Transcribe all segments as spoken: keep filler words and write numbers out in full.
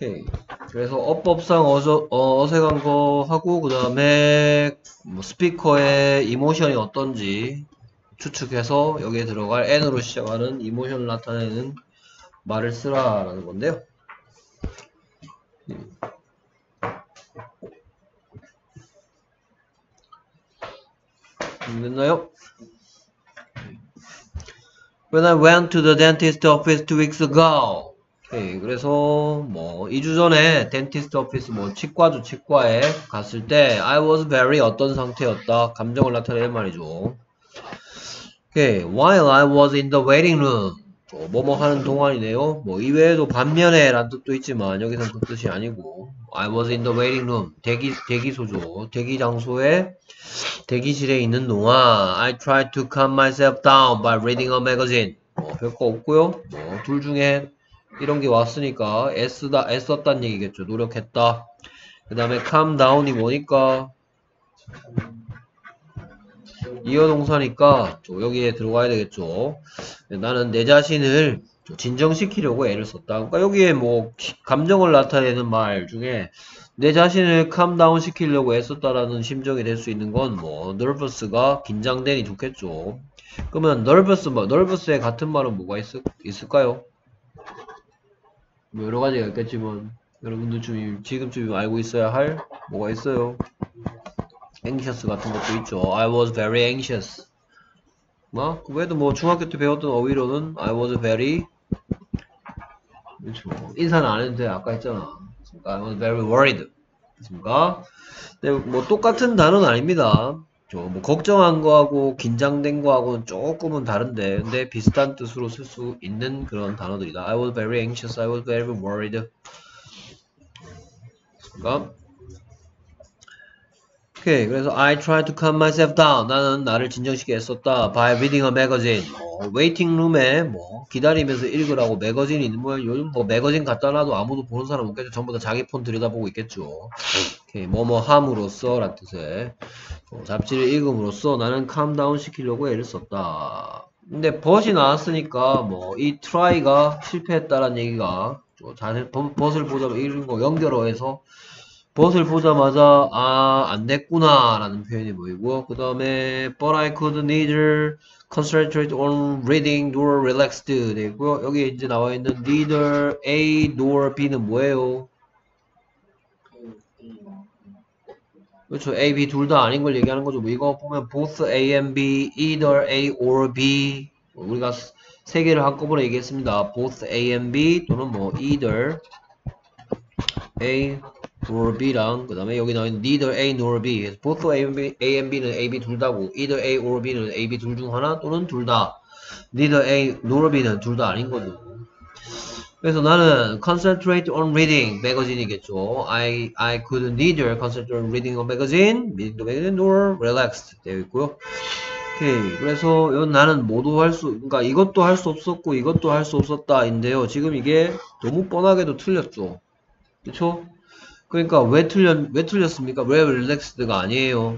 오케이. 그래서 어법상 어저, 어, 어색한 거 하고, 그 다음에 뭐 스피커의 이모션이 어떤지 추측해서 여기에 들어갈 N으로 시작하는 이모션을 나타내는 말을 쓰라라는 건데요. 됐나요? When I went to the dentist office two weeks ago. 오케이. 그래서 뭐 이 주 전에 dentist office 뭐 치과주 치과에 갔을 때 I was very 어떤 상태였다. 감정을 나타내는 말이죠. 오케이. While I was in the waiting room. 뭐뭐 하는 동안이네요. 뭐 이외에도 반면에 라는 뜻도 있지만 여기서는 그 뜻이 아니고 I was in the waiting room. 대기 대기소죠. 대기 장소에 대기실에 있는 동안 I tried to calm myself down by reading a magazine. 뭐 별거 없고요. 뭐 둘 중에 이런 게 왔으니까 애쓰다 애썼단 얘기겠죠. 노력했다. 그 다음에 calm down이 뭐니까 이어동사니까 여기에 들어가야 되겠죠. 나는 내 자신을 진정시키려고 애를 썼다. 그러니까 여기에 뭐 감정을 나타내는 말 중에 내 자신을 캄다운 시키려고 애썼다라는 심정이 될 수 있는 건 뭐 nervous가 긴장된이 좋겠죠. 그러면 nervous 뭐 nervous의 같은 말은 뭐가 있, 있을까요? 뭐 여러 가지가 있겠지만 여러분들 좀 지금쯤 알고 있어야 할 뭐가 있어요? anxious 같은 것도 있죠. I was very anxious. 뭐, 그 외에도 뭐 중학교 때 배웠던 어휘로는 I was very 그렇죠. 인사는 안 해도 돼. 아까 했잖아. I was very worried. 그렇습니까? 근데 뭐 똑같은 단어는 아닙니다. 뭐 걱정한 거하고 긴장된 거하고는 조금은 다른데 근데 비슷한 뜻으로 쓸 수 있는 그런 단어들이다. I was very anxious. I was very worried. 그렇습니까? 오케이. 그래서 I tried to calm myself down. 나는 나를 진정시키게 했었다. By reading a magazine. 뭐, 웨이팅 룸에 뭐 기다리면서 읽으라고 매거진이 있는 모양. 요즘 뭐 매거진 갖다 놔도 아무도 보는 사람 없겠죠. 전부 다 자기 폰 들여다보고 있겠죠. 오케이. 뭐뭐 함으로써 라는 뜻의 어, 잡지를 읽음으로써 나는 calm down 시키려고 애를 썼다. 근데 벗이 나왔으니까 뭐 이 try가 실패했다라는 얘기가 자세, 벗을 보자면 이런 거 연결어해서 벗을 보자마자 아 안됐구나 라는 표현이 보이고 그 다음에 but I could neither concentrate on reading nor relaxed 되고요. 여기 이제 나와있는 neither A nor B는 뭐예요? 그렇죠. A, B 둘 다 아닌 걸 얘기하는 거죠. 뭐 이거 보면 both A and B, either A or B 우리가 세 개를 한꺼번에 얘기했습니다. both A and B 또는 뭐 either A or B랑 그 다음에 여기 나와있는 neither A nor B both A and, B, A and B는 A, B 둘 다고 either A or B는 A, B 둘 중 하나 또는 둘 다 neither A nor B는 둘 다 아닌 거죠. 그래서 나는 concentrate on reading 매거진이겠죠. I, I could neither concentrate on reading a magazine, reading the magazine nor relaxed 되어 있고요. 오케이. 그래서 이건 나는 모두 할 수, 그러니까 이것도 할 수 없었고 이것도 할 수 없었다인데요. 지금 이게 너무 뻔하게도 틀렸죠. 그쵸? 그러니까 왜 틀렸, 왜 틀렸습니까? 왜 relaxed가 아니에요?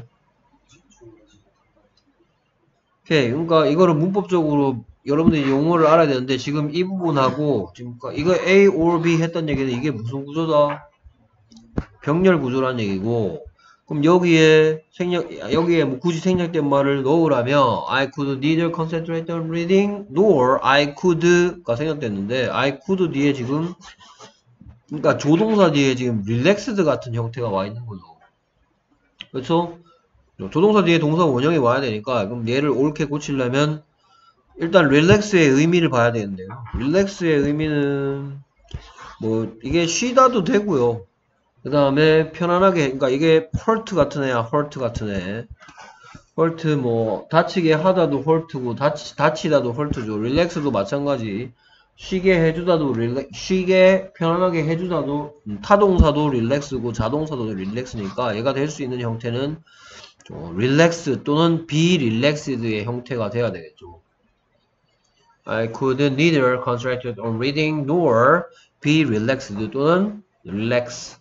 오케이. 그러니까 이거를 문법적으로 여러분들이 용어를 알아야 되는데 지금 이 부분하고 지금 이거 A or B 했던 얘기는 이게 무슨 구조다? 병렬 구조란 얘기고 그럼 여기에 생략 여기에 뭐 굳이 생략된 말을 넣으라면 I could neither concentrate on reading nor I could가 생략됐는데 I could 뒤에 지금 그러니까 조동사 뒤에 지금 relaxed 같은 형태가 와 있는 거죠. 그렇죠? 조동사 뒤에 동사 원형이 와야 되니까 그럼 얘를 옳게 고치려면 일단 relax의 의미를 봐야 되는데요. relax의 의미는 뭐 이게 쉬다도 되고요. 그 다음에 편안하게 그러니까 이게 hurt 같은 애야. hurt 같은 애. hurt 뭐 다치게 하다도 hurt고 다치, 다치다도 hurt죠. relax도 마찬가지. 쉬게 해주다도 릴렉, 쉬게 편안하게 해주다도 음, 타동사도 릴렉스고 자동사도 릴렉스니까 얘가 될 수 있는 형태는 릴렉스 또는 be relaxed의 형태가 돼야 되겠죠. I could neither concentrate on reading nor be relaxed 또는 relax.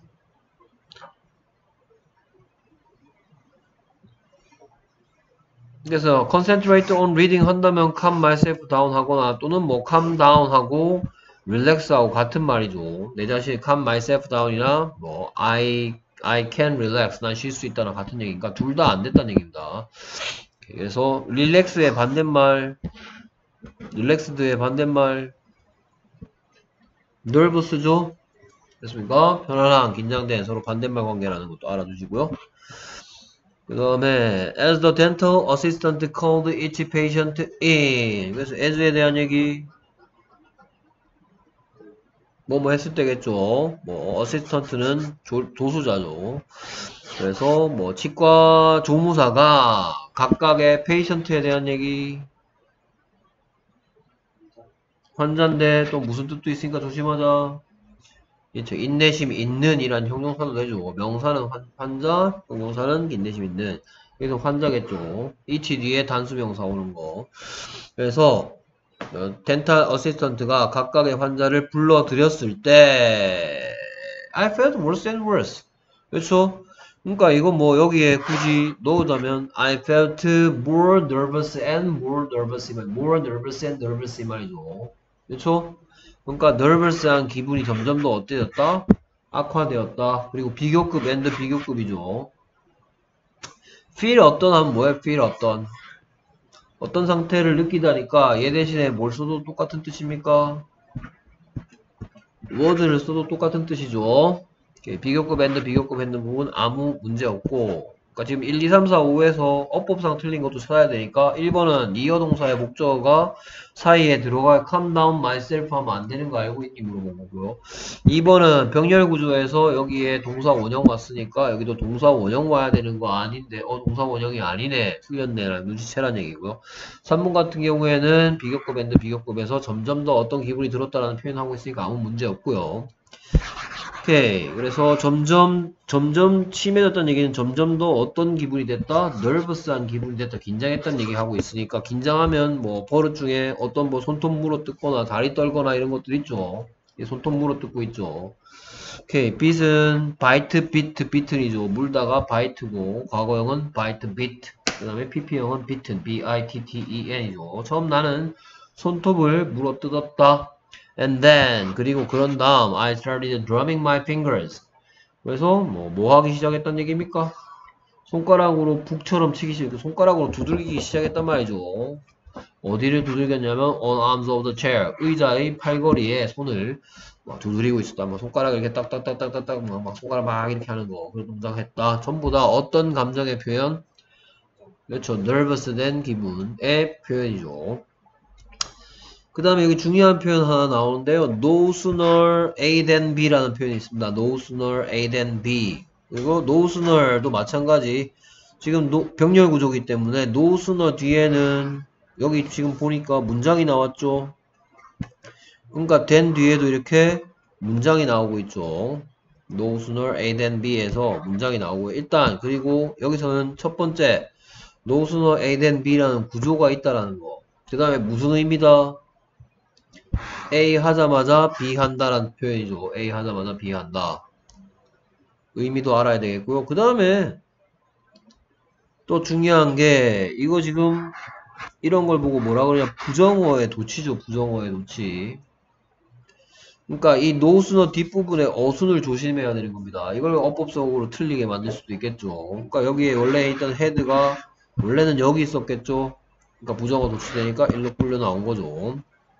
그래서 concentrate on reading 한다면 calm myself down 하거나 또는 뭐 calm down 하고 relax하고 같은 말이죠. 내 자신이 calm myself down이나 뭐 I I can relax, 난 쉴 수 있다나 같은 얘기니까 둘 다 안 됐다는 얘기입니다. 그래서 relax의 반대말, relaxed의 반대말 nervous죠. 됐습니까? 편안한, 긴장된, 서로 반대말 관계라는 것도 알아두시고요. 그 다음에 as the dental assistant called each patient in. 그래서 as에 대한 얘기 뭐 뭐 했을 때겠죠. 뭐 어시스턴트는 조, 조수자죠. 그래서 뭐 치과 조무사가 각각의 페이션트에 대한 얘기, 환자인데 또 무슨 뜻도 있으니까 조심하자. 그렇죠. 인내심 있는 이란 형용사도 되죠. 명사는 환, 환자, 형용사는 인내심 있는. 그래서 환자겠죠. each 뒤에 단수 명사 오는 거. 그래서 덴탈 어시스턴트가 각각의 환자를 불러들였을 때 I felt worse and worse. 그렇죠? 그러니까 이거 뭐 여기에 굳이 넣으자면 I felt more nervous and more nervous more nervous and nervous 이 말이죠. 그렇죠? 그러니까 nervous한 기분이 점점 더 어때졌다? 악화되었다. 그리고 비교급 and 비교급이죠. feel 어떤 하면 뭐야? feel 어떤 어떤 상태를 느끼다니까 얘 대신에 뭘 써도 똑같은 뜻입니까? word를 써도 똑같은 뜻이죠. 비교급 and 비교급 했는 부분 아무 문제 없고, 그러니까 지금 일, 이, 삼, 사, 오에서 어법상 틀린 것도 찾아야 되니까 일 번은 니어 동사의 목적어가 사이에 들어가 calm down myself 하면 안 되는 거 알고 있니 물어본 거고요. 이 번은 병렬 구조에서 여기에 동사 원형 왔으니까 여기도 동사 원형 와야 되는 거 아닌데 어 동사 원형이 아니네 틀렸네 라는 눈치채란 얘기고요. 삼 번 같은 경우에는 비교급 and 비교급에서 점점 더 어떤 기분이 들었다라는 표현하고 있으니까 아무 문제 없고요. 오케이. 그래서 점점 점점 심해졌다는 얘기는 점점 더 어떤 기분이 됐다? nervous한 기분이 됐다. 긴장했다는 얘기 하고 있으니까 긴장하면 뭐 버릇 중에 어떤 뭐 손톱 물어뜯거나 다리 떨거나 이런 것들 있죠. 손톱 물어뜯고 있죠. 오케이. bit은 bite, bit, bit이죠. 물다가 bite고 과거형은 bite, bit. 그 다음에 pp형은 bitten, b-i-t-t-e-n이죠. 처음 나는 손톱을 물어뜯었다. And then 그리고 그런 다음 I started drumming my fingers. 그래서 뭐, 뭐 하기 시작했단 얘기입니까? 손가락으로 북처럼 치기 시작, 손가락으로 두들기기 시작했단 말이죠. 어디를 두들겼냐면 on arms of the chair, 의자의 팔걸이에 손을 막 두드리고 있었다. 막 손가락을 이렇게 딱딱딱딱딱딱 막, 막 손가락 막 이렇게 하는 거 그런 동작했다. 전부 다 어떤 감정의 표현? 그렇죠. nervous 된 기분의 표현이죠. 그 다음에 여기 중요한 표현 하나 나오는데요. No sooner A than B라는 표현이 있습니다. No sooner A than B. 그리고 no sooner도 마찬가지. 지금 노, 병렬 구조이기 때문에 no sooner 뒤에는 여기 지금 보니까 문장이 나왔죠. 그러니까 than 뒤에도 이렇게 문장이 나오고 있죠. No sooner A than B에서 문장이 나오고 일단 그리고 여기서는 첫 번째 No sooner A than B라는 구조가 있다라는 거. 그 다음에 무슨 의미다? A 하자마자 B 한다라는 표현이죠. A 하자마자 B 한다. 의미도 알아야 되겠고요. 그 다음에 또 중요한 게 이거 지금 이런 걸 보고 뭐라 그러냐 부정어의 도치죠. 부정어의 도치. 그러니까 이 노순어 뒷부분에 어순을 조심해야 되는 겁니다. 이걸 어법적으로 틀리게 만들 수도 있겠죠. 그러니까 여기에 원래 있던 헤드가 원래는 여기 있었겠죠. 그러니까 부정어 도치되니까 일로 끌려 나온 거죠.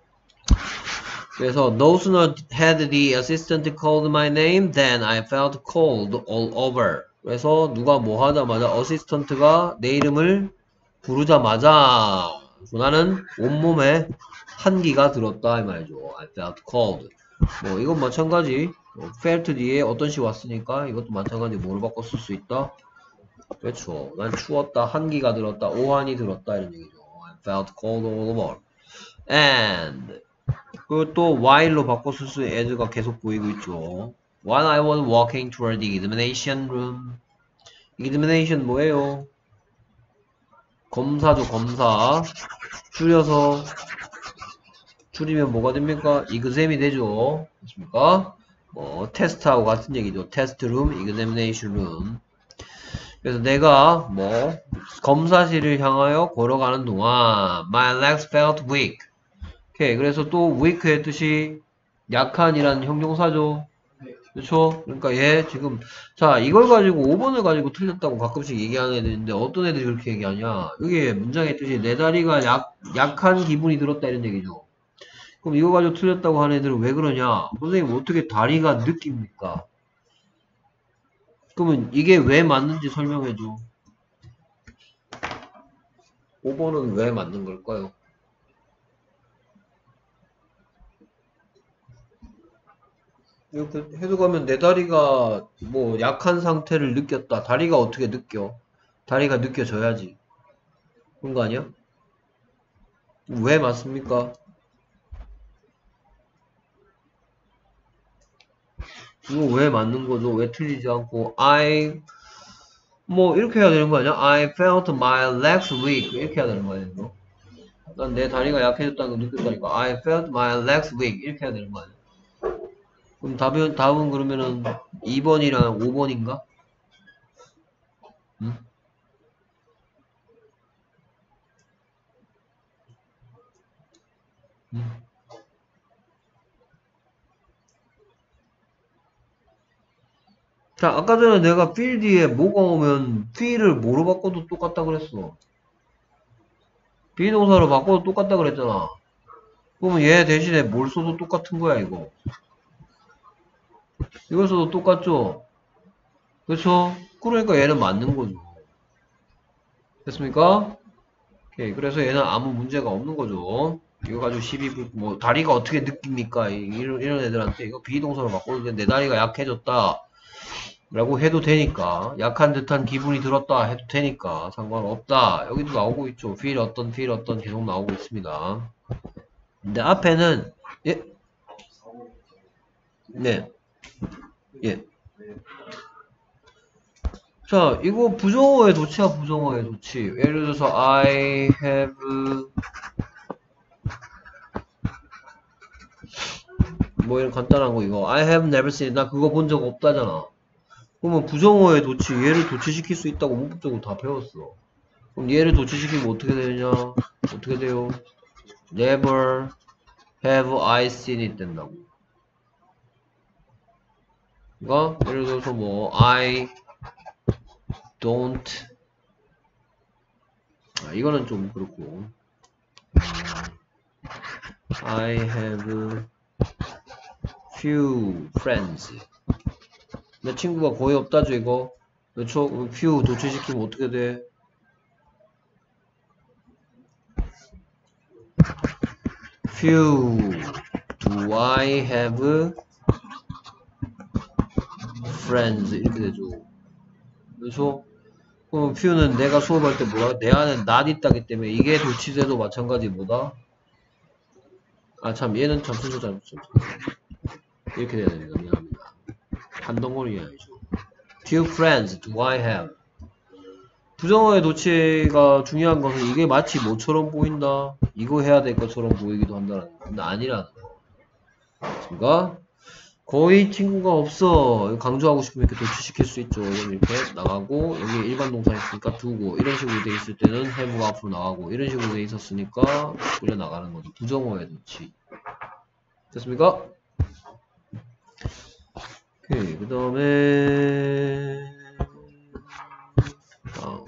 그래서 no sooner had the assistant called my name than I felt cold all over. 그래서 누가 뭐 하자마자 어시스턴트가 내 이름을 부르자마자 나는 온몸에 한기가 들었다 이 말이죠. I felt cold. 뭐 이건 마찬가지. 뭐, felt 뒤에 어떤 시 왔으니까 이것도 마찬가지 뭐로 바꿔 쓸 수 있다. 그렇죠. 난 추웠다, 한기가 들었다, 오한이 들었다 이런 얘기죠. I felt cold all over. And 그리고 또 while로 바꿔 쓸 수 있는 as가 계속 보이고 있죠. While I was walking toward the examination room. examination 뭐예요? 검사죠, 검사. 줄여서 줄이면 뭐가 됩니까? exam이 되죠. 그렇습니까? 뭐 테스트하고 같은 얘기죠. test room, examination room. 그래서 내가 뭐 검사실을 향하여 걸어가는 동안 my legs felt weak. 오케이. 그래서 또 weak의 뜻이 약한이란 형용사죠. 그렇죠? 그러니까 얘 지금 자 이걸 가지고 오 번을 가지고 틀렸다고 가끔씩 얘기하는 애들 있는데 어떤 애들이 그렇게 얘기하냐. 여기 문장의 뜻이 내 다리가 약, 약한 기분이 들었다 이런 얘기죠. 그럼 이거 가지고 틀렸다고 하는 애들은 왜 그러냐. 선생님 어떻게 다리가 느낍니까? 그러면 이게 왜 맞는지 설명해줘. 오 번은 왜 맞는 걸까요? 이렇게 해석하면 내 다리가 뭐 약한 상태를 느꼈다. 다리가 어떻게 느껴? 다리가 느껴져야지. 그런 거 아니야? 왜 맞습니까? 이거 왜 맞는 거죠? 왜 틀리지 않고 I 뭐 이렇게 해야 되는 거 아니야? I felt my legs weak 이렇게 해야 되는 거 아니야? 이거? 난 내 다리가 약해졌다는 거 느꼈다니까 I felt my legs weak 이렇게 해야 되는 거 아니야? 그럼 답은 답은 그러면은 이 번이랑 오 번인가? 응? 응? 자, 아까 전에 내가 feel 뒤에 뭐가 오면 feel을 뭐로 바꿔도 똑같다 그랬어. 비동사로 바꿔도 똑같다 그랬잖아. 그러면 얘 대신에 뭘 써도 똑같은 거야, 이거. 이걸 써도 똑같죠? 그렇죠? 그러니까 얘는 맞는 거죠. 됐습니까? 오케이. 그래서 얘는 아무 문제가 없는 거죠. 이거 가지고 십이 분, 뭐, 다리가 어떻게 느낍니까? 이런, 이런 애들한테 이거 비동사로 바꿔도 돼. 내 다리가 약해졌다. 라고 해도 되니까. 약한 듯한 기분이 들었다. 해도 되니까. 상관없다. 여기도 나오고 있죠. feel 어떤, feel 어떤 계속 나오고 있습니다. 근데 앞에는, 예? 네. 예. 자, 이거 부정어의 도치야, 부정어의 도치. 예를 들어서, I have, 뭐 이런 간단한 거 이거. I have never seen, 나 그거 본 적 없다잖아. 그러면 부정어의 도치, 얘를 도치시킬 수 있다고 문법적으로 다 배웠어. 그럼 얘를 도치시키면 어떻게 되냐? 어떻게 돼요? Never have I seen it 된다고. 그러니까 예를 들어서 뭐 I don't 아, 이거는 좀 그렇고 I have few friends 내 친구가 거의 없다죠 이거. 그렇죠? 그럼 few 도치시키면 어떻게 돼? few do I have friends 이렇게 되죠. 그래서 그럼 few는 내가 수업할 때 뭐라 내 안에 not 있다기 때문에 이게 도치돼도 마찬가지 뭐다? 아 참 얘는 참 순서 잘못 썼죠. 이렇게 돼야 됩니다. 미안합니다. 한 덩어리 아니죠. few friends do I have 부정어의 도치가 중요한 것은 이게 마치 뭐처럼 보인다. 이거 해야 될 것처럼 보이기도 한다는 거. 근데 아니라는 거. 그러니까 거의 친구가 없어. 강조하고 싶으면 이렇게 도치시킬 수 있죠. 그럼 이렇게 나가고 여기 일반 동사 있으니까 두고 이런 식으로 돼 있을 때는 have가 앞으로 나가고 이런 식으로 돼 있었으니까 끌려 나가는 거죠. 부정어의 도치. 됐습니까? 오케이. 그 다음에 아.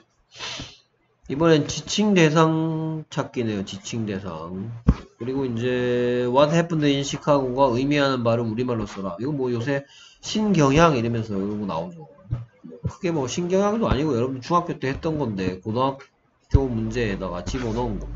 이번엔 지칭 대상 찾기네요. 지칭 대상. 그리고 이제 what happened in Chicago가 의미하는 말을 우리말로 써라. 이거 뭐 요새 신경향 이러면서 이런 거 나오죠. 크게 뭐 신경향도 아니고 여러분 중학교 때 했던 건데 고등학교 문제에다가 집어넣은 거.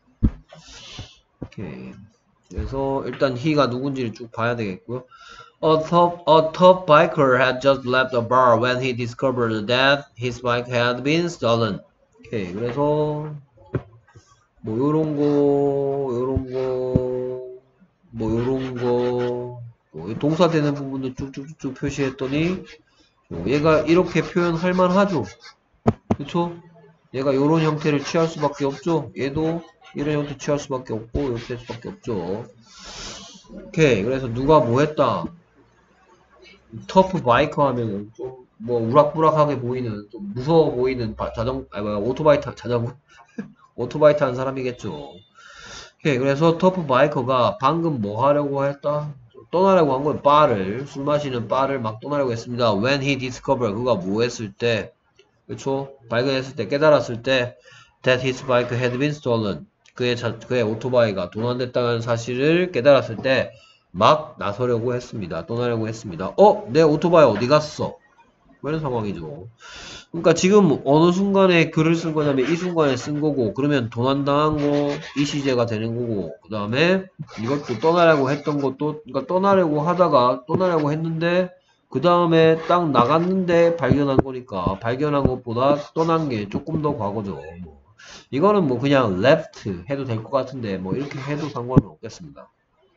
오케이. 그래서 일단 he가 누군지를 쭉 봐야 되겠고요. A top, a top biker had just left a bar when he discovered that his bike had been stolen. 오케이. 그래서 뭐 요런 거, 요런 거, 뭐 요런 거, 뭐 동사 되는 부분도 쭉쭉쭉 표시했더니 뭐 얘가 이렇게 표현할 만하죠. 그쵸? 얘가 요런 형태를 취할 수밖에 없죠. 얘도 이런 형태 취할 수밖에 없고 이렇게 될 수밖에 없죠. 오케이. 그래서 누가 뭐 했다. 터프 바이커 하면은 좀 뭐 우락부락하게 보이는 좀 무서워 보이는 바, 자전 아니 뭐야 오토바이 타 자전거 오토바이 타는 사람이겠죠. 오케이. 그래서 터프 바이커가 방금 뭐 하려고 했다? 떠나려고 한 건 바를, 술 마시는 바를 막 떠나려고 했습니다. When he discovered, 그가 뭐 했을 때, 그쵸? 발견했을 때, 깨달았을 때, that his bike had been stolen. 그의, 자, 그의 오토바이가 도난됐다는 사실을 깨달았을 때, 막 나서려고 했습니다. 떠나려고 했습니다. 어? 내 오토바이 어디 갔어? 이런 상황이죠. 그러니까 지금 어느 순간에 글을 쓴 거냐면 이 순간에 쓴 거고, 그러면 도난당한 거 이 시제가 되는 거고, 그 다음에 이것도 떠나려고 했던 것도, 그러니까 떠나려고 하다가 떠나려고 했는데 그 다음에 딱 나갔는데 발견한 거니까 발견한 것보다 떠난 게 조금 더 과거죠. 뭐. 이거는 뭐 그냥 left 해도 될 것 같은데 뭐 이렇게 해도 상관은 없겠습니다.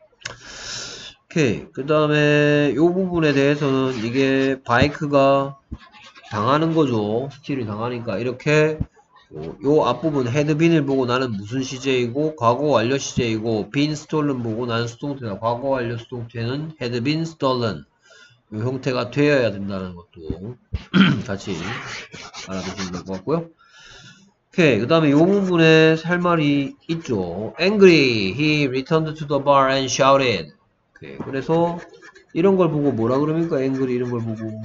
오케이. 그 다음에 요 부분에 대해서는 이게 바이크가 당하는 거죠. 스틸을 당하니까 이렇게 요 앞부분 헤드빈을 보고 나는 무슨 시제이고 과거 완료 시제이고 빈 스톨른 보고 나는 수동태다. 과거 완료 수동태는 헤드빈 스톨른 요 형태가 되어야 된다는 것도 같이 알아두시면 될 것 같고요. 오케이. 그 다음에 요 부분에 할 말이 있죠. Angry, he returned to the bar and shouted. 오케이. 그래서 이런 걸 보고 뭐라 그럽니까? angry 이런 걸 보고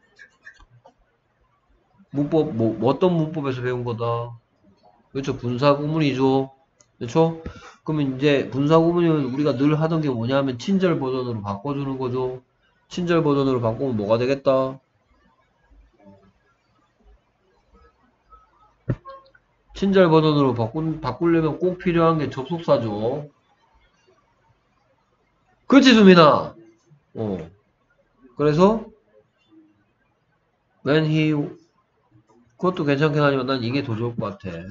문법, 뭐, 어떤 문법에서 배운 거다? 그렇죠. 분사구문이죠. 그렇죠? 그러면 이제 분사구문이면 우리가 늘 하던 게 뭐냐면 친절 버전으로 바꿔주는 거죠. 친절 버전으로 바꾸면 뭐가 되겠다? 친절 버전으로 바꾸, 바꾸려면 꼭 필요한 게 접속사죠. 그렇지, 수민아? 어. 그래서, when he, 그것도 괜찮긴 하지만 난 이게 더 좋을 것 같아.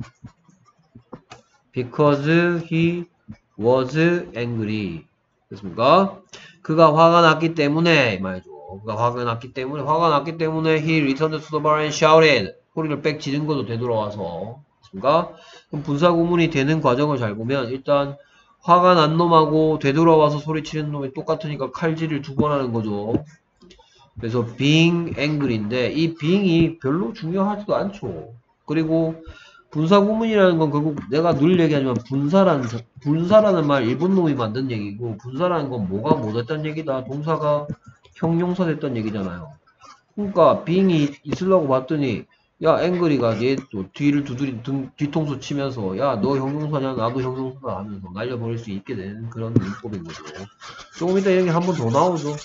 Because he was angry. 됐습니까? 그가 화가 났기 때문에, 이 말이죠. 그가 화가 났기 때문에, 화가 났기 때문에 he returned to the bar and shouted. 소리를 빽 지른 것도 되돌아와서. 됐습니까? 그럼 분사구문이 되는 과정을 잘 보면, 일단, 화가 난 놈하고 되돌아와서 소리치는 놈이 똑같으니까 칼질을 두 번 하는 거죠. 그래서 being angry인데 이 being이 별로 중요하지도 않죠. 그리고 분사구문이라는 건 결국 내가 늘 얘기하지만 분사라는 분사라는 말 일본 놈이 만든 얘기고 분사라는 건 뭐가 뭐 됐단 얘기다. 동사가 형용사 됐단 얘기잖아요. 그러니까 being이 있으려고 봤더니 야 angry가 얘 또 뒤를 두드리 등, 뒤통수 치면서 야 너 형용사냐 나도 형용사다 하면서 날려버릴 수 있게 되는 그런 문법인 거죠. 조금 이따 이런 게 한 번 더 나오죠.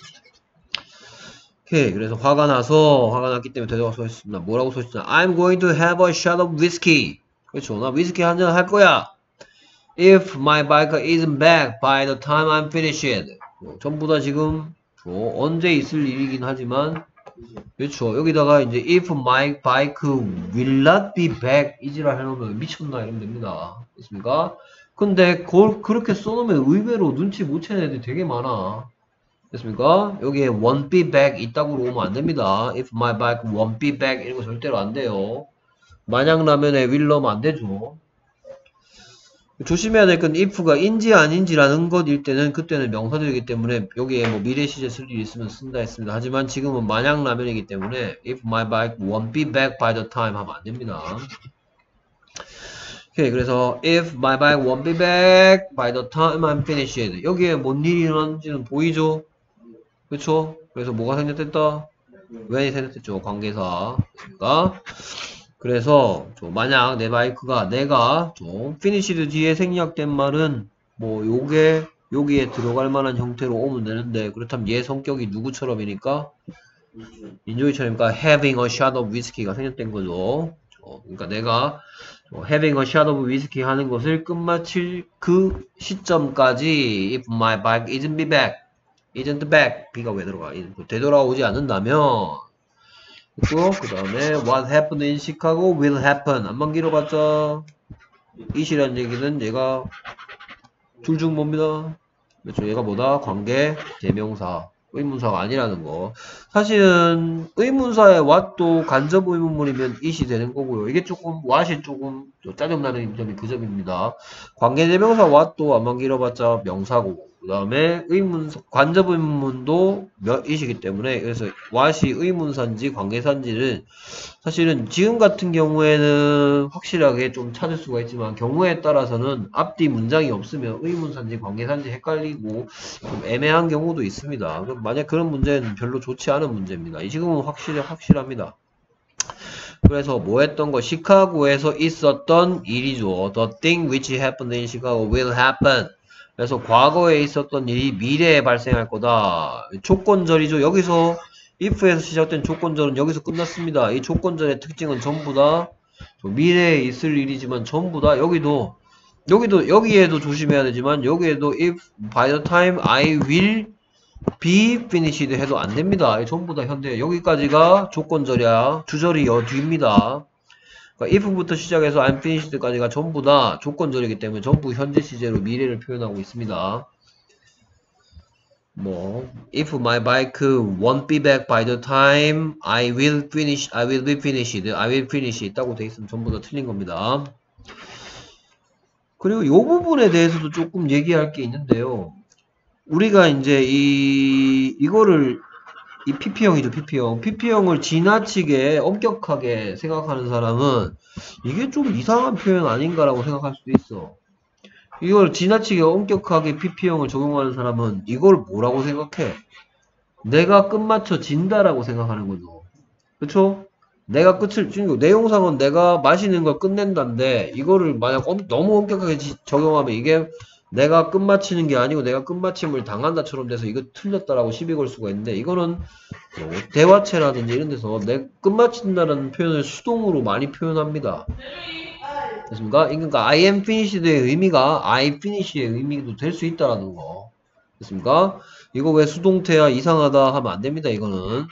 오케이. 그래서 화가 나서 화가 났기 때문에 되돌아서 했습니다. 뭐라고 써있나? I'm going to have a shot of whiskey. 그렇죠. 나 위스키 한 잔 할 거야. If my bike isn't back by the time I'm finished. 어, 전부 다 지금 어, 언제 있을 일이긴 하지만 그렇죠. 여기다가 이제 if my bike will not be back 이지랄 해놓으면 미쳤나 이러면 됩니다. 됐습니까? 근데 그걸 그렇게 써놓으면 의외로 눈치 못 채는 애들이 되게 많아. 됐습니까? 여기에 won't be back 이따구로 오면 안 됩니다. If my bike won't be back 이런 거 절대로 안 돼요. 만약라면에 will 넣으면 안 되죠. 조심해야 될 건 if가 인지 아닌지라는 것일 때는 그때는 명사들이기 때문에 여기에 뭐 미래 시제 쓸 일이 있으면 쓴다 했습니다. 하지만 지금은 만약라면이기 때문에 if my bike won't be back by the time 하면 안 됩니다. 오케이. 그래서 if my bike won't be back by the time I'm finished 여기에 뭔 일이 일어나는지는 보이죠? 그쵸? 그래서 뭐가 생략됐다? when이 생략됐죠. 관계사. 그러니까 그래서 만약 내 바이크가 내가 좀 finished 뒤에 생략된 말은 뭐 요게 여기에 들어갈 만한 형태로 오면 되는데 그렇다면 얘 성격이 누구처럼이니까 인조이처럼이니까 having a shot of whiskey가 생략된 거죠. 그러니까 내가 having a shot of whiskey 하는 것을 끝마칠 그 시점까지 if my bike isn't be back isn't back b가 왜 들어가? 되돌아오지 않는다면 그리고 그 다음에 what happened in Chicago will happen 안만 길어봤자 it이라는 얘기는 얘가 둘 중 뭡니다. 그렇죠. 얘가 뭐다? 관계 대명사 의문사가 아니라는 거. 사실은 의문사의 what도 간접 의문문이면 it이 되는 거고요. 이게 조금 what이 조금 짜증나는 점이 그 점입니다. 관계 대명사 what도 안만 길어봤자 명사고 그 다음에 의문, 관접 의문문도 몇이시기 때문에, 그래서 what이 의문사인지 관계사인지는 사실은 지금 같은 경우에는 확실하게 좀 찾을 수가 있지만, 경우에 따라서는 앞뒤 문장이 없으면 의문사인지 관계사인지 헷갈리고 좀 애매한 경우도 있습니다. 만약 그런 문제는 별로 좋지 않은 문제입니다. 지금은 확실히 확실합니다. 그래서 뭐 했던 거? 시카고에서 있었던 일이죠. The thing which happened in Chicago will happen. 그래서 과거에 있었던 일이 미래에 발생할 거다. 조건절이죠. 여기서 if에서 시작된 조건절은 여기서 끝났습니다. 이 조건절의 특징은 전부 다 미래에 있을 일이지만 전부 다 여기도 여기도 여기에도 조심해야 되지만 여기에도 if by the time I will be finished 해도 안 됩니다. 전부 다 현대. 여기까지가 조건절이야. 주절이 여 뒤입니다. 그러니까 if부터 시작해서 I'm finished까지가 전부 다 조건절이기 때문에 전부 현재 시제로 미래를 표현하고 있습니다. 뭐 if my bike won't be back by the time I will finish, I will be finished, I will finish 있다고 돼 있으면 전부 다 틀린 겁니다. 그리고 이 부분에 대해서도 조금 얘기할 게 있는데요. 우리가 이제 이 이거를 이 피피형이죠. 피피형. 피피형을 지나치게 엄격하게 생각하는 사람은 이게 좀 이상한 표현 아닌가라고 생각할 수도 있어. 이걸 지나치게 엄격하게 피피형을 적용하는 사람은 이걸 뭐라고 생각해? 내가 끝마쳐 진다라고 생각하는 거죠. 그쵸? 내가 끝을, 지금 내용상은 내가 마시는 걸 끝낸다인데 이거를 만약 엄, 너무 엄격하게 지, 적용하면 이게 내가 끝마치는 게 아니고 내가 끝마침을 당한다처럼 돼서 이거 틀렸다라고 시비 걸 수가 있는데, 이거는 뭐 대화체라든지 이런 데서 내 끝마친다라는 표현을 수동으로 많이 표현합니다. 됐습니까? 그러니까 I am finished의 의미가 I finish의 의미도 될 수 있다라는 거. 됐습니까? 이거 왜 수동태야 이상하다 하면 안 됩니다. 이거는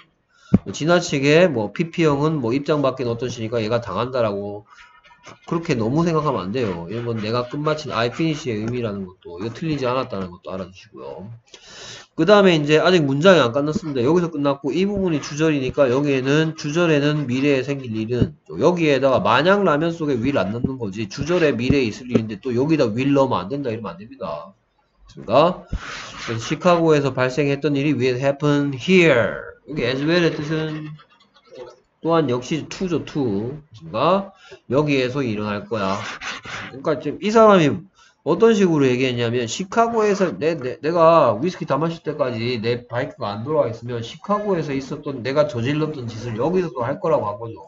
지나치게 뭐 피피형은 뭐 입장 밖에 어떤 시니까 얘가 당한다라고 그렇게 너무 생각하면 안 돼요. 이런 건 내가 끝마친 I finish의 의미라는 것도 이거 틀리지 않았다는 것도 알아두시고요. 그 다음에 이제 아직 문장이 안 끝났습니다. 여기서 끝났고 이 부분이 주절이니까 여기에는 주절에는 미래에 생길 일은 여기에다가 만약 라면 속에 will 안 넣는 거지 주절에 미래에 있을 일인데 또 여기다 will 넣으면 안 된다 이러면 안 됩니다. 그러니까 시카고에서 발생했던 일이 will happen here. 여기 as well의 뜻은 또한 역시 to죠, to. 그러니까 여기에서 일어날 거야. 그러니까 지금 이 사람이 어떤 식으로 얘기했냐면 시카고에서 내, 내, 내가 위스키 다 마실 때까지 내 바이크가 안 돌아와 있으면 시카고에서 있었던 내가 저질렀던 짓을 여기서도 할 거라고 한 거죠.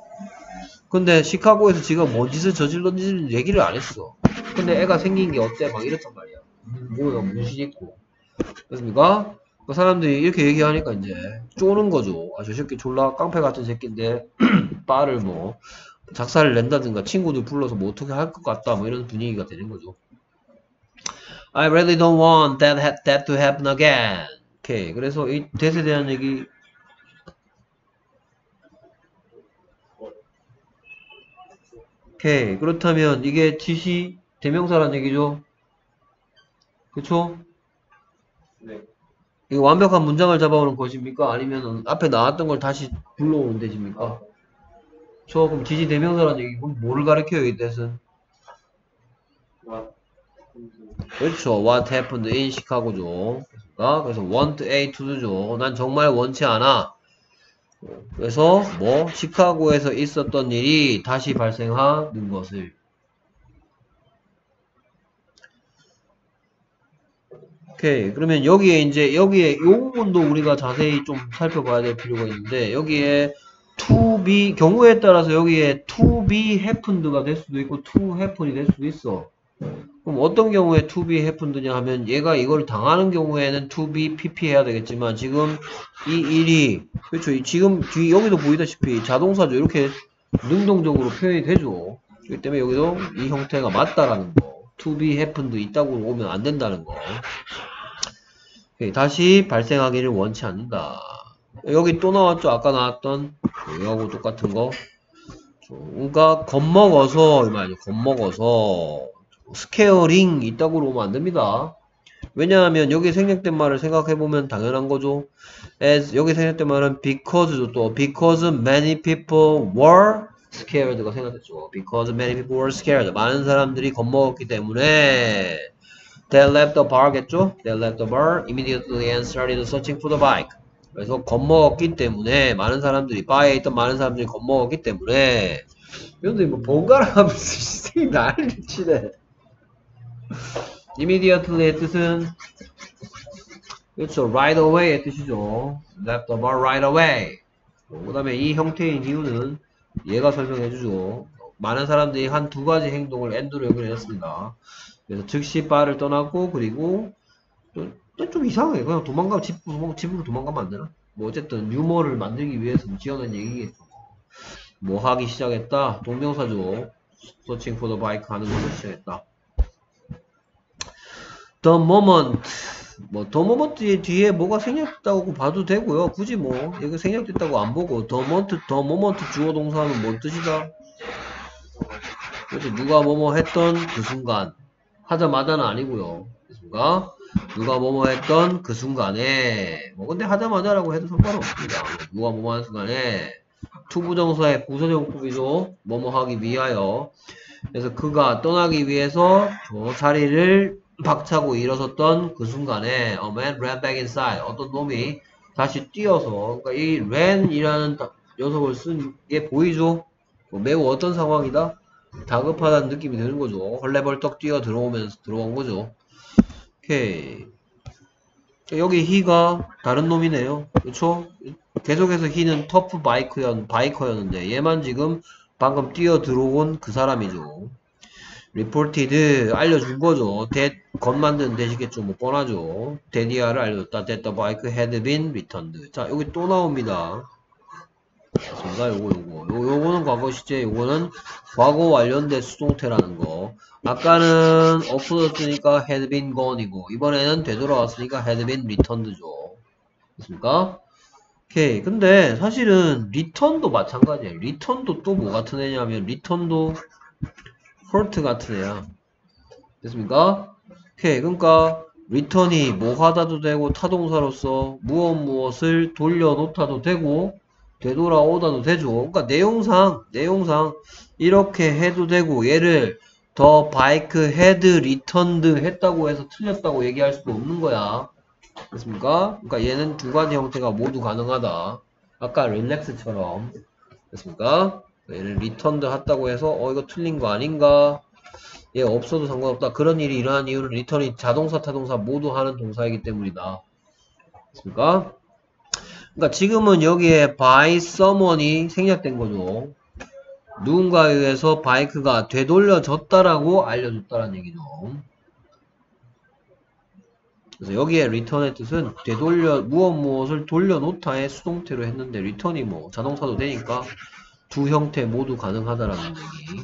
근데 시카고에서 지가 뭔 짓을 저질렀는지 얘기를 안 했어. 근데 애가 생긴 게 어때? 막 이랬단 말이야. 뭐야, 문신 있고. 그렇습니까? 그 사람들이 이렇게 얘기하니까 이제 쪼는 거죠. 아, 저 새끼 졸라 깡패 같은 새끼인데 바를 뭐 작사를 낸다든가 친구들 불러서 뭐 어떻게 할 것 같다 뭐 이런 분위기가 되는 거죠. I really don't want that, that to happen again. 오케이. 그래서 이 that에 대한 얘기 오케이. 그렇다면 이게 지시 대명사란 얘기죠. 그쵸? 네. 이거 완벽한 문장을 잡아오는 것입니까? 아니면 앞에 나왔던 걸 다시 불러오는 대지입니까? 저 그럼 지시 대명사라는 얘기 그럼 뭐를 가르쳐요? 이 뜻은? 그렇죠. What happened in Chicago죠. 그래서 want A to죠. 난 정말 원치 않아. 그래서 뭐 시카고에서 있었던 일이 다시 발생하는 것을. 오케이. 그러면 여기에 이제 여기에 이 부분도 우리가 자세히 좀 살펴봐야 될 필요가 있는데 여기에 to be 경우에 따라서 여기에 to be happened가 될 수도 있고 to happen이 될 수도 있어. 그럼 어떤 경우에 to be happened냐 하면 얘가 이걸 당하는 경우에는 to be pp 해야 되겠지만 지금 이 일이 그렇죠. 지금 뒤 여기도 보이다시피 자동사죠. 이렇게 능동적으로 표현이 되죠. 그렇기 때문에 여기도 이 형태가 맞다라는 거. to be happened 있다고 오면 안 된다는 거. 오케이, 다시 발생하기를 원치 않는다. 여기 또 나왔죠. 아까 나왔던 이거하고 똑같은 거. 그러니까 겁먹어서 이 말이죠. 겁먹어서 스케어링 있다고 오면 안 됩니다. 왜냐하면 여기 생략된 말을 생각해보면 당연한 거죠. as 여기 생략된 말은 because죠. 또 because many people were scared가 생각됐죠. because many people were scared. 많은 사람들이 겁먹었기 때문에 They left the bar겠죠? They left the bar immediately and started searching for the bike. 그래서 겁먹었기 때문에 많은 사람들이 바에 있던 많은 사람들이 겁먹었기 때문에 여러분들이 뭐 번갈아 가면서 시생이 난리를 치네. Immediately의 뜻은 그렇죠. Right away의 뜻이죠. Left the bar right away. 그 다음에 이 형태인 이유는 얘가 설명해주죠. 많은 사람들이 한 두 가지 행동을 and로 연결했습니다. 그래서 즉시 바를 떠났고 그리고 또, 좀 이상해. 그냥 도망가 집으로, 집으로 도망가면 안 되나? 뭐 어쨌든 유머를 만들기 위해서 지어낸 얘기겠죠. 뭐 하기 시작했다. 동명사죠. Searching for the bike 하는 것을 시작했다. The moment 뭐 the moment 뒤에 뭐가 생략됐다고 봐도 되고요. 굳이 뭐 이거 생략됐다고 안 보고 the moment, the moment 주어 동사는 뭔 뜻이다? 그래서 누가 뭐뭐 했던 그 순간 하자마자는 아니고요. 됐습니까? 누가 뭐뭐 했던 그 순간에 뭐 근데 하자마자라고 해도 상관없습니다. 누가 뭐뭐 하는 순간에 투부정사의 부사제공법이죠. 뭐뭐 하기 위하여. 그래서 그가 떠나기 위해서 저 자리를 박차고 일어섰던 그 순간에 a man ran back inside. 어떤 놈이 다시 뛰어서 그러니까 이 ran이라는 녀석을 쓴 게 보이죠? 뭐 매우 어떤 상황이다? 다급하다는 느낌이 드는 거죠. 헐레벌떡 뛰어 들어오면서 들어온 거죠. 오케이. 여기 he가 다른 놈이네요. 그쵸? 계속해서 he는 터프 바이크였, 바이커였는데 얘만 지금 방금 뛰어 들어온 그 사람이죠. reported 알려준 거죠. that 건 만드는 대시겠죠. 뭐 뻔하죠. 데디아를 알려줬다. that the bike had been returned. 자 여기 또 나옵니다. 맞습니다. 요거 요거 요, 요거는 과거 시제, 요거는 과거 완료된 수동태라는 거. 아까는 없어졌으니까 had been gone이고 이번에는 되돌아왔으니까 had been returned죠. 됐습니까? 오케이. 근데 사실은 return도 마찬가지예요. return도 또 뭐 같은 애냐면 return도 hurt 같은 애야. 됐습니까? 오케이. 그러니까 return이 뭐 하다도 되고 타동사로서 무엇 무엇을 돌려놓다도 되고 되돌아오다도 되죠. 그러니까 내용상 내용상 이렇게 해도 되고 얘를 더 바이크 헤드 리턴드 했다고 해서 틀렸다고 얘기할 수도 없는 거야. 됐습니까? 그러니까 얘는 두 가지 형태가 모두 가능하다. 아까 릴렉스처럼. 됐습니까? 얘를 리턴드 했다고 해서 어 이거 틀린 거 아닌가? 얘 없어도 상관없다. 그런 일이 일어난 이유는 리턴이 자동사 타동사 모두 하는 동사이기 때문이다. 됐습니까? 그러니까 지금은 여기에 by someone이 생략된 거죠. 누군가에 의해서 바이크가 되돌려졌다라고 알려줬다라는 얘기죠. 그래서 여기에 return의 뜻은 되돌려 무엇 무엇을 돌려놓다의 수동태로 했는데 return이 뭐 자동사도 되니까 두 형태 모두 가능하다라는 얘기.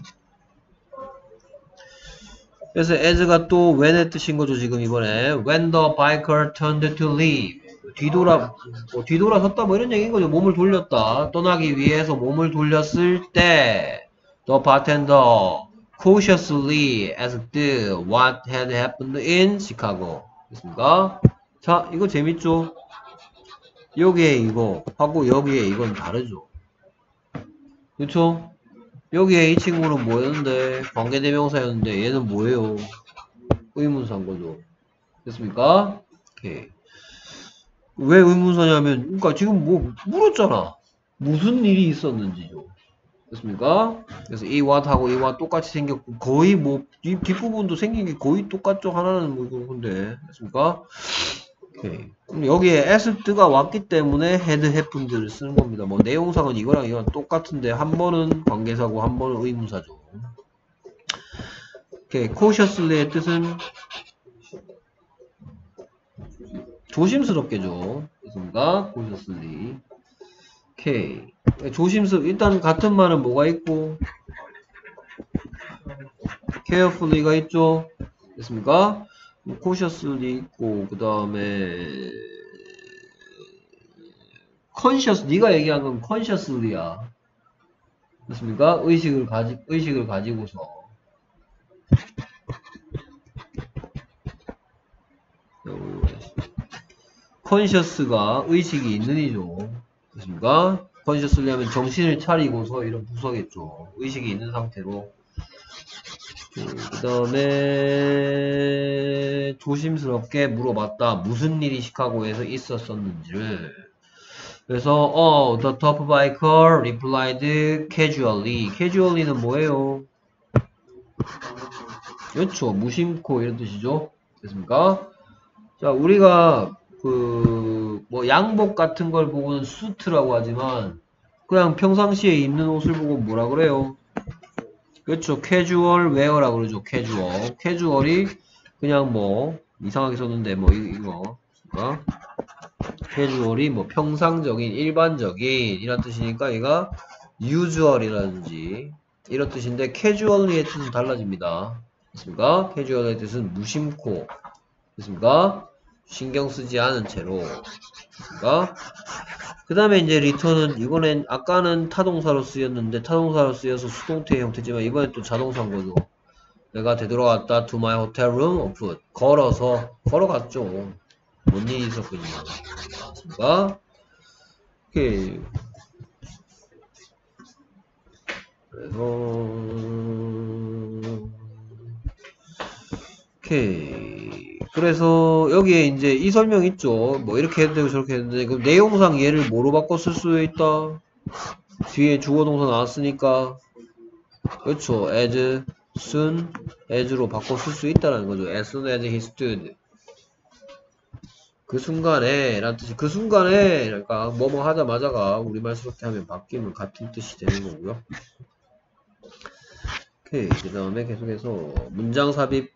그래서 as가 또 when의 뜻인 거죠. 지금 이번에 when the biker turned to leave. 뒤돌아, 뭐 뒤돌아섰다 뭐 이런 얘기인 거죠. 몸을 돌렸다. 떠나기 위해서 몸을 돌렸을 때 the bartender cautiously asked what had happened in Chicago. 됐습니까? 자, 이거 재밌죠? 여기에 이거 하고 여기에 이건 다르죠. 그쵸? 여기에 이 친구는 뭐였는데 관계대명사였는데 얘는 뭐예요? 의문사인 거죠. 됐습니까? 오케이. 왜 의문사냐면, 그러니까 지금 뭐 물었잖아. 무슨 일이 있었는지죠. 됐습니까? 그래서 이 what하고 이 what 똑같이 생겼고 거의 뭐 이 뒷부분도 생긴 게 거의 똑같죠. 하나는 뭐 이거 근데 됐습니까? 오케이. 그럼 여기에 as가 왔기 때문에 had happened를 쓰는 겁니다. 뭐 내용상은 이거랑 이거랑 똑같은데 한 번은 관계사고 한 번은 의문사죠. 오케이. cautiously의 뜻은 조심스럽게죠. 됐습니까? cautiously. 오케이. 조심스럽, 일단 같은 말은 뭐가 있고, carefully가 있죠. 됐습니까? cautiously 있고, 그 다음에, conscious, 네가 얘기한 건 consciously야. 됐습니까? 의식을 가지, 의식을 가지고서. conscious가 의식이 있는 이죠. 됐습니까? consciously 하면 정신을 차리고서 이런 부서겠죠. 의식이 있는 상태로. 그 다음에 조심스럽게 물어봤다. 무슨 일이 시카고에서 있었었는지를. 그래서 어, the top biker replied casually. casually는 뭐예요? 그렇죠. 무심코 이런 뜻이죠. 됐습니까? 자, 우리가 그 뭐 양복 같은 걸 보고는 수트라고 하지만 그냥 평상시에 입는 옷을 보고 뭐라 그래요? 그렇죠. 캐주얼 웨어라고 그러죠. 캐주얼. 캐주얼이 그냥 뭐 이상하게 썼는데 뭐 이거 그러니까 캐주얼이 뭐 평상적인 일반적인 이런 뜻이니까 얘가 usual이라든지 이런 뜻인데 캐주얼리의 뜻은 달라집니다. 됐습니까? 캐주얼의 뜻은 무심코 됐습니까? 신경 쓰지 않은 채로 됐습니까? 그 다음에 이제 리턴은 이번엔 아까는 타동사로 쓰였는데 타동사로 쓰여서 수동태의 형태지만 이번엔 또 자동사인 거죠. 내가 되돌아왔다 to my hotel room on foot. 걸어서 걸어갔죠. 뭔 일이 있었군요. 됐습니까? 오케이. 그래서 오케이. 그래서 여기에 이제 이 설명 있죠. 뭐 이렇게 해도 되고 저렇게 해도 되고 그럼 내용상 얘를 뭐로 바꿔 쓸 수 있다? 뒤에 주어동사 나왔으니까 그렇죠. as soon as로 바꿔 쓸 수 있다는 거죠. as soon as he stood. 그 순간에 라는 뜻이 그 순간에 그러니까 뭐뭐 하자마자가 우리말스럽게 하면 바뀌면 같은 뜻이 되는 거고요. 오케이. 그 다음에 계속해서 문장 삽입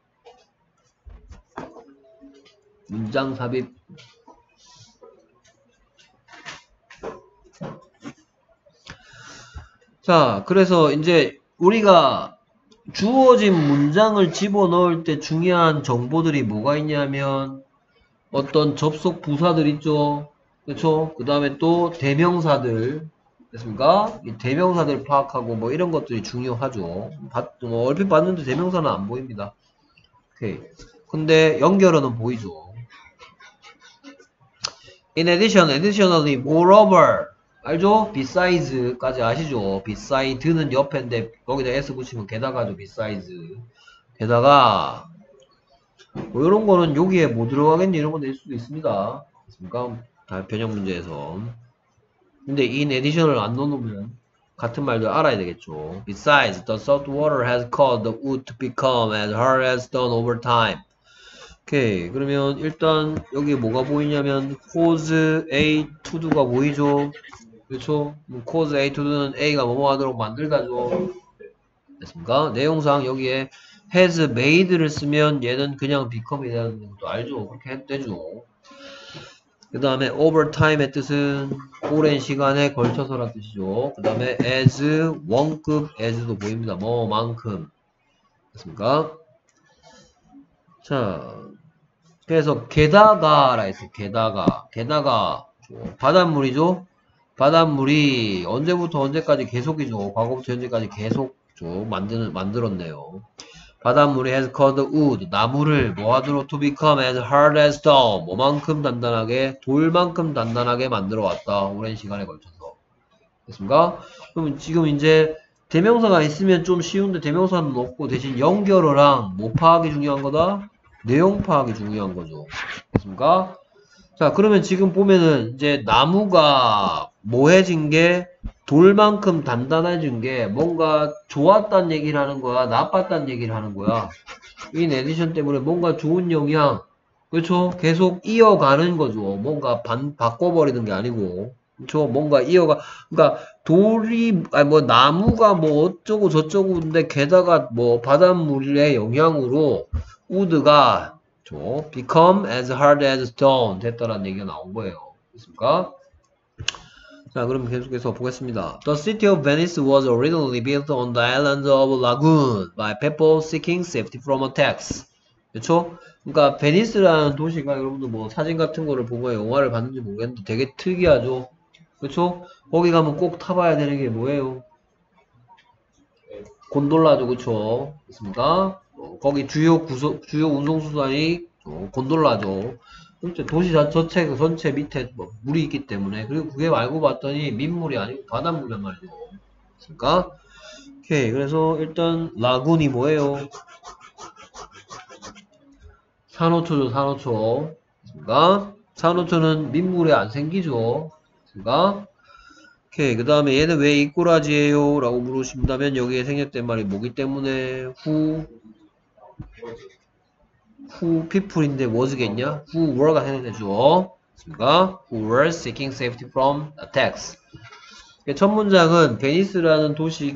문장 삽입 자 그래서 이제 우리가 주어진 문장을 집어넣을 때 중요한 정보들이 뭐가 있냐면 어떤 접속 부사들 있죠. 그렇죠? 그 다음에 또 대명사들 됐습니까? 이 대명사들 파악하고 뭐 이런 것들이 중요하죠. 바, 뭐 얼핏 봤는데 대명사는 안 보입니다. 오케이. 근데 연결어는 보이죠. In addition, additionally, moreover 알죠? besides까지 아시죠? beside는 옆인데 거기다 s 붙이면 게다가죠. besides 게다가 뭐 이런 거는 여기에 뭐 들어가겠니 이런 거 낼 수도 있습니다. 그러니까 변형 문제에서 근데 in addition을 안 넣어놓으면 같은 말도 알아야 되겠죠. Besides, the salt water has caused the wood to become as hard as stone over time. 오케이. 그러면 일단 여기 뭐가 보이냐면 cause A to do가 보이죠. 그렇죠? cause A to do는 A가 뭐뭐 하도록 만들다죠. 됐습니까? 내용상 여기에 has made를 쓰면 얘는 그냥 become이 되는 것도 알죠? 그렇게 해도 되죠. 그 다음에 over time의 뜻은 오랜 시간에 걸쳐서란 뜻이죠. 그 다음에 as 원급 as도 보입니다. 뭐만큼 됐습니까? 자, 그래서 게다가 라 했어요. 게다가 게다가 바닷물이죠. 바닷물이 언제부터 언제까지 계속이죠. 과거부터 현재까지 계속 만드는 만들었네요. 바닷물이 has caused wood 나무를 뭐하도록 to become as hard as stone 뭐만큼 단단하게 돌만큼 단단하게 만들어 왔다. 오랜 시간에 걸쳐서 됐습니까? 그럼 지금 이제 대명사가 있으면 좀 쉬운데 대명사는 없고 대신 연결어랑 뭐 파악이 중요한 거다? 내용 파악이 중요한 거죠. 됐습니까? 자 그러면 지금 보면은 이제 나무가 뭐해진 게 돌만큼 단단해진 게 뭔가 좋았다는 얘기를 하는 거야 나빴다는 얘기를 하는 거야. 이 에디션 때문에 뭔가 좋은 영향 그렇죠? 계속 이어가는 거죠. 뭔가 반, 바꿔버리는 게 아니고 그렇죠? 뭔가 이어가 그러니까 돌이 아니 뭐 나무가 뭐 어쩌고 저쩌고인데 게다가 뭐 바닷물의 영향으로 우드가 저 become as hard as stone 됐다라는 얘기가 나온 거예요. 됐습니까? 자, 그럼 계속해서 보겠습니다. The city of Venice was originally built on the island of Lagoon by people seeking safety from attacks. 그렇죠? 그러니까 베니스라는 도시가 여러분들 뭐 사진 같은 거를 보고 영화를 봤는지 모르겠는데 되게 특이하죠. 그렇죠? 거기 가면 꼭 타봐야 되는 게 뭐예요? 곤돌라죠, 그렇죠? 됐습니까? 어, 거기 주요 구소, 주요 운송수단이 어, 곤돌라죠. 도시 전체, 전체 밑에 뭐 물이 있기 때문에. 그리고 그게 알고 봤더니 민물이 아니고 바닷물이란 말이죠. 그러니까 오케이. 그래서 일단 라군이 뭐예요? 산호초죠, 산호초. 그러니까 산호초는 민물에 안 생기죠. 그러니까 오케이. 그 다음에 얘는 왜 이꼬라지예요? 라고 물으신다면 여기에 생략된 말이 뭐기 때문에 who who people인데 was겠냐? who were가 생략되죠. 그러니까 who were seeking safety from attacks. 첫 문장은 베니스라는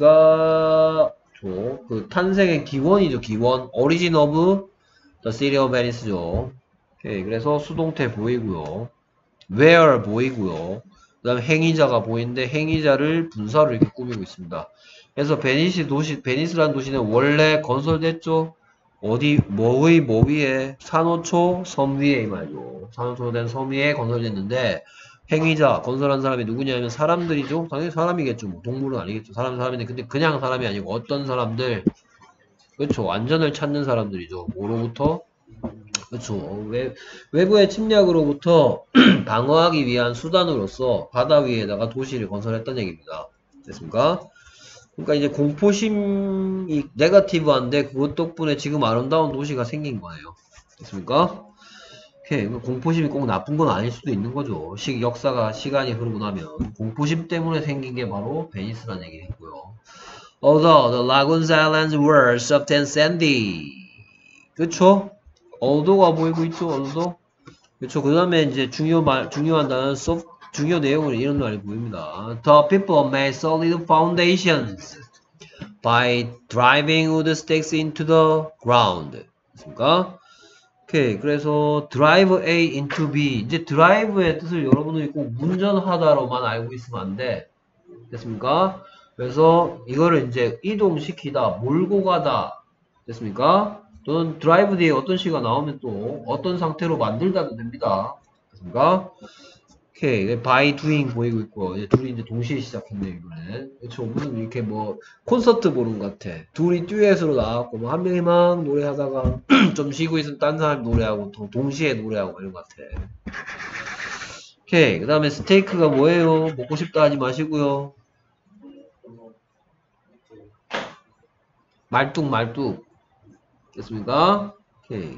도시가 그 탄생의 기원이죠. 기원. origin of the city of Venice죠. 오케이. 그래서 수동태 보이고요. where 보이고요. 그 다음에 행위자가 보이는데 행위자를 분사로 이렇게 꾸미고 있습니다. 그래서 베니스 도시, 베니스라는 도시는 원래 건설됐죠. 어디 뭐의 뭐 위에 산호초 섬 위에 이 말이죠. 산호초로 된 섬 위에 건설됐는데 행위자 건설한 사람이 누구냐면 사람들이죠. 당연히 사람이겠죠. 뭐 동물은 아니겠죠. 사람 사람인데 근데 그냥 사람이 아니고 어떤 사람들 그렇죠. 안전을 찾는 사람들이죠. 뭐로부터 그렇죠. 외, 외부의 침략으로부터 방어하기 위한 수단으로서 바다 위에다가 도시를 건설했다는 얘기입니다. 됐습니까? 그러니까 이제 공포심이 네거티브한데 그것 덕분에 지금 아름다운 도시가 생긴 거예요. 됐습니까? 오케이. 공포심이 꼭 나쁜 건 아닐 수도 있는 거죠. 시, 역사가 시간이 흐르고 나면 공포심 때문에 생긴 게 바로 베니스라는 얘기를 했고요. Although the lagoons islands were soft and sandy. 그쵸? although가 보이고 있죠. although. 그쵸. 그 다음에 이제 중요 말, 중요한 단어는 soft, 중요 내용으로 이런 말이 보입니다. The people made solid foundations by driving wood stakes into the ground. 됐습니까? 오케이. 그래서 drive A into B. 이제 drive의 뜻을 여러분들이 꼭 운전하다로만 알고 있으면 안 돼. 됐습니까? 그래서 이거를 이제 이동시키다, 몰고 가다. 됐습니까? 또는 drive 뒤에 어떤 시가 나오면 또 어떤 상태로 만들다도 됩니다. 됐습니까? 오케이. by doing 보이고 있고, 이제 둘이 이제 동시에 시작했네, 이번엔. 그쵸. 무슨 이렇게 뭐, 콘서트 보는 것 같아. 둘이 듀엣으로 나왔고, 뭐, 한 명이 막 노래하다가, 좀 쉬고 있으면 딴 사람이 노래하고, 또 동시에 노래하고, 이런 것 같아. 오케이. 그 다음에 스테이크가 뭐예요? 먹고 싶다 하지 마시고요. 말뚝, 말뚝. 됐습니까? 오케이.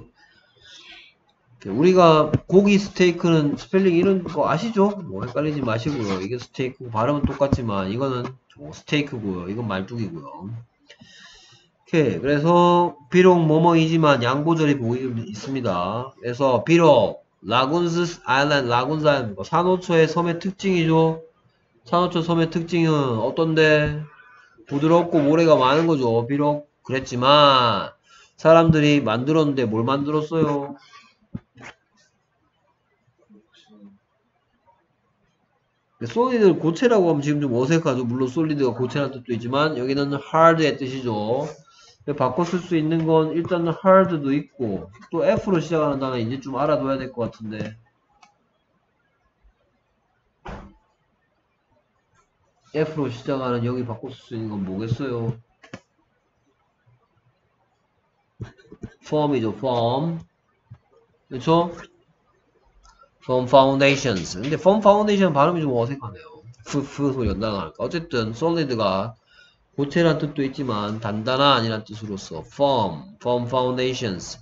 우리가 고기 스테이크는 스펠링 이런 거 아시죠? 뭐 헷갈리지 마시고요. 이게 스테이크고 발음은 똑같지만 이거는 스테이크고요. 이건 말뚝이고요. 오케이. 그래서 비록 뭐뭐이지만 양보절이 보이고 있습니다. 그래서 비록 라군스 아일랜드 라군스 아일랜드 산호초의 섬의 특징이죠. 산호초 섬의 특징은 어떤데? 부드럽고 모래가 많은 거죠. 비록 그랬지만 사람들이 만들었는데 뭘 만들었어요? 솔리드 고체라고 하면 지금 좀 어색하죠. 물론 솔리드가 고체라는 뜻도 있지만 여기는 hard의 뜻이죠. 바꿔 쓸 수 있는 건 일단은 hard도 있고 또 F로 시작하는 단어 이제 좀 알아둬야 될 것 같은데 F로 시작하는 여기 바꿔 쓸 수 있는 건 뭐겠어요? form이죠. form 그렇죠? form foundations 근데 form foundation 발음이 좀 어색하네요. 프, 프 소리가 나니까 어쨌든 solid가 고체란 뜻도 있지만 단단한 아니란 뜻으로서 form, form foundations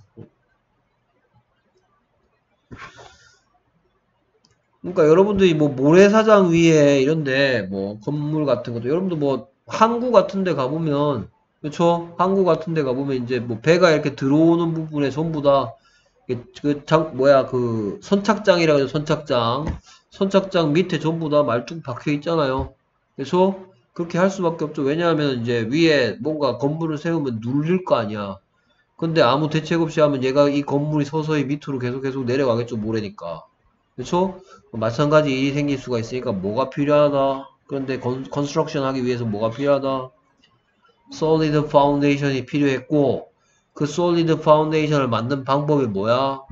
그러니까 여러분들이 뭐 모래사장 위에 이런데 뭐 건물 같은 것도 여러분들 뭐 항구 같은 데 가보면 그쵸? 항구 같은 데 가보면 이제 뭐 배가 이렇게 들어오는 부분에 전부 다 그 장 뭐야 그 선착장이라고 해서 선착장 선착장 밑에 전부 다 말뚝 박혀 있잖아요. 그래서 그렇게 할 수밖에 없죠. 왜냐하면 이제 위에 뭔가 건물을 세우면 눌릴 거 아니야. 근데 아무 대책 없이 하면 얘가 이 건물이 서서히 밑으로 계속 계속 내려가겠죠. 모래니까. 그쵸? 마찬가지 일이 생길 수가 있으니까 뭐가 필요하다. 그런데 건, 컨스트럭션 하기 위해서 뭐가 필요하다. solid foundation이 필요했고 그 solid foundation을 만든 방법이 뭐야?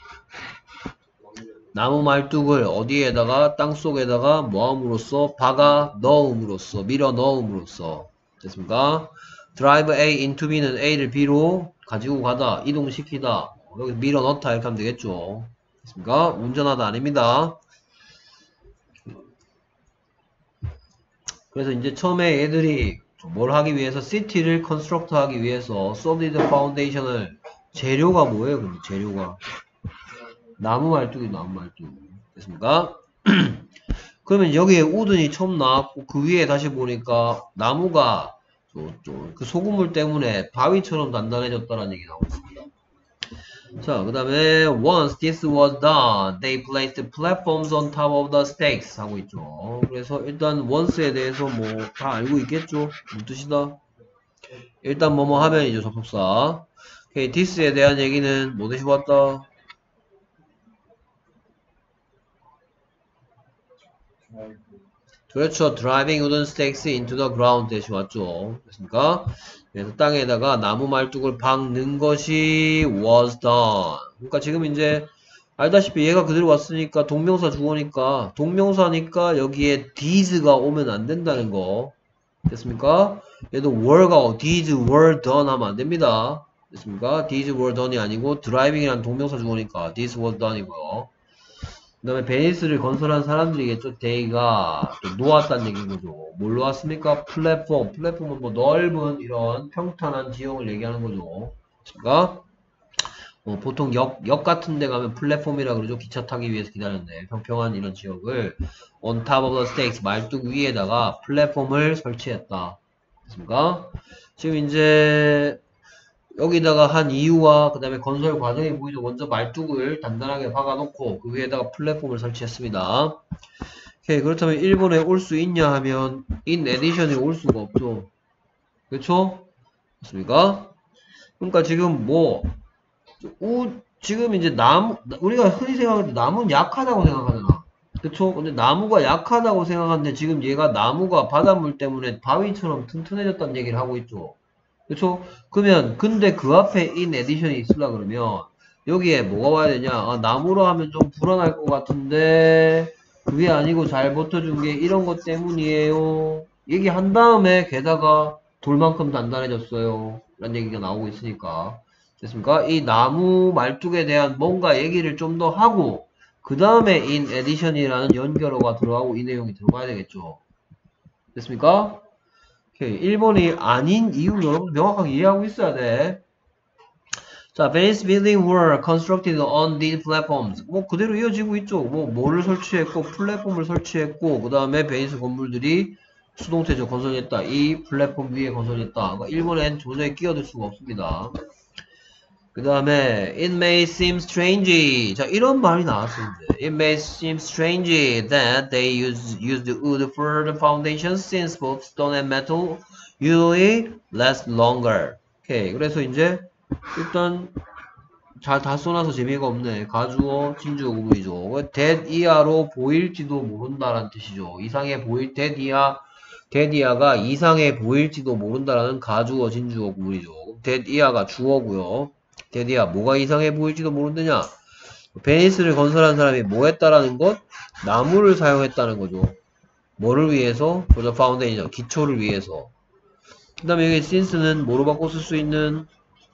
나무 말뚝을 어디에다가 땅속에다가 뭐함으로써 박아 넣음으로써 밀어 넣음으로써 됐습니까? drive A into B는 A를 B로 가지고 가다 이동시키다 여기 밀어 넣다 이렇게 하면 되겠죠. 됐습니까? 운전하다 아닙니다. 그래서 이제 처음에 얘들이 뭘 하기 위해서? city를 construct 하기 위해서 solid foundation을 재료가 뭐예요? 근데 재료가 나무 말뚝이 나무 말뚝 됐습니까? 그러면 여기에 우든이 처음 나왔고 그 위에 다시 보니까 나무가 그 소금물 때문에 바위처럼 단단해졌다는 얘기 나오고 있습니다. 자, 그 다음에 once this was done, they placed platforms on top of the stakes 하고 있죠. 그래서 일단 once에 대해서 뭐 다 알고 있겠죠? 무슨 뜻이다? 일단 뭐뭐 하면이죠, 접속사. 오케이, this에 대한 얘기는 뭐 대시 왔다? 그렇죠. driving wooden stakes into the ground 대시 왔죠. 됐습니까? 그래서 땅에다가 나무 말뚝을 박는 것이 was done. 그러니까 지금 이제 알다시피 얘가 그대로 왔으니까 동명사 주어니까 동명사니까 여기에 did가 오면 안 된다는 거. 됐습니까? 얘도 were가 did were done 하면 안 됩니다. 됐습니까? did were done이 아니고 driving이란 동명사 주어니까 this was done이고요. 그 다음에 베니스를 건설한 사람들이겠죠. they가 또 놓았다는 얘기인 거죠. 뭘 놓았습니까? 플랫폼. 플랫폼은 뭐 넓은 이런 평탄한 지형을 얘기하는 거죠. 그러니까 어, 보통 역, 역 같은 데 가면 플랫폼이라 그러죠. 기차 타기 위해서 기다렸는데 평평한 이런 지역을 on top of the stakes 말뚝 위에다가 플랫폼을 설치했다. 됐습니까? 지금 이제 여기다가 한 이유와 그 다음에 건설 과정이 보이죠. 먼저 말뚝을 단단하게 박아놓고 그 위에다가 플랫폼을 설치했습니다. 오케이, 그렇다면 일본에 올 수 있냐 하면 in addition이 올 수가 없죠. 그렇죠? 맞습니까? 그러니까 지금 뭐 우, 지금 이제 나무 우리가 흔히 생각할 때 나무는 약하다고 생각하잖아. 그쵸? 근데 나무가 약하다고 생각하는데 지금 얘가 나무가 바닷물 때문에 바위처럼 튼튼해졌다는 얘기를 하고 있죠. 그쵸? 그러면 근데 그 앞에 in addition이 있으려 그러면 여기에 뭐가 와야 되냐? 아, 나무로 하면 좀 불안할 것 같은데 그게 아니고 잘 버텨준 게 이런 것 때문이에요. 얘기한 다음에 게다가 돌만큼 단단해졌어요. 라는 얘기가 나오고 있으니까. 됐습니까? 이 나무 말뚝에 대한 뭔가 얘기를 좀 더 하고 그 다음에 in addition이라는 연결어가 들어가고 이 내용이 들어가야 되겠죠. 됐습니까? 오케이. 일 번이 아닌 이유 여러분 명확하게 이해하고 있어야 돼. 자, Venice building were constructed on these platforms. 뭐 그대로 이어지고 있죠. 뭐 뭐를 설치했고 플랫폼을 설치했고 그 다음에 베니스 건물들이 수동태죠. 건설했다. 이 플랫폼 위에 건설했다. 그러니까 일 번엔 도저히 끼어들 수가 없습니다. 그 다음에 it may seem strange. 자, 이런 말이 나왔어요. It may seem strange that they use used wood for the foundation since both stone and metal usually last longer. 오케이. 그래서 이제 일단 잘 다 써놔서 재미가 없네. 가주어, 진주어 구문이죠. that 이하로 보일지도 모른다라는 뜻이죠. 이상해 보일 that 이하 that 이하가 이상해 보일지도 모른다라는 가주어, 진주어 구문이죠. that 이하가 주어고요. 데디야 뭐가 이상해 보일지도 모른다냐? 베니스를 건설한 사람이 뭐 했다라는 것? 나무를 사용했다는 거죠. 뭐를 위해서? for the foundation, 기초를 위해서. 그 다음에 여기 since는 뭐로 바꿔 쓸 수 있는?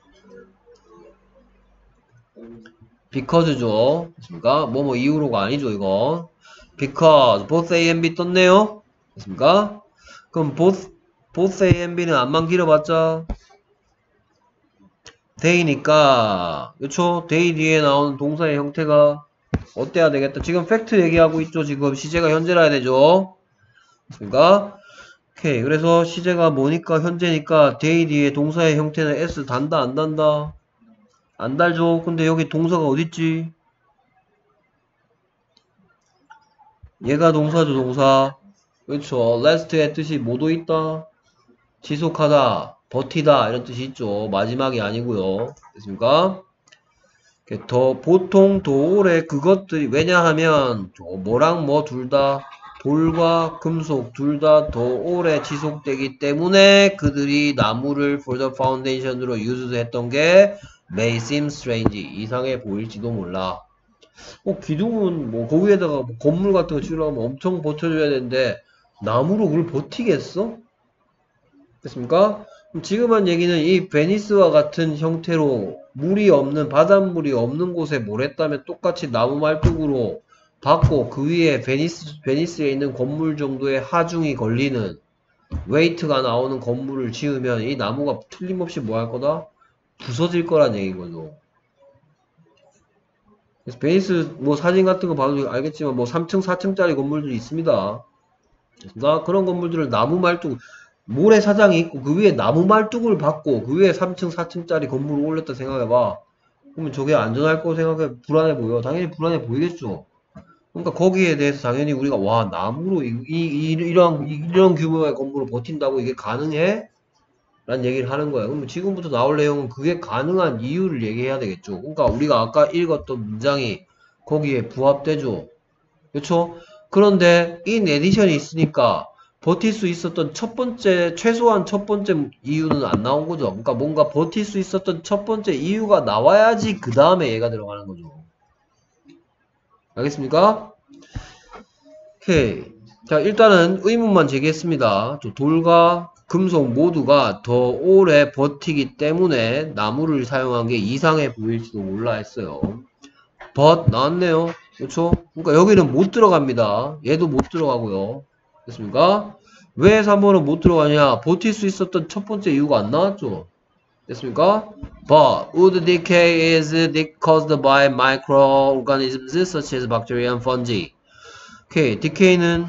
because죠. 됐습니까? 뭐 뭐 이유로가 아니죠 이거. because both A and B 떴네요. 됐습니까? 그럼 both, both A and B는 안만 길어봤자 데이니까 그쵸? 데이 뒤에 나오는 동사의 형태가 어때야 되겠다. 지금 팩트 얘기하고 있죠. 지금 시제가 현재라 해야 되죠. 그러니까 오케이. 그래서 시제가 뭐니까 현재니까 데이 뒤에 동사의 형태는 S 단다 안 단다? 안 달죠. 근데 여기 동사가 어딨지? 얘가 동사죠. 동사. 그렇죠. last의 뜻이 뭐도 있다? 지속하다, 버티다 이런 뜻이 있죠. 마지막이 아니고요. 됐습니까? 더 보통 돌에 그것들이 왜냐하면 뭐랑 뭐 둘 다 돌과 금속 둘 다 더 오래 지속되기 때문에 그들이 나무를 for the foundation으로 used 했던 게 may seem strange 이상해 보일지도 몰라. 어, 기둥은 뭐 거기에다가 뭐 건물 같은 거 치려면 엄청 버텨줘야 되는데 나무로 그걸 버티겠어? 됐습니까? 그럼 지금 한 얘기는 이 베니스와 같은 형태로 물이 없는 바닷물이 없는 곳에 뭘 했다면 똑같이 나무 말뚝으로 받고 그 위에 베니스, 베니스에 있는 건물 정도의 하중이 걸리는 웨이트가 나오는 건물을 지으면 이 나무가 틀림없이 뭐 할 거다? 부서질 거란 얘기인 거죠. 그래서 베니스 뭐 사진 같은 거 봐도 알겠지만 뭐 삼 층, 사 층짜리 건물들이 있습니다. 그러니까 그런 건물들을 나무 말뚝, 모래사장이 있고 그 위에 나무 말뚝을 박고 그 위에 삼 층, 사 층짜리 건물을 올렸다 생각해봐. 그러면 저게 안전할 거 생각해 불안해 보여? 당연히 불안해 보이겠죠. 그러니까 거기에 대해서 당연히 우리가 와 나무로 이, 이, 이 이런 이런 규모의 건물을 버틴다고 이게 가능해? 라는 얘기를 하는 거야. 그럼 지금부터 나올 내용은 그게 가능한 이유를 얘기해야 되겠죠. 그러니까 우리가 아까 읽었던 문장이 거기에 부합되죠. 그렇죠? 그런데 in addition이 있으니까 버틸 수 있었던 첫 번째, 최소한 첫 번째 이유는 안 나온 거죠. 그러니까 뭔가 버틸 수 있었던 첫 번째 이유가 나와야지 그 다음에 얘가 들어가는 거죠. 알겠습니까? 오케이. 자, 일단은 의문만 제기했습니다. 돌과 금속 모두가 더 오래 버티기 때문에 나무를 사용한 게 이상해 보일지도 몰라 했어요. but 나왔네요. 그렇죠? 그러니까 여기는 못 들어갑니다. 얘도 못 들어가고요. 됐습니까? 왜 삼 번은 못 들어가냐? 버틸 수 있었던 첫 번째 이유가 안 나왔죠. 됐습니까? But wood decay is caused by microorganisms such as bacteria and fungi. 오케이, decay는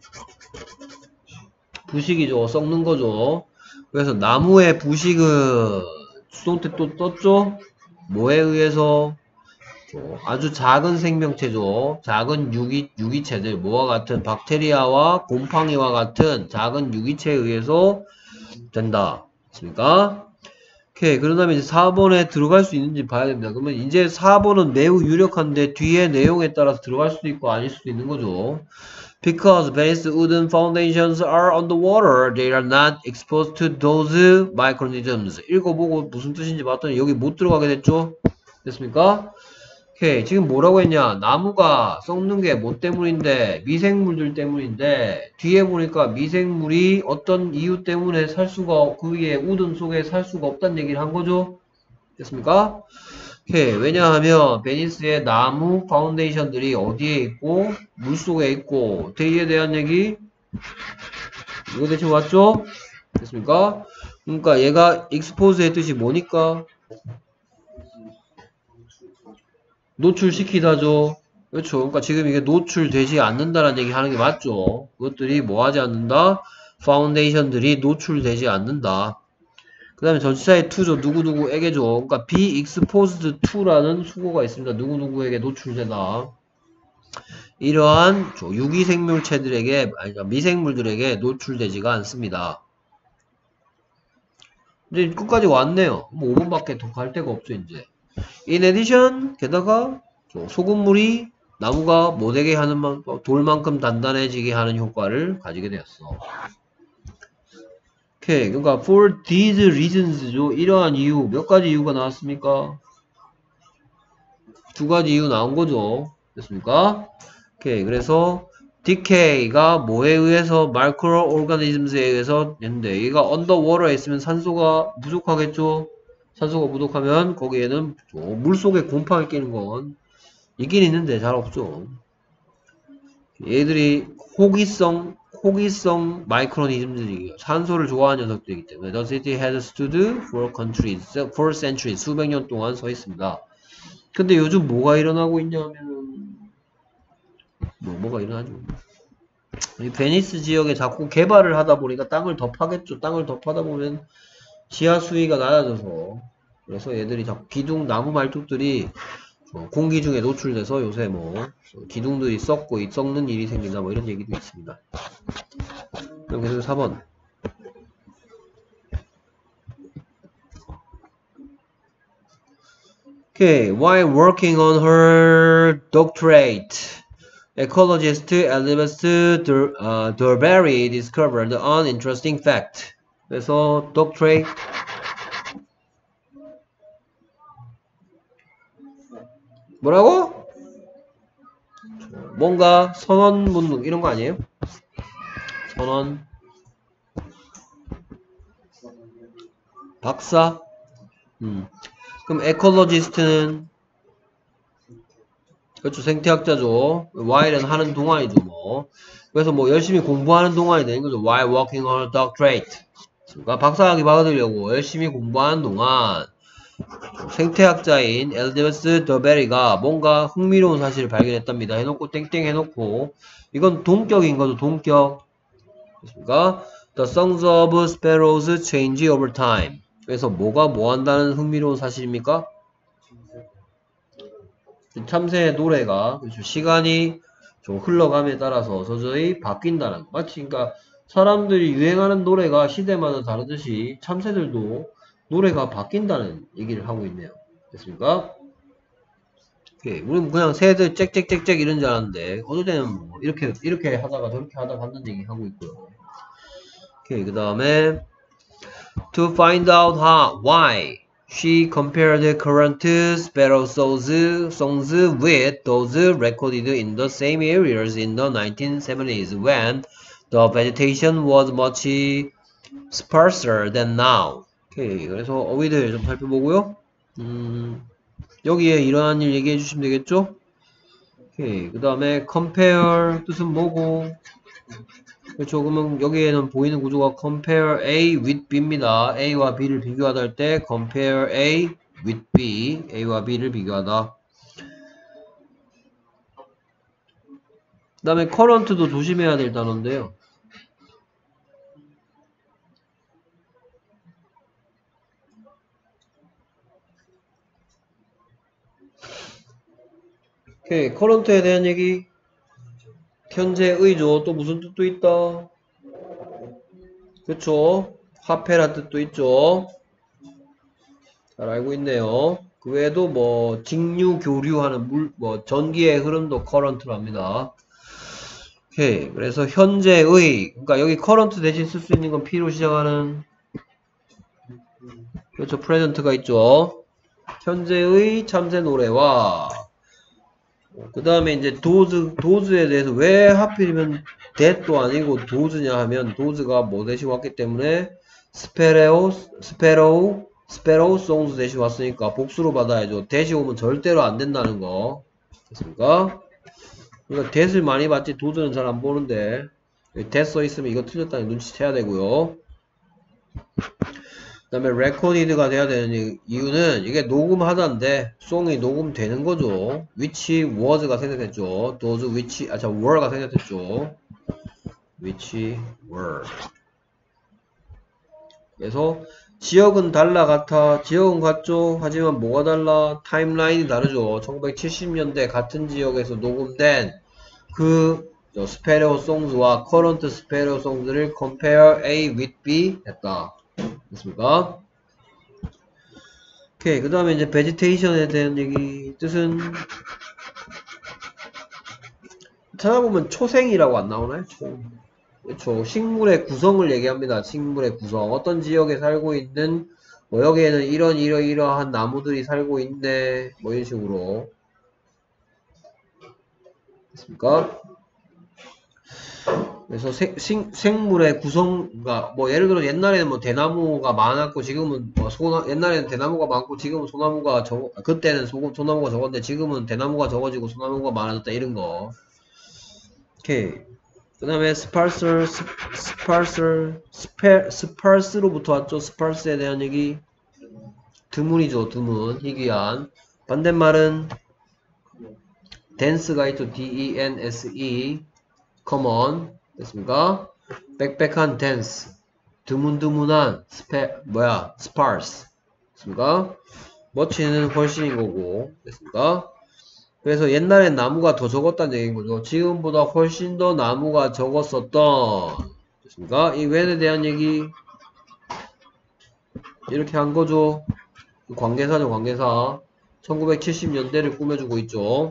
부식이죠. 썩는 거죠. 그래서 나무의 부식은 수동태 또 떴죠? 뭐에 의해서? 아주 작은 생명체죠. 작은 유기, 유기체들, 뭐와 같은 박테리아와 곰팡이와 같은 작은 유기체에 의해서 된다. 맞습니까? 오케이. 그런 다음에 이제 사 번에 들어갈 수 있는지 봐야 됩니다. 그러면 이제 사 번은 매우 유력한데 뒤에 내용에 따라서 들어갈 수도 있고 아닐 수도 있는 거죠. Because Venice wooden foundations are underwater, they are not exposed to those microorganisms. 읽어보고 무슨 뜻인지 봤더니 여기 못 들어가게 됐죠? 됐습니까? 오케이. 지금 뭐라고 했냐? 나무가 썩는 게 뭐 때문인데? 미생물들 때문인데, 뒤에 보니까 미생물이 어떤 이유 때문에 살 수가, 그 위에 우든 속에 살 수가 없다는 얘기를 한 거죠? 됐습니까? 오케이. 왜냐하면, 베니스의 나무 파운데이션들이 어디에 있고, 물 속에 있고, 데이에 대한 얘기? 이거 대충 왔죠? 됐습니까? 그러니까 얘가 익스포즈의 뜻이 뭐니까? 노출시키다죠. 그렇죠. 그러니까 지금 이게 노출되지 않는다라는 얘기 하는 게 맞죠. 그것들이 뭐 하지 않는다? 파운데이션들이 노출되지 않는다. 그 다음에 전치사의 to죠. 누구누구에게죠. 그러니까 be exposed to라는 수고가 있습니다. 누구누구에게 노출되다. 이러한 유기생물체들에게, 아니, 미생물들에게 노출되지가 않습니다. 이제 끝까지 왔네요. 뭐 오 번밖에 더 갈 데가 없죠, 이제. In addition, 게다가 소금물이 나무가 못되게 하는 만, 돌만큼 단단해지게 하는 효과를 가지게 되었어. 오케이. 그러니까 for these reasons죠. 이러한 이유, 몇 가지 이유가 나왔습니까? 두 가지 이유 나온 거죠. 됐습니까? 오케이. 그래서 decay가 뭐에 의해서 microorganisms에 의해서 했는데 얘가 underwater에 있으면 산소가 부족하겠죠. 산소가 부족하면 거기에는 물속에 곰팡이 끼는 건 있긴 있는데 잘 없죠. 얘들이 호기성 호기성 마이크로니즘들이에요. 산소를 좋아하는 녀석들이기 때문에 The city has stood for countries, for centuries, 수백 년 동안 서 있습니다. 근데 요즘 뭐가 일어나고 있냐면 뭐 뭐가 일어나죠? 이 베니스 지역에 자꾸 개발을 하다 보니까 땅을 더 파겠죠. 땅을 더 파다 보면 지하 수위가 낮아져서 그래서 얘들이 자꾸 기둥 나무 말뚝들이 공기 중에 노출돼서 요새 뭐 기둥들이 썩고 썩는 일이 생긴다 뭐 이런 얘기도 있습니다. 그럼 계속 사 번. Okay, while working on her doctorate, ecologist Elizabeth Dorberry discovered an interesting fact. 그래서 doctorate 뭐라고? 뭔가 선언 문구 이런 거 아니에요? 선언 박사 음. 그럼 에콜로지스트는 그렇죠. 생태학자죠. while은 하는 동안이죠, 뭐. 그래서 뭐 열심히 공부하는 동안이 되는 거죠. while working on a doctorate. 그러니까 박사학위 받으려고 열심히 공부하는 동안 생태학자인 엘리자베스 더베리가 뭔가 흥미로운 사실을 발견했답니다. 해놓고 땡땡 해놓고 이건 동격인 거죠. 동격. 그렇습니까? The songs of sparrows change over time. 그래서 뭐가 뭐 한다는 흥미로운 사실입니까? 참새의 노래가 그렇죠. 시간이 좀 흘러감에 따라서 서서히 바뀐다는 거. 마치 그러니까 사람들이 유행하는 노래가 시대마다 다르듯이 참새들도 노래가 바뀐다는 얘기를 하고 있네요. 됐습니까? 오케이. 우리는 그냥 새들 짹짹짹짹 이런 줄 알았는데 어떨 때는 뭐 이렇게 이렇게 하다가 저렇게 하다가 한다는 얘기 하고 있고요. 오케이. 그 다음에 to find out how why she compared current sparrow songs, songs with those recorded in the same areas in the nineteen seventies when the vegetation was much sparser than now. 오케이. 그래서 어휘들 좀 살펴보고요. 음, 여기에 이러한 일 얘기해 주시면 되겠죠? 오케이. 그 다음에 compare 뜻은 뭐고? 그렇죠. 그러면 여기에는 보이는 구조가 compare A with B입니다. A와 B를 비교하다 할 때 compare A with B, A와 B를 비교하다. 그 다음에 current도 조심해야 될 단어인데요. 오케이. current에 대한 얘기. 현재의죠. 또 무슨 뜻도 있다? 그쵸? 화폐란 뜻도 있죠. 잘 알고 있네요. 그 외에도 뭐 직류 교류하는 물, 뭐 전기의 흐름도 current로 합니다. 오케이. 그래서 현재의, 그러니까 여기 current 대신 쓸 수 있는 건 P로 시작하는 그렇죠. present가 있죠. 현재의 참새 노래와 그 다음에 이제 도즈, 도즈에 대해서 왜 하필이면 that도 아니고 도즈냐 하면 도즈가 뭐 대신 왔기 때문에 스페레오, 스페로우, 스페로우 송스 대신 왔으니까 복수로 받아야죠. that이 오면 절대로 안 된다는 거. 됐습니까? 그러니까 that을 많이 봤지 도즈는 잘 안 보는데 that 써 있으면 이거 틀렸다니 눈치채야 되고요. 그 다음에 recorded가 돼야 되는 이유는 이게 녹음하다인데 송이 녹음되는 거죠. which was가 생략됐죠. those which 아 자 were가 생략됐죠. which were. 그래서 지역은 달라 같아. 지역은 같죠. 하지만 뭐가 달라? 타임라인이 다르죠. 천구백칠십 년대 같은 지역에서 녹음된 그 스페레오 송스와 커런트 스페레오 송스를 compare A with B 했다. 됐습니까? 오케이. 그 다음에 이제 베지테이션에 대한 얘기 뜻은 찾아보면 초생이라고 안 나오나요? 초. 그렇죠. 식물의 구성을 얘기합니다. 식물의 구성. 어떤 지역에 살고 있는 뭐 여기에는 이런 이러이러한 나무들이 살고 있네. 뭐 이런 식으로. 됐습니까? 그래서 생, 생, 생물의 구성가 뭐 예를 들어 옛날에는 뭐 대나무가 많았고 지금은 뭐 소나 옛날에는 대나무가 많고 지금은 소나무가 적어 그때는 소, 소나무가 적었는데 지금은 대나무가 적어지고 소나무가 많아졌다 이런 거. 오케이. 그 다음에 스파르스 스파르스 스페 스파르스로부터 왔죠. 스파르스에 대한 얘기. 드문이죠. 드문 희귀한. 반대말은 덴스가 있죠. D E N S E common. 됐습니까? 빽빽한 dense 드문드문한 스페 뭐야 sparse 됐습니까? much는 훨씬인 거고 됐습니까? 그래서 옛날엔 나무가 더 적었다는 얘기인 거죠. 지금보다 훨씬 더 나무가 적었었던 됐습니까? 이 when에 대한 얘기 이렇게 한 거죠. 관계사죠. 관계사. 천구백칠십 년대를 꾸며주고 있죠.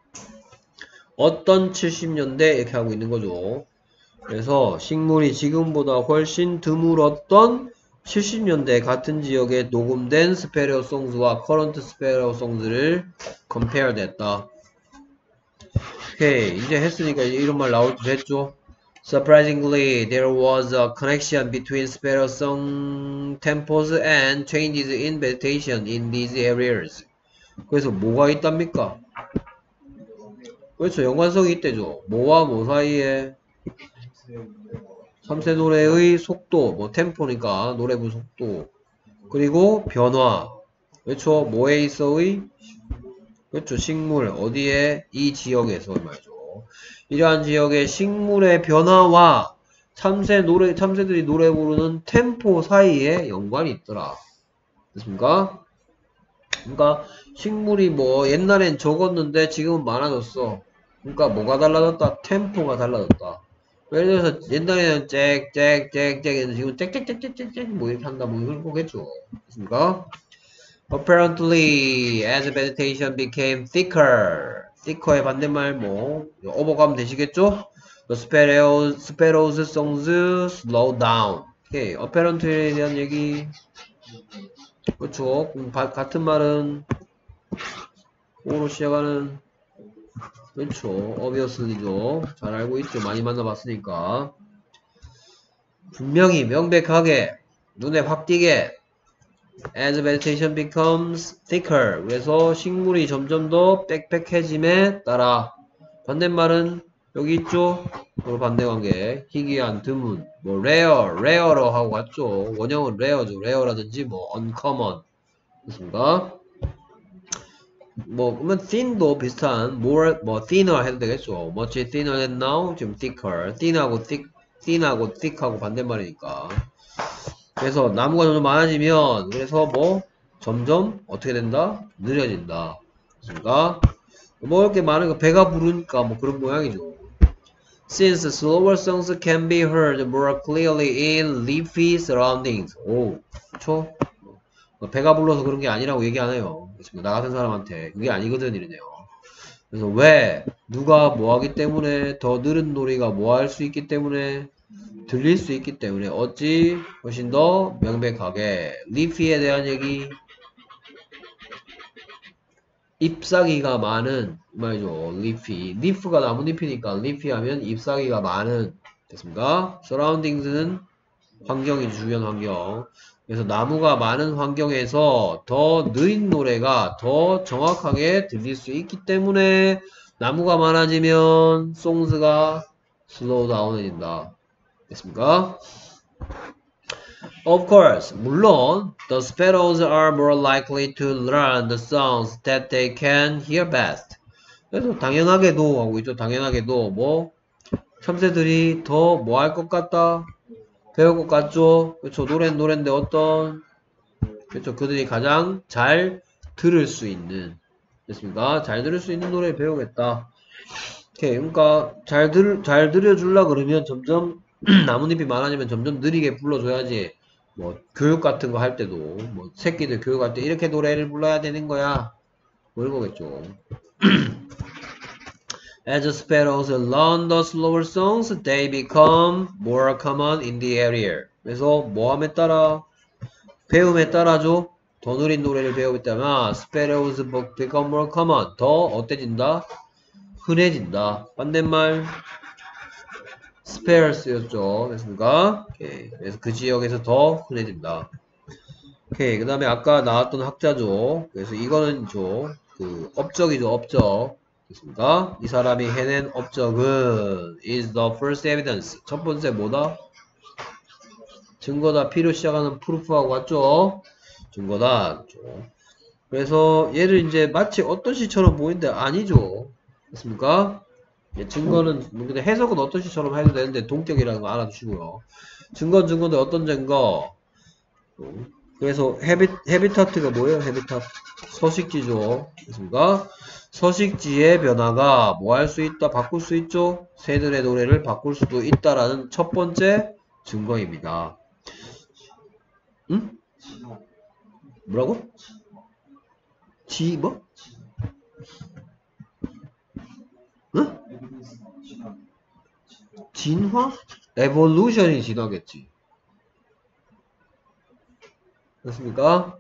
어떤 칠십 년대 이렇게 하고 있는 거죠. 그래서 식물이 지금보다 훨씬 드물었던 칠십 년대 같은 지역에 녹음된 스페레오 송스와 커런트 스페레오 송스를 compare 됐다. 오케이. 이제 했으니까 이런 말 나올 때 됐죠. Surprisingly, there was a connection between sparrow song tempos and changes in vegetation in these areas. 그래서 뭐가 있답니까? 그렇죠. 연관성이 있대죠. 뭐와 뭐 사이에? 삼 세 노래의 속도, 뭐 템포니까 노래부 속도. 그리고 변화. 그렇죠. 뭐에 있어의? 그렇죠. 식물. 어디에? 이 지역에서 말이죠. 이러한 지역의 식물의 변화와 참새 노래, 참새들이 노래 부르는 템포 사이에 연관이 있더라. 됐습니까? 그러니까 식물이 뭐 옛날엔 적었는데 지금은 많아졌어. 그러니까 뭐가 달라졌다? 템포가 달라졌다. 예를 들어서 옛날에는 짹짹짹짹 했는데 지금 짹짹짹짹짹 뭐 이렇게 한다 뭐 이걸 거겠죠. 됐습니까? Apparently, as vegetation became thicker. thicker의 반대말 뭐 over가면 되시겠죠? The sparrows, sparrows songs slow down. 오케이. apparently에 대한 얘기. 그렇죠. 바, 같은 말은 O로 시작하는 그렇죠. obviously죠. 잘 알고 있죠. 많이 만나봤으니까. 분명히 명백하게 눈에 확 띄게 as vegetation becomes thicker. 그래서 식물이 점점 더 빽빽해짐에 따라 반대말은 여기 있죠. 바로 반대관계 희귀한 드문 뭐 rare, rare로 하고 갔죠. 원형은 rare죠. rare라든지 뭐 uncommon 그렇습니까? 뭐 그러면 thin도 비슷한 more 뭐 thinner 해도 되겠죠. much thinner than now 지금 thicker thin하고 thick thin하고 thick하고 반대말이니까. 그래서 나무가 점점 많아지면 그래서 뭐 점점 어떻게 된다? 느려진다. 그렇습니까? 뭐 이렇게 많은 거 배가 부르니까 뭐 그런 모양이죠. Since slower songs can be heard more clearly in leafy surroundings. 오, 그쵸? 배가 불러서 그런 게 아니라고 얘기 안 해요. 나 같은 사람한테 그게 아니거든 이러네요. 그래서 왜? 누가 뭐 하기 때문에 더 느린 놀이가 뭐 할 수 있기 때문에 들릴 수 있기 때문에 어찌 훨씬 더 명백하게 leafy에 대한 얘기 잎사귀가 많은 말이죠. leafy leaf가 나뭇잎이니까 leafy 하면 잎사귀가 많은 됐습니까? surroundings는 환경이죠. 주변 환경. 그래서 나무가 많은 환경에서 더 느린 노래가 더 정확하게 들릴 수 있기 때문에 나무가 많아지면 songs가 slow down해진다. 됐습니까? Of course, 물론 the sparrows are more likely to learn the songs that they can hear best. 그래서 당연하게도 하고 있죠. 당연하게도 뭐 참새들이 더 뭐 할 것 같다? 배울 것 같죠? 그렇죠. 노래는 노래인데 어떤 그렇죠. 그들이 가장 잘 들을 수 있는 됐습니까? 잘 들을 수 있는 노래를 배우겠다. 오케이. 그러니까 잘 들, 잘 들려주려 그러면 점점 나뭇잎이 많아지면 점점 느리게 불러줘야지. 뭐 교육 같은 거 할 때도 뭐 새끼들 교육할 때 이렇게 노래를 불러야 되는 거야. 뭐 이런 거겠죠. As the sparrows learn the slower songs, they become more common in the area. 그래서 뭐함에 따라 배움에 따라죠. 더 느린 노래를 배우기 때문에 sparrows become more common. 더 어때진다? 흔해진다. 반대말 sparse였죠. 됐습니까? 오케이. 그래서 그 지역에서 더 흔해진다. 오케이. 그 다음에 아까 나왔던 학자죠. 그래서 이거는 죠. 그 업적이죠. 업적. 됐습니까? 이 사람이 해낸 업적은 is the first evidence. 첫 번째 뭐다? 증거다. P로 시작하는 proof하고 같죠? 증거다. 그렇죠? 그래서 얘를 이제 마치 어떤 시처럼 보이는데 아니죠. 됐습니까? 예, 증거는 근데 해석은 어떤 시처럼 해도 되는데 동격이라는 거 알아두시고요. 증거는 증거인데 어떤 증거? 그래서 헤비, 헤비타트가 뭐예요? 헤비타트 서식지죠. 됐습니까? 서식지의 변화가 뭐 할 수 있다? 바꿀 수 있죠? 새들의 노래를 바꿀 수도 있다라는 첫 번째 증거입니다. 응? 뭐라고? 지 뭐? 응? 진화? 에볼루션이 진화겠지. 그렇습니까?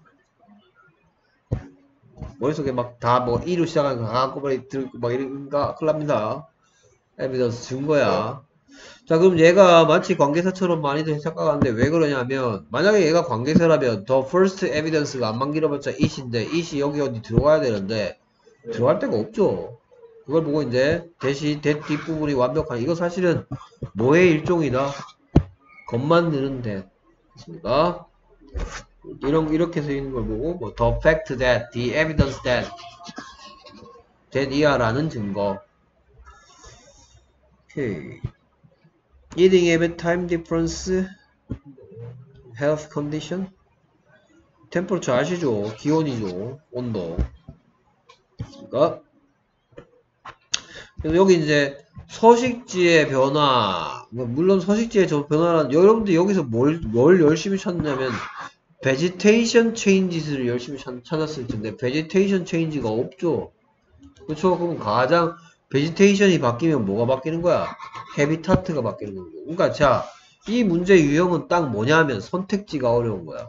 머릿속에 막 다 뭐 이로 시작하는 거 한꺼번에 들고 막 이런가 큰일 납니다. 에비던스 증거야. 자, 그럼 얘가 마치 관계사처럼 많이들 착각하는데 왜 그러냐면 만약에 얘가 관계사라면 the first evidence가 안만 길어봤자 it인데 it이 여기 어디 들어가야 되는데 들어갈 데가 없죠. 그걸 보고 이제 대시 that 뒷부분이 완벽한 이거 사실은 뭐의 일종이다? 겉 만드는 that 있습니다. 이런 이렇게 써 있는 걸 보고 뭐 the fact that, the evidence that that 이하라는 증거. 오케이. eating at time difference, health condition, 템퍼러처 아시죠? 기온이죠. 온도. 그러니까 그래서 여기 이제 서식지의 변화, 물론 서식지의 저 변화란 여러분들 여기서 뭘, 뭘 열심히 찾냐면 vegetation changes를 열심히 찾, 찾았을 텐데 vegetation change가 없죠. 그렇죠? 그럼 가장 vegetation이 바뀌면 뭐가 바뀌는 거야? habitat가 바뀌는 거고. 그러니까 자, 이 문제 유형은 딱 뭐냐면 선택지가 어려운 거야.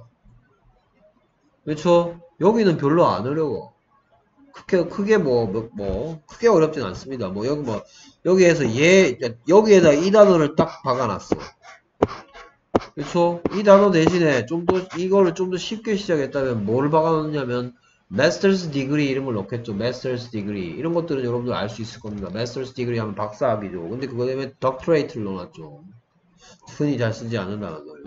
그렇죠? 여기는 별로 안 어려워. 크게, 크게 뭐, 뭐, 뭐, 크게 어렵진 않습니다. 뭐, 여기 뭐, 여기에서 얘, 여기에다 이 단어를 딱 박아놨어. 그쵸? 이 단어 대신에 좀 더, 이거를 좀 더 쉽게 시작했다면 뭐를 박아놓냐면, master's degree 이런 걸 넣겠죠. master's degree. 이런 것들은 여러분들 알 수 있을 겁니다. master's degree 하면 박사학위죠. 근데 그거 때문에 doctorate를 넣어놨죠. 흔히 잘 쓰지 않는 단어를.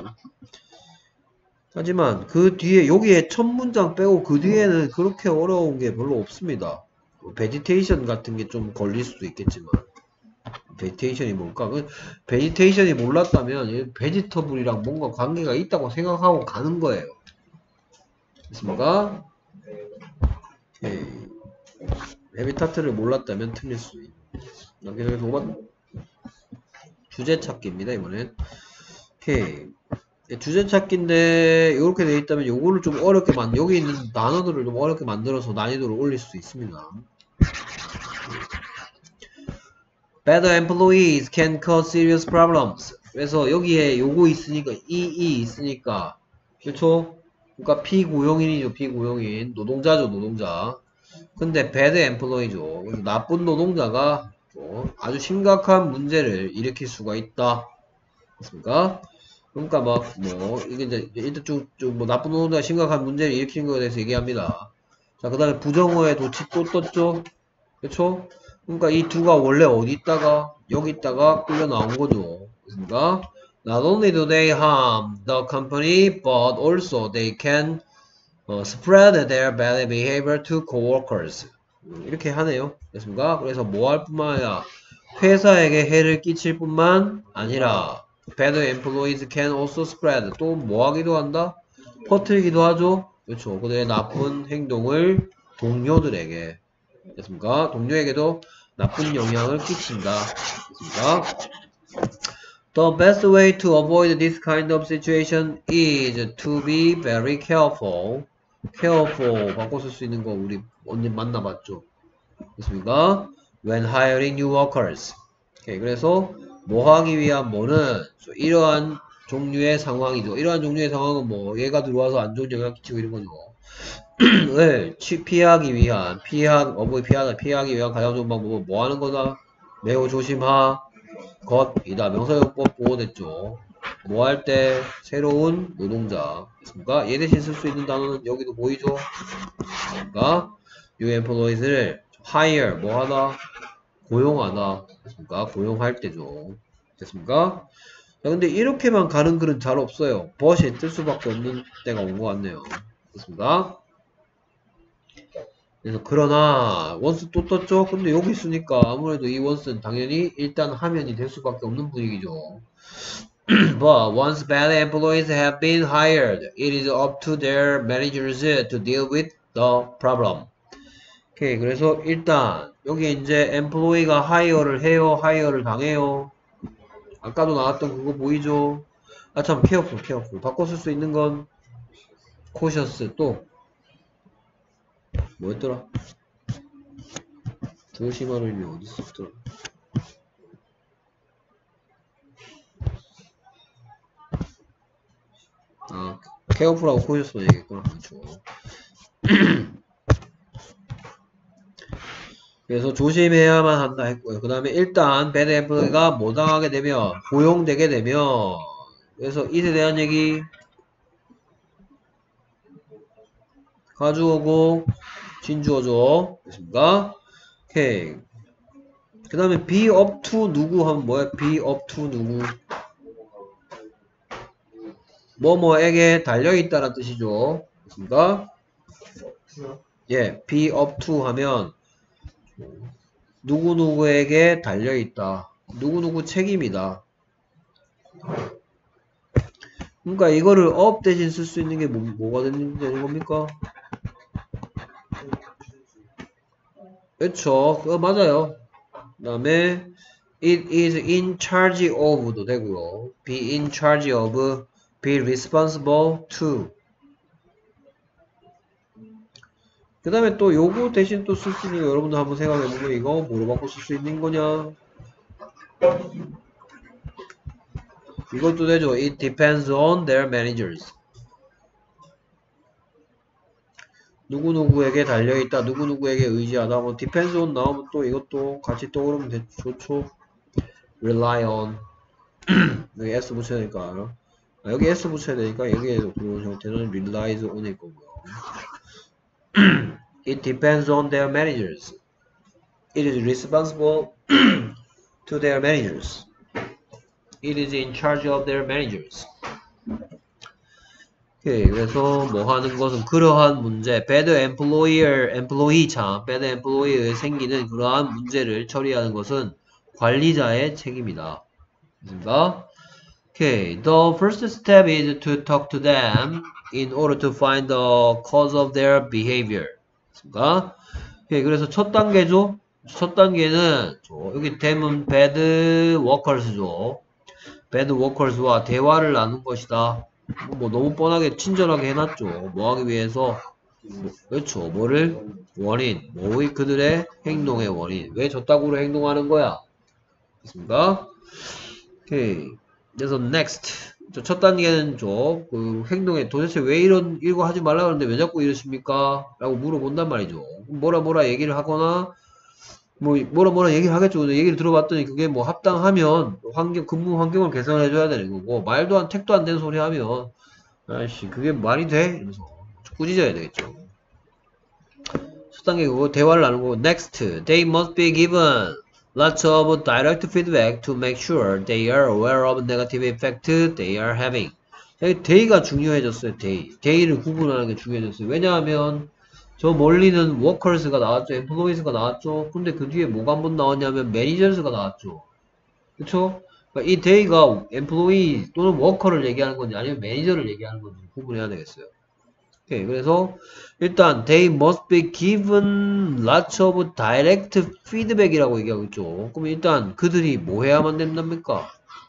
하지만 그 뒤에 여기에 첫 문장 빼고 그 뒤에는 그렇게 어려운 게 별로 없습니다. 베지테이션 같은 게 좀 걸릴 수도 있겠지만 베지테이션이 뭘까? 그 베지테이션이 몰랐다면 베지터블이랑 뭔가 관계가 있다고 생각하고 가는 거예요. 됐습니까? 헤비타트를 몰랐다면 틀릴 수 있는. 그래서 오번 주제 찾기입니다. 이번엔 오케이. 주제 찾기인데 이렇게 되어 있다면 요거를 좀 어렵게 만 여기 있는 단어들을 좀 어렵게 만들어서 난이도를 올릴 수 있습니다. Bad employees can cause serious problems. 그래서 여기에 요거 있으니까 이, 이 있으니까 그렇죠? 그러니까 피고용인이죠. 피고용인 노동자죠. 노동자. 근데 bad employee죠. 나쁜 노동자가 아주 심각한 문제를 일으킬 수가 있다. 맞습니까? 그러니까 막 뭐 이게 이제 일단 좀 좀 뭐 나쁜 노동자가 심각한 문제를 일으키는 거에 대해서 얘기합니다. 자, 그 다음에 부정어에 도치 또 떴죠. 그렇죠? 그러니까 이 두가 원래 어디 있다가 여기 있다가 끌려 나온 거죠. 그렇습니까? Not only do they harm the company, but also they can uh, spread their bad behavior to coworkers. 이렇게 하네요. 됐습니까? 그래서 뭐 할 뿐만 아니라 회사에게 해를 끼칠 뿐만 아니라 bad employees can also spread. 또 뭐 하기도 한다? 퍼뜨리기도 하죠. 그렇죠. 그들의 나쁜 행동을 동료들에게. 됐습니까? 동료에게도 나쁜 영향을 끼친다. 됐습니까? The best way to avoid this kind of situation is to be very careful. careful 바꿔 쓸 수 있는 거 우리 언제 만나봤죠? 됐습니까? When hiring new workers. 오케이, 그래서 뭐 하기 위한 뭐는 이러한 종류의 상황이죠. 이러한 종류의 상황은 뭐 얘가 들어와서 안 좋은 영향 끼치고 이런 거죠. 네, 피하기 위한 피하 어부의 피하다 피하기 위한 가장 좋은 방법은 뭐 하는 거다? 매우 조심하 것이다. 명사용법 보호됐죠. 뭐 할 때 새로운 노동자 됐습니까? 얘 대신 쓸 수 있는 단어는 여기도 보이죠? 그러니까 new employees를 hire 뭐 하다? 고용하다. 됐습니까? 고용할 때죠. 됐습니까? 자, 근데 이렇게만 가는 글은 잘 없어요. but이 뜰 수밖에 없는 때가 온 것 같네요. 됐습니까? 그래서 그러나 원스 또 떴죠? 근데 여기 있으니까 아무래도 이 원스는 당연히 일단 화면이 될 수밖에 없는 분위기죠. But once bad employees have been hired, it is up to their managers to deal with the problem. 오케이, 그래서 일단 여기 이제 employee가 hire를 해요, hire를 당해요. 아까도 나왔던 그거 보이죠? 아 참, careful, careful. 바꿔 쓸 수 있는 건 cautious 또 뭐였더라? 조심할 의미 어디 있었더라? 아, 케어풀하고 cautious만 얘기했구나. 그렇죠. 그래서 조심해야만 한다 했고요. 그 다음에 일단 bad employee가 뭐 당하게 되면 고용되게 되면 그래서 it에 대한 얘기 가주어고 진주어죠. 됐습니까? 오케이. 그 다음에 be up to 누구 하면 뭐야? be up to 누구? 뭐뭐에게 달려있다는 뜻이죠. 그렇습니까? 예, be up to 하면 누구누구에게 달려있다. 누구누구 책임이다. 그러니까 이거를 up 대신 쓸 수 있는 게 뭐, 뭐가 되는 겁니까? 그렇죠. 어, 맞아요. 그 다음에 it is in charge of도 되고요. be in charge of, be responsible to. 그 다음에 또 요거 대신 또 쓸 수 있는 거 여러분들 한번 생각해보면 이거 뭐로 바꿔 쓸 수 있는 거냐? 이것도 되죠. It depends on their managers. 누구누구에게 달려있다. 누구누구에게 의지하다. 뭐 depends on 나오면 또 이것도 같이 떠오르면 되, 좋죠. rely on. 여기 s 붙여야 되니까. 아, 여기 s 붙여야 되니까 여기에 그런 형태는 relies on일 거고요. It depends on their managers. It is responsible to their managers. It is in charge of their managers. 오케이, 그래서 뭐 하는 것은 그러한 문제, bad employer, employee 참, bad employee에 생기는 그러한 문제를 처리하는 것은 관리자의 책임이다. 됐습니까? 오케이, the first step is to talk to them in order to find the cause of their behavior. 됐습니까? 오케이, 그래서 첫 단계죠. 첫 단계는 여기 them은 bad workers죠. bad workers와 대화를 나눈 것이다. 뭐 너무 뻔하게 친절하게 해놨죠. 뭐 하기 위해서? 뭐, 그렇죠. 뭐를? 원인. 뭐의 그들의 행동의 원인. 왜 저따구로 행동하는 거야? 됐습니까? 오케이. 그래서 next. 첫 단계는 저, 그 행동에 도대체 왜 이런, 이거 하지 말라 그러는데 왜 자꾸 이러십니까? 라고 물어본단 말이죠. 뭐라 뭐라 얘기를 하거나, 뭐, 뭐라 뭐라 얘기를 하겠죠. 근데 얘기를 들어봤더니 그게 뭐 합당하면 환경, 근무 환경을 개선해줘야 되는 거고, 말도 안, 택도 안 되는 소리 하면, 아이씨, 그게 말이 돼? 이러면서 꾸짖어야 되겠죠. 첫 단계 그거 대화를 나누고, next, they must be given lots of direct feedback to make sure they are aware of negative effect they are having. 여기 they가 중요해졌어요. they. they를 구분하는 게 중요해졌어요. 왜냐하면 저 멀리는 workers가 나왔죠. employees가 나왔죠. 근데 그 뒤에 뭐가 한번 나왔냐면 managers가 나왔죠. 그쵸? 그러니까 이 they가 employee 또는 worker를 얘기하는 건지 아니면 매니저를 얘기하는 건지 구분해야 되겠어요. 오케이. 그래서 일단 they must be given lots of direct feedback이라고 얘기하고 있죠. 그럼 일단 그들이 뭐 해야만 된답니까?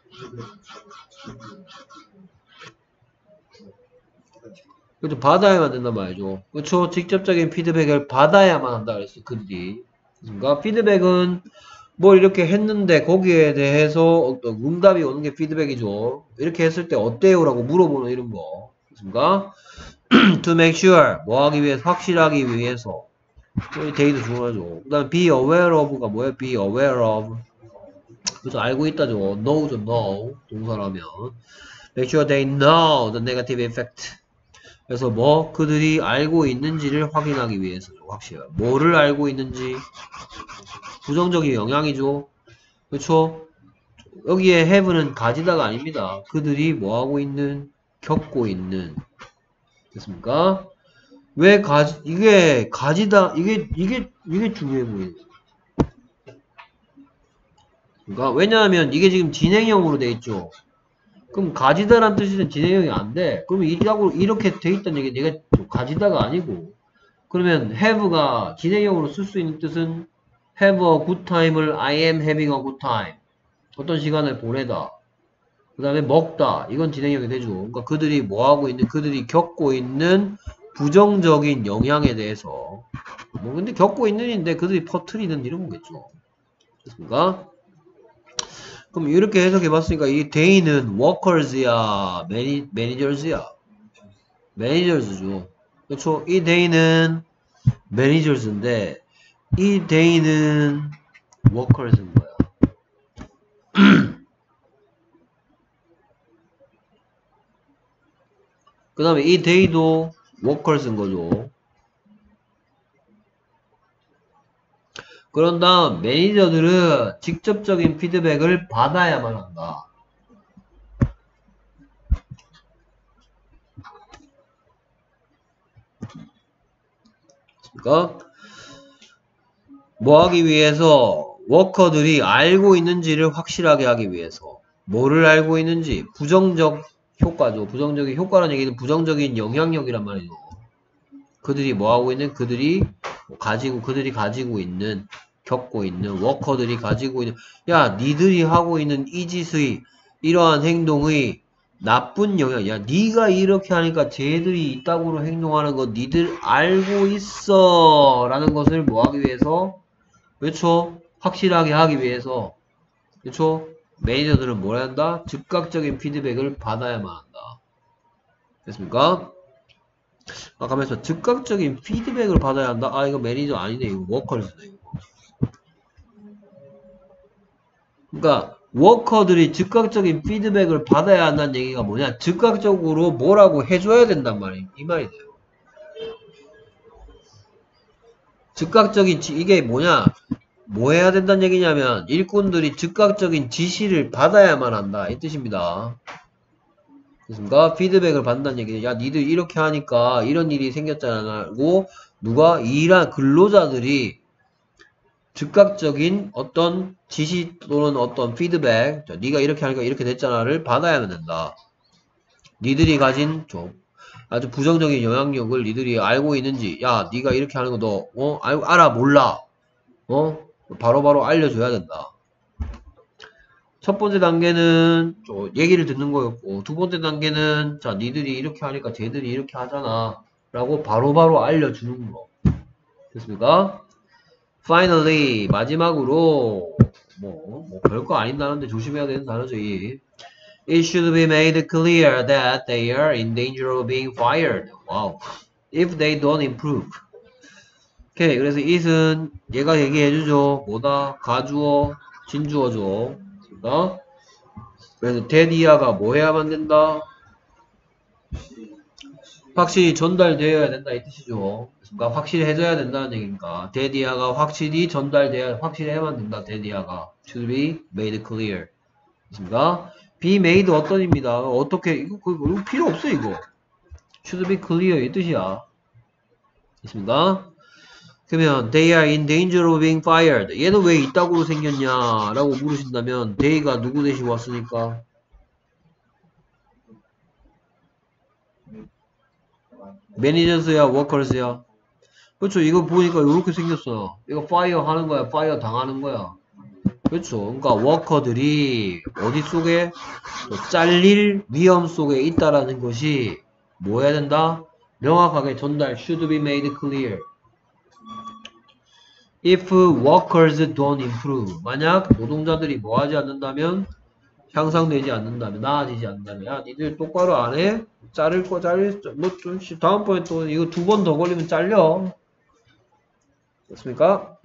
그렇죠. 받아야만 된단 말이죠. 그렇죠. 직접적인 피드백을 받아야만 한다 그랬어요. 그들이. 그러니까 피드백은 뭘 이렇게 했는데 거기에 대해서 어떤 응답이 오는 게 피드백이죠. 이렇게 했을 때 어때요? 라고 물어보는 이런 거. 그렇습니까? to make sure. 뭐 하기 위해서? 확실하기 위해서. 데이도 중요하죠. 그 다음에 be aware of가 뭐예요? be aware of. 그래서 알고 있다죠. know죠, know. 동사라면. make sure they know the negative effect. 그래서 뭐 그들이 알고 있는지를 확인하기 위해서죠. 확실히 뭐를 알고 있는지 부정적인 영향이죠. 그렇죠? 여기에 have는 가지다가 아닙니다. 그들이 뭐하고 있는 겪고 있는 됐습니까? 왜 가지 이게 가지다 이게 이게 이게 중요해 보이는 그러니까 왜냐하면 이게 지금 진행형으로 돼 있죠. 그럼 가지다란 뜻은 진행형이 안 돼. 그러면 이라고 이렇게 돼 있다는 얘기 내가 가지다가 아니고 그러면 have가 진행형으로 쓸 수 있는 뜻은 have a good time을 I am having a good time. 어떤 시간을 보내다. 그 다음에 먹다. 이건 진행형이 되죠. 그러니까 그들이 뭐하고 있는 그들이 겪고 있는 부정적인 영향에 대해서 뭐 근데 겪고 있는인데 그들이 퍼뜨리는 이런 거겠죠. 됐습니까? 그럼 이렇게 해석해 봤으니까 이 they는 workers야 매니, managers야 managers죠. 그렇죠? 이 they는 managers인데 이 they는 workers인 거야. 그 다음에 이 they도 workers인 거죠. 그런 다음 매니저들은 직접적인 피드백을 받아야만 한다. 그러니까 뭐 하기 위해서 워커들이 알고 있는지를 확실하게 하기 위해서 뭐를 알고 있는지 부정적 효과죠. 부정적인 효과라는 얘기는 부정적인 영향력이란 말이죠. 그들이 뭐 하고 있는 그들이 가지고 그들이 가지고 있는 겪고 있는 워커들이 가지고 있는 야 니들이 하고 있는 이 짓의 이러한 행동의 나쁜 영향 야 니가 이렇게 하니까 쟤들이 이따구로 행동하는 거 니들 알고 있어 라는 것을 뭐 하기 위해서 그렇죠? 확실하게 하기 위해서 그렇죠? 매니저들은 뭘 한다? 즉각적인 피드백을 받아야만 한다. 됐습니까? 아까 말해서 즉각적인 피드백을 받아야 한다? 아 이거 매니저 아니네 이거 워커였네 이거. 그러니까 워커들이 즉각적인 피드백을 받아야 한다는 얘기가 뭐냐? 즉각적으로 뭐라고 해줘야 된단 말이에요. 이 말이 돼요. 즉각적인 지, 이게 뭐냐? 뭐 해야 된다는 얘기냐면 일꾼들이 즉각적인 지시를 받아야만 한다 이 뜻입니다. 그렇습니까? 피드백을 받는다는 얘기는 야 니들 이렇게 하니까 이런 일이 생겼잖아고 누가 일한 근로자들이 즉각적인 어떤 지시 또는 어떤 피드백 자, 니가 이렇게 하니까 이렇게 됐잖아를 받아야만 된다. 니들이 가진 좀 아주 부정적인 영향력을 니들이 알고 있는지 야 니가 이렇게 하는 거 너 어? 알, 알아 몰라 어? 바로바로 바로 알려줘야 된다. 첫 번째 단계는 얘기를 듣는 거였고 두 번째 단계는 자 니들이 이렇게 하니까 쟤들이 이렇게 하잖아 라고 바로바로 바로 알려주는 거 됐습니까? Finally 마지막으로 뭐, 뭐 별거 아닌 단어인데 조심해야 되는 단어죠. 이 It should be made clear that they are in danger of being fired. Wow. If they don't improve. 오케이. 그래서 it은 얘가 얘기해주죠. 뭐다? 가주어, 진주어죠. 그러니까 그래서 대디아가 뭐 해야만 된다? 확실히 전달되어야 된다 이 뜻이죠. 그러니까 확실히 해줘야 된다는 얘기니까 대디아가 확실히 전달돼야 확실히 해야만 된다. 대디아가 should be made clear. 그렇습니까? be made 어떤 입니다. 어떻게 이거, 이거 필요 없어 이거. should be clear 이 뜻이야. 됐습니까? 그러면 they are in danger of being fired. 얘는 왜 이따구로 생겼냐 라고 물으신다면 they가 누구 대신 왔으니까 매니저스야 워커스야. 그렇죠. 이거 보니까 이렇게 생겼어. 이거 파이어 하는 거야 파이어 당하는 거야. 그렇죠. 그러니까 워커들이 어디 속에 잘릴 위험 속에 있다라는 것이 뭐 해야 된다? 명확하게 전달 should be made clear. If workers don't improve 만약 노동자들이 뭐 하지 않는다면 향상되지 않는다면 나아지지 않는다면 야 니들 똑바로 안 해? 자를 거 자를 뭐좀 다음번에 또 이거 두 번 더 걸리면 잘려. 됐습니까?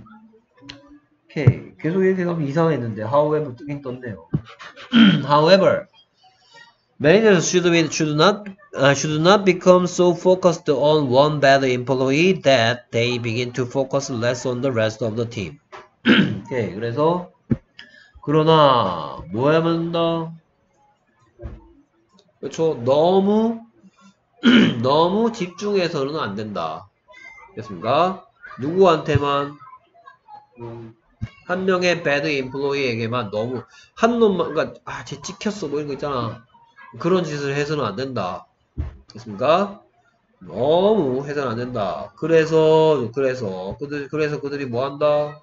오케이. 계속 이렇게 가면 이상했는데 however 뜨긴 떴네요. However managers should, be, should not uh, should not become so focused on one bad employee that they begin to focus less on the rest of the team. 오케이. 그래서 그러나 뭐 해야만 한다? 그렇죠. 너무 너무 집중해서는 안 된다. 됐습니까? 누구한테만 음, 한 명의 bad employee에게만 너무 한 놈만 그러니까 아, 쟤 찍혔어 뭐 이런 거 있잖아. 그런 짓을 해서는 안 된다. 됐습니까? 너무 해서는 안 된다. 그래서 그래서 그들 그래서 그들이 뭐 한다?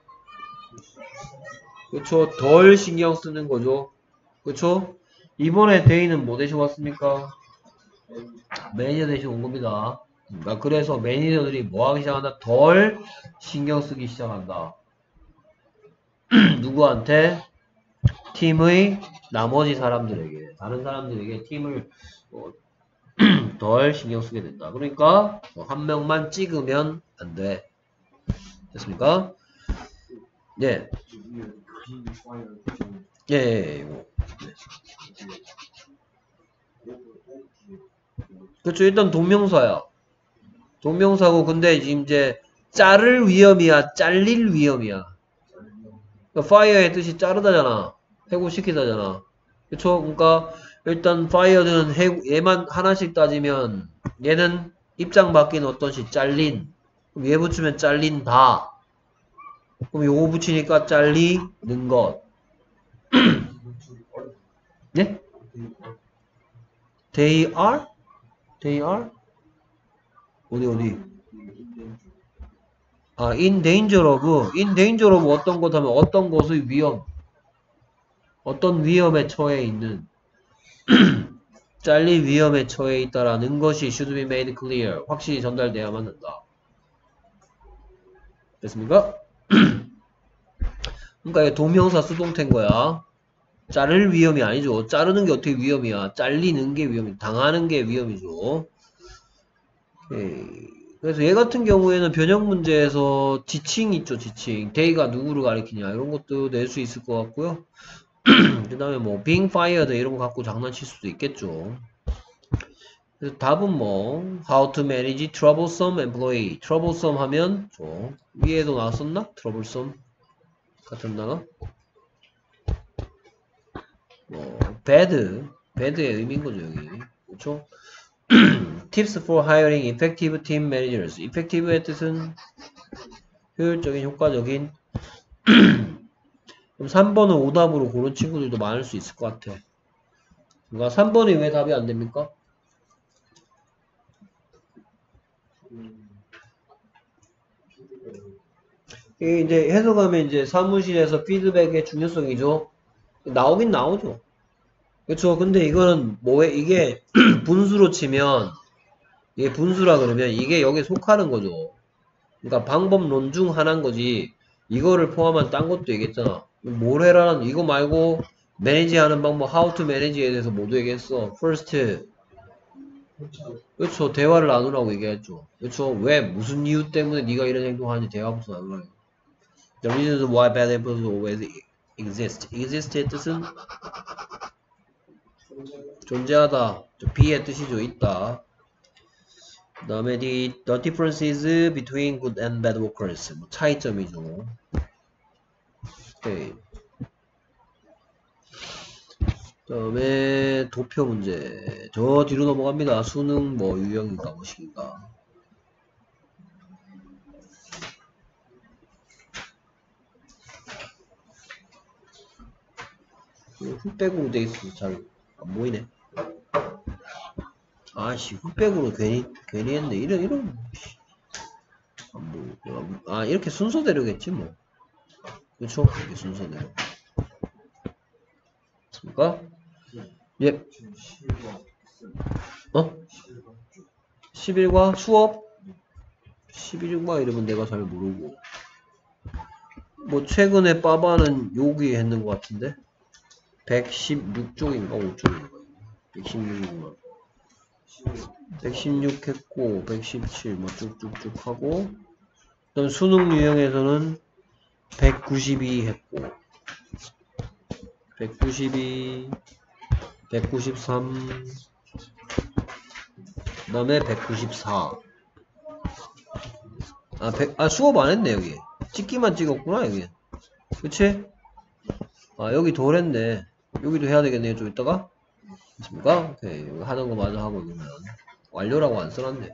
그쵸? 덜 신경 쓰는 거죠. 그쵸? 이번에 데이는 뭐 대신 왔습니까? 매니저 대신 온 겁니다. 그러니까 그래서 매니저들이 뭐 하기 시작한다? 덜 신경 쓰기 시작한다. 누구한테? 팀의 나머지 사람들에게, 다른 사람들에게 팀을 어, 덜 신경 쓰게 된다. 그러니까 한 명만 찍으면 안 돼. 됐습니까? 예. 예, 예, 예, 이거. 네. 그렇죠. 일단 동명사야. 동명사고 근데 지금 이제 자를 위험이야, 잘릴 위험이야. 그러니까 fire의 뜻이 자르다잖아. 해고시키다잖아. 그쵸? 그러니까 일단 fire는 해고, 얘만 하나씩 따지면 얘는 입장 바뀐 어떤 시 잘린. 그럼 얘 붙이면 잘린다. 그럼 요거 붙이니까 잘리는 것. 네? They are? They are? 어디 어디? 아, in danger of. in danger of 어떤 것 하면 어떤 것의 위험. 어떤 위험에 처해 있는. 잘릴 위험에 처해 있다라는 것이 should be made clear. 확실히 전달돼야만 한다. 됐습니까? 그러니까 이게 동명사 수동태인 거야. 자를 위험이 아니죠. 자르는 게 어떻게 위험이야. 잘리는 게 위험이, 당하는 게 위험이죠. 오케이. 그래서 얘 같은 경우에는 변형 문제에서 지칭 있죠. 지칭. they가 누구를 가리키냐 이런 것도 낼 수 있을 것 같고요. 그 다음에 뭐 being fired 이런 거 갖고 장난칠 수도 있겠죠. 그래서 답은 뭐 how to manage troublesome employee. troublesome 하면 저 위에도 나왔었나? troublesome 같은 단어. 뭐 bad, bad의 의미인 거죠 여기. 그렇죠? Tips for hiring effective team managers. effective의 뜻은 효율적인, 효과적인. 그럼 삼 번은 오답으로 고른 친구들도 많을 수 있을 것 같아. 그러니까 삼 번이 왜 답이 안 됩니까? 이게 이제 해석하면 이제 사무실에서 피드백의 중요성이죠. 나오긴 나오죠. 그렇죠. 근데 이거는 뭐에 이게 분수로 치면 이게 분수라 그러면 이게 여기에 속하는 거죠. 그러니까 방법론 중 하나인 거지. 이거를 포함한 딴 것도 얘기했잖아. 뭘 해라는 이거 말고 매니지 하는 방법 how to manage에 대해서 모두 얘기했어. first 그렇죠. 대화를 나누라고 얘기했죠. 그렇죠. 왜 무슨 이유 때문에 네가 이런 행동하는지 대화부터 나누라고. The reasons why bad apples always exist. exist의 뜻은 존재하다. be의 뜻이죠. 있다. 그 다음에 the, the differences between good and bad workers. 뭐 차이점이죠. 오케이. 그 다음에 도표 문제. 저 뒤로 넘어갑니다. 수능 뭐 유형인가 뭐식인가. 흑백으로 돼 있어서 잘 안 보이네. 아씨, 흑백으로 괜히 괜히 했네. 이런 이런 안 보여. 아 이렇게 순서대로겠지 뭐. 그렇죠? 이렇게 순서대로. 맞습니까? 예. 어? 십일과 수업? 십일과 이러면 내가 잘 모르고. 뭐 최근에 빠바는 여기 했는 것 같은데. 백십육 쪽인가 오 쪽인가. 백십육이구나. 백십육 했고 백십칠 뭐 쭉쭉쭉 하고 그다음 수능 유형에서는 백구십이 했고 백구십이 백구십삼 그 다음에 백구십사 아, 백, 아 수업 안 했네 여기 찍기만 찍었구나 여기 그치? 아 여기 덜 했네 여기도 해야 되겠네요 좀 이따가 됐습니까? 오케이 하는 거 마저 하고 이러면 완료라고 안 써놨네.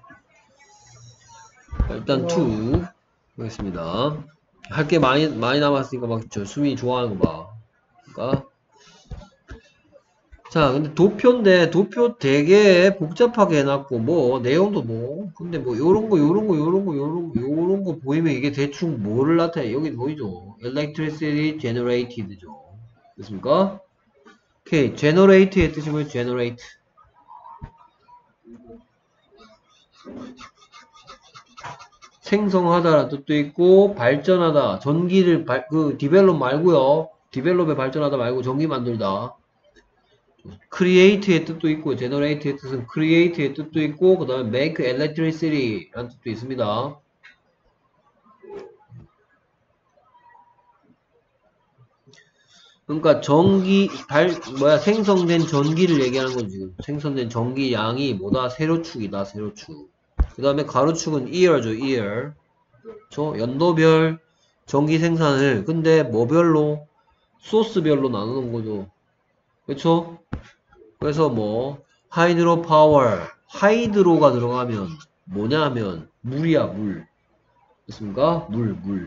일단 투 하겠습니다. 할 게 많이 많이 남았으니까 막 저 수민이 좋아하는 거 봐. 그러니까 자 근데 도표인데 도표 되게 복잡하게 해놨고 뭐 내용도 뭐 근데 뭐 요런 거 요런 거 요런 거 요런 거 요런 거 보이면 이게 대충 뭐를 나타내 여기 보이죠? electricity generated죠. 됐습니까? 오케이 generate의 뜻이 뭐예요? generate 생성하다라는 뜻도 있고 발전하다 전기를 발, 그 디벨롭 말고요 디벨롭에 발전하다 말고 전기 만들다 create의 뜻도 있고 generate의 뜻은 create의 뜻도 있고 그 다음에 make electricity 라는 뜻도 있습니다. 그러니까 전기 발 뭐야 생성된 전기를 얘기하는 건 지금 생성된 전기 양이 뭐다 세로축이다 세로축. 그 다음에 가로축은 year죠 year. 저 연도별 전기 생산을 근데 뭐별로? 소스별로 나누는 거죠. 그쵸? 그래서 뭐 하이드로 파워 하이드로가 들어가면 뭐냐 하면 물이야 물. 됐습니까? 물 물.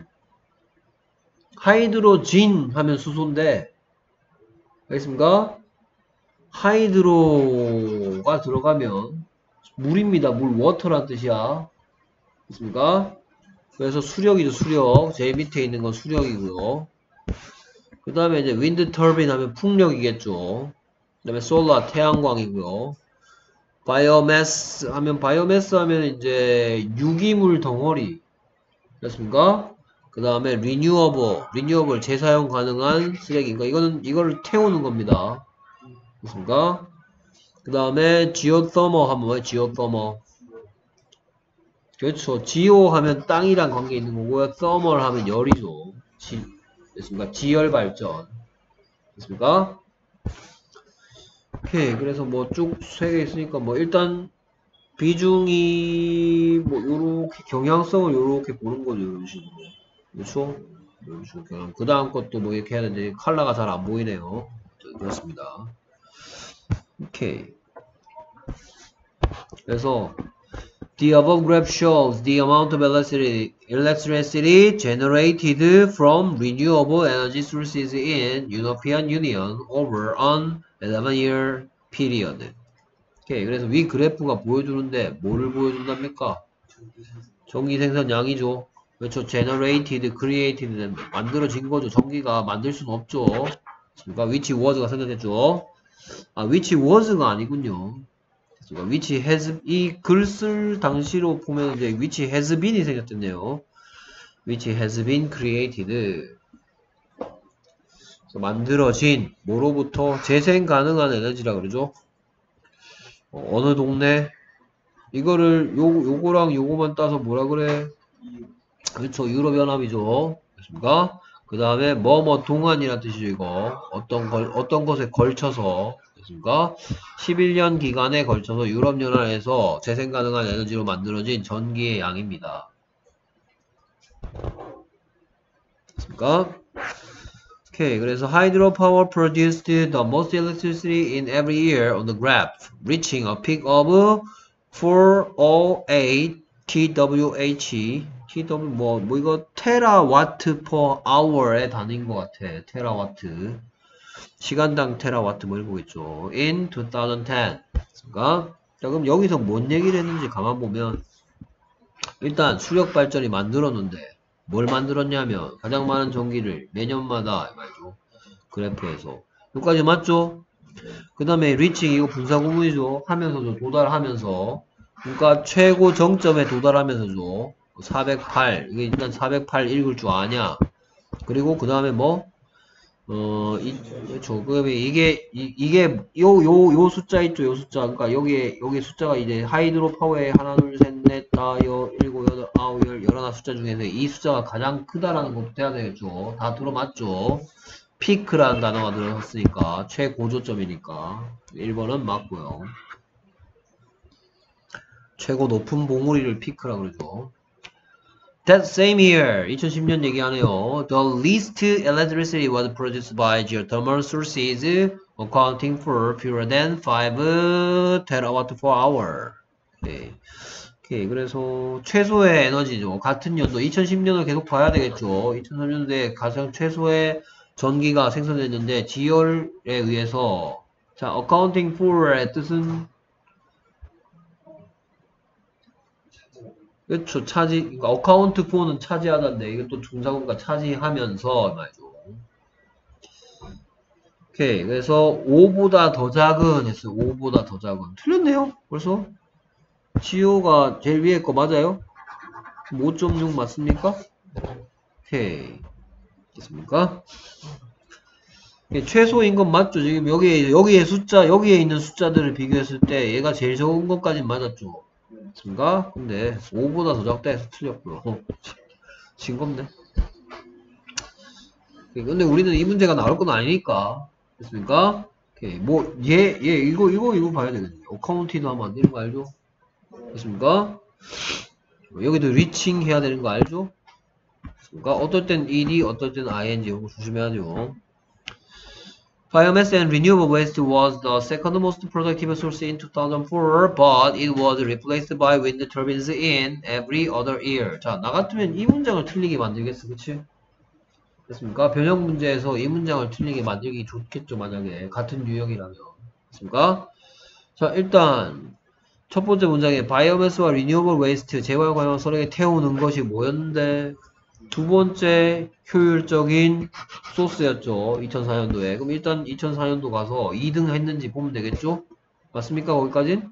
하이드로진 하면 수소인데 알겠습니까? 하이드로가 들어가면 물입니다. 물 워터란 뜻이야. 됐습니까? 그래서 수력이죠 수력. 제일 밑에 있는 건 수력이고요. 그 다음에 이제 윈드 터빈 하면 풍력이겠죠. 그 다음에 솔라 태양광이고요. 바이오매스 하면 바이오매스 하면 이제 유기물 덩어리 됐습니까? 그 다음에 리뉴어블 리뉴어블 재사용 가능한 쓰레기인가 이거는 이거를 태우는 겁니다. 됐습니까? 그 다음에 지오서머 하면 뭐예요? 지오서머 그렇죠. 지오 하면 땅이랑 관계 있는 거고요. 서멀 하면 열이죠. 지, 됐습니까? 지열 발전 됐습니까? 오케이. 그래서 뭐 쭉 세 개 있으니까 뭐 일단 비중이 뭐 요렇게 경향성을 요렇게 보는 거죠. 이런 식으로. 그렇죠? 이런 식으로 경향. 그 다음 것도 뭐 이렇게 해야 되는데 컬러가 잘 안 보이네요. 그렇습니다. 오케이. 그래서 The above graph shows the amount of electricity, electricity generated from renewable energy sources in European Union over an eleven year period. 오케이, 그래서 위 그래프가 보여주는데 뭐를 보여준답니까? 전기 생산량이죠. 그렇죠. generated, created, 만들어진 거죠. 전기가 만들 수는 없죠. 그러니까 which was가 생겼겠죠. 아, which was가 아니군요. which has 이 글 쓸 당시로 보면 이제 which has been이 생겼겠네요. which has been created. 만들어진 뭐로부터 재생 가능한 에너지라 그러죠. 어, 어느 동네 이거를 요 요거랑 요거만 따서 뭐라 그래? 그렇죠. 유럽연합이죠. 됐습니까? 그 다음에 뭐뭐 동안이라는 뜻이죠. 이거 어떤 걸 어떤 것에 걸쳐서 됐습니까? 십일 년 기간에 걸쳐서 유럽연합에서 재생 가능한 에너지로 만들어진 전기의 양입니다. 됐습니까? 오케이. 그래서 hydro power produced the most electricity in every year on the graph, reaching a peak of four hundred eight TWh. TW 뭐, 뭐 이거 테라와트 per hour의 단위인 것 같아. 테라와트. 시간당 테라와트 뭐 이런 거겠죠. in twenty ten. 그러니까 자, 그럼 여기서 뭔 얘기를 했는지 가만 보면 일단 수력 발전이 만들었는데 뭘 만들었냐면 가장 많은 전기를 매년마다 말이죠. 그래프에서 여기까지 맞죠? 그 다음에 리칭 이거 분사 구문이죠. 하면서도 도달하면서 그러니까 최고 정점에 도달하면서죠. 사백팔 이게 일단 사백팔 읽을 줄 아냐. 그리고 그 다음에 뭐 어, 이, 그렇죠. 그다음에 이게, 이, 이게, 요, 요, 요 숫자 있죠, 요 숫자. 그니까 여기에, 여기 숫자가 이제 하이드로 파워에 하나, 둘, 셋, 넷, 다, 여, 일곱, 여덟, 아홉, 열, 열하나 숫자 중에서 이 숫자가 가장 크다라는 것도 돼야 되겠죠. 다 들어맞죠. 피크라는 단어가 들어갔으니까, 최고조점이니까. 일 번은 맞고요. 최고 높은 봉우리를 피크라고 그러죠. That same year, 이천십 년 얘기하네요. The least electricity was produced by geothermal sources, accounting for fewer than five terawatt per hour. 오케이. 오케이. 그래서 최소의 에너지죠. 같은 연도 이천십 년을 계속 봐야 되겠죠. 이천삼 년도에 가장 최소의 전기가 생산됐는데 지열에 의해서 자, accounting for의 뜻은 그렇죠. 차지, 그러니까 어카운트 포는 차지하다인데 이게 또 중사군과 차지하면서 말이죠. 오케이. 그래서 오보다 더 작은 했어요. 오보다 더 작은. 틀렸네요. 벌써 지오가 제일 위에 거 맞아요? 오 점 육 맞습니까? 오케이. 됐습니까? 최소인 건 맞죠. 지금 여기에 여기에 숫자 여기에 있는 숫자들을 비교했을 때 얘가 제일 적은 것까진 맞았죠. 맞습니까? 근데 오보다 더 작다 해서 틀렸고요. 어, 징겁네. 근데 우리는 이 문제가 나올 건 아니니까. 됐습니까? 오케이. 뭐, 얘, 얘, 이거, 이거, 이거 봐야 되겠네. 어카운티도 하면 안 되는 거 알죠? 됐습니까? 여기도 reaching 해야 되는 거 알죠? 그러니까 어떨 땐 ed, 어떨 땐 ing 이거 조심해야죠. Biomass and renewable waste was the second most productive source in two thousand four, but it was replaced by wind turbines in every other year. 자, 나 같으면 이 문장을 틀리게 만들겠어, 그치? 됐습니까? 변형 문제에서 이 문장을 틀리게 만들기 좋겠죠, 만약에 같은 유형이라면. 됐습니까? 자, 일단 첫 번째 문장에 바이오매스와 리뉴어블 웨이스트, 재활용하여 소량에 태우는 것이 뭐였는데, 두 번째 효율적인 소스였죠. 이천사 년도에. 그럼 일단 이천사 년도 가서 이 등 했는지 보면 되겠죠? 맞습니까? 거기까진?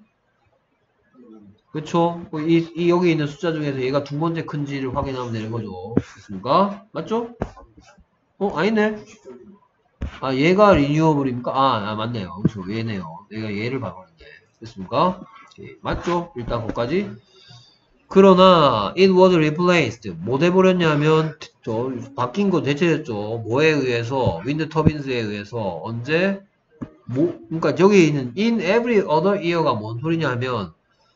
그쵸? 이, 이 여기 있는 숫자 중에서 얘가 두 번째 큰지를 확인하면 되는 거죠. 됐습니까? 맞죠? 어? 아니네. 아, 얘가 리뉴어블입니까? 아, 아 맞네요. 그렇죠. 얘네요. 내가 얘를 봐봤는데. 됐습니까? 예, 맞죠? 일단 거기까지. 그러나 it was replaced. 뭐 돼버렸냐면 저 바뀐 거 대체됐죠. 뭐에 의해서? 윈드 터빈스에 의해서. 언제? 뭐 그러니까 저기 있는 in every other year가 뭔 소리냐 하면,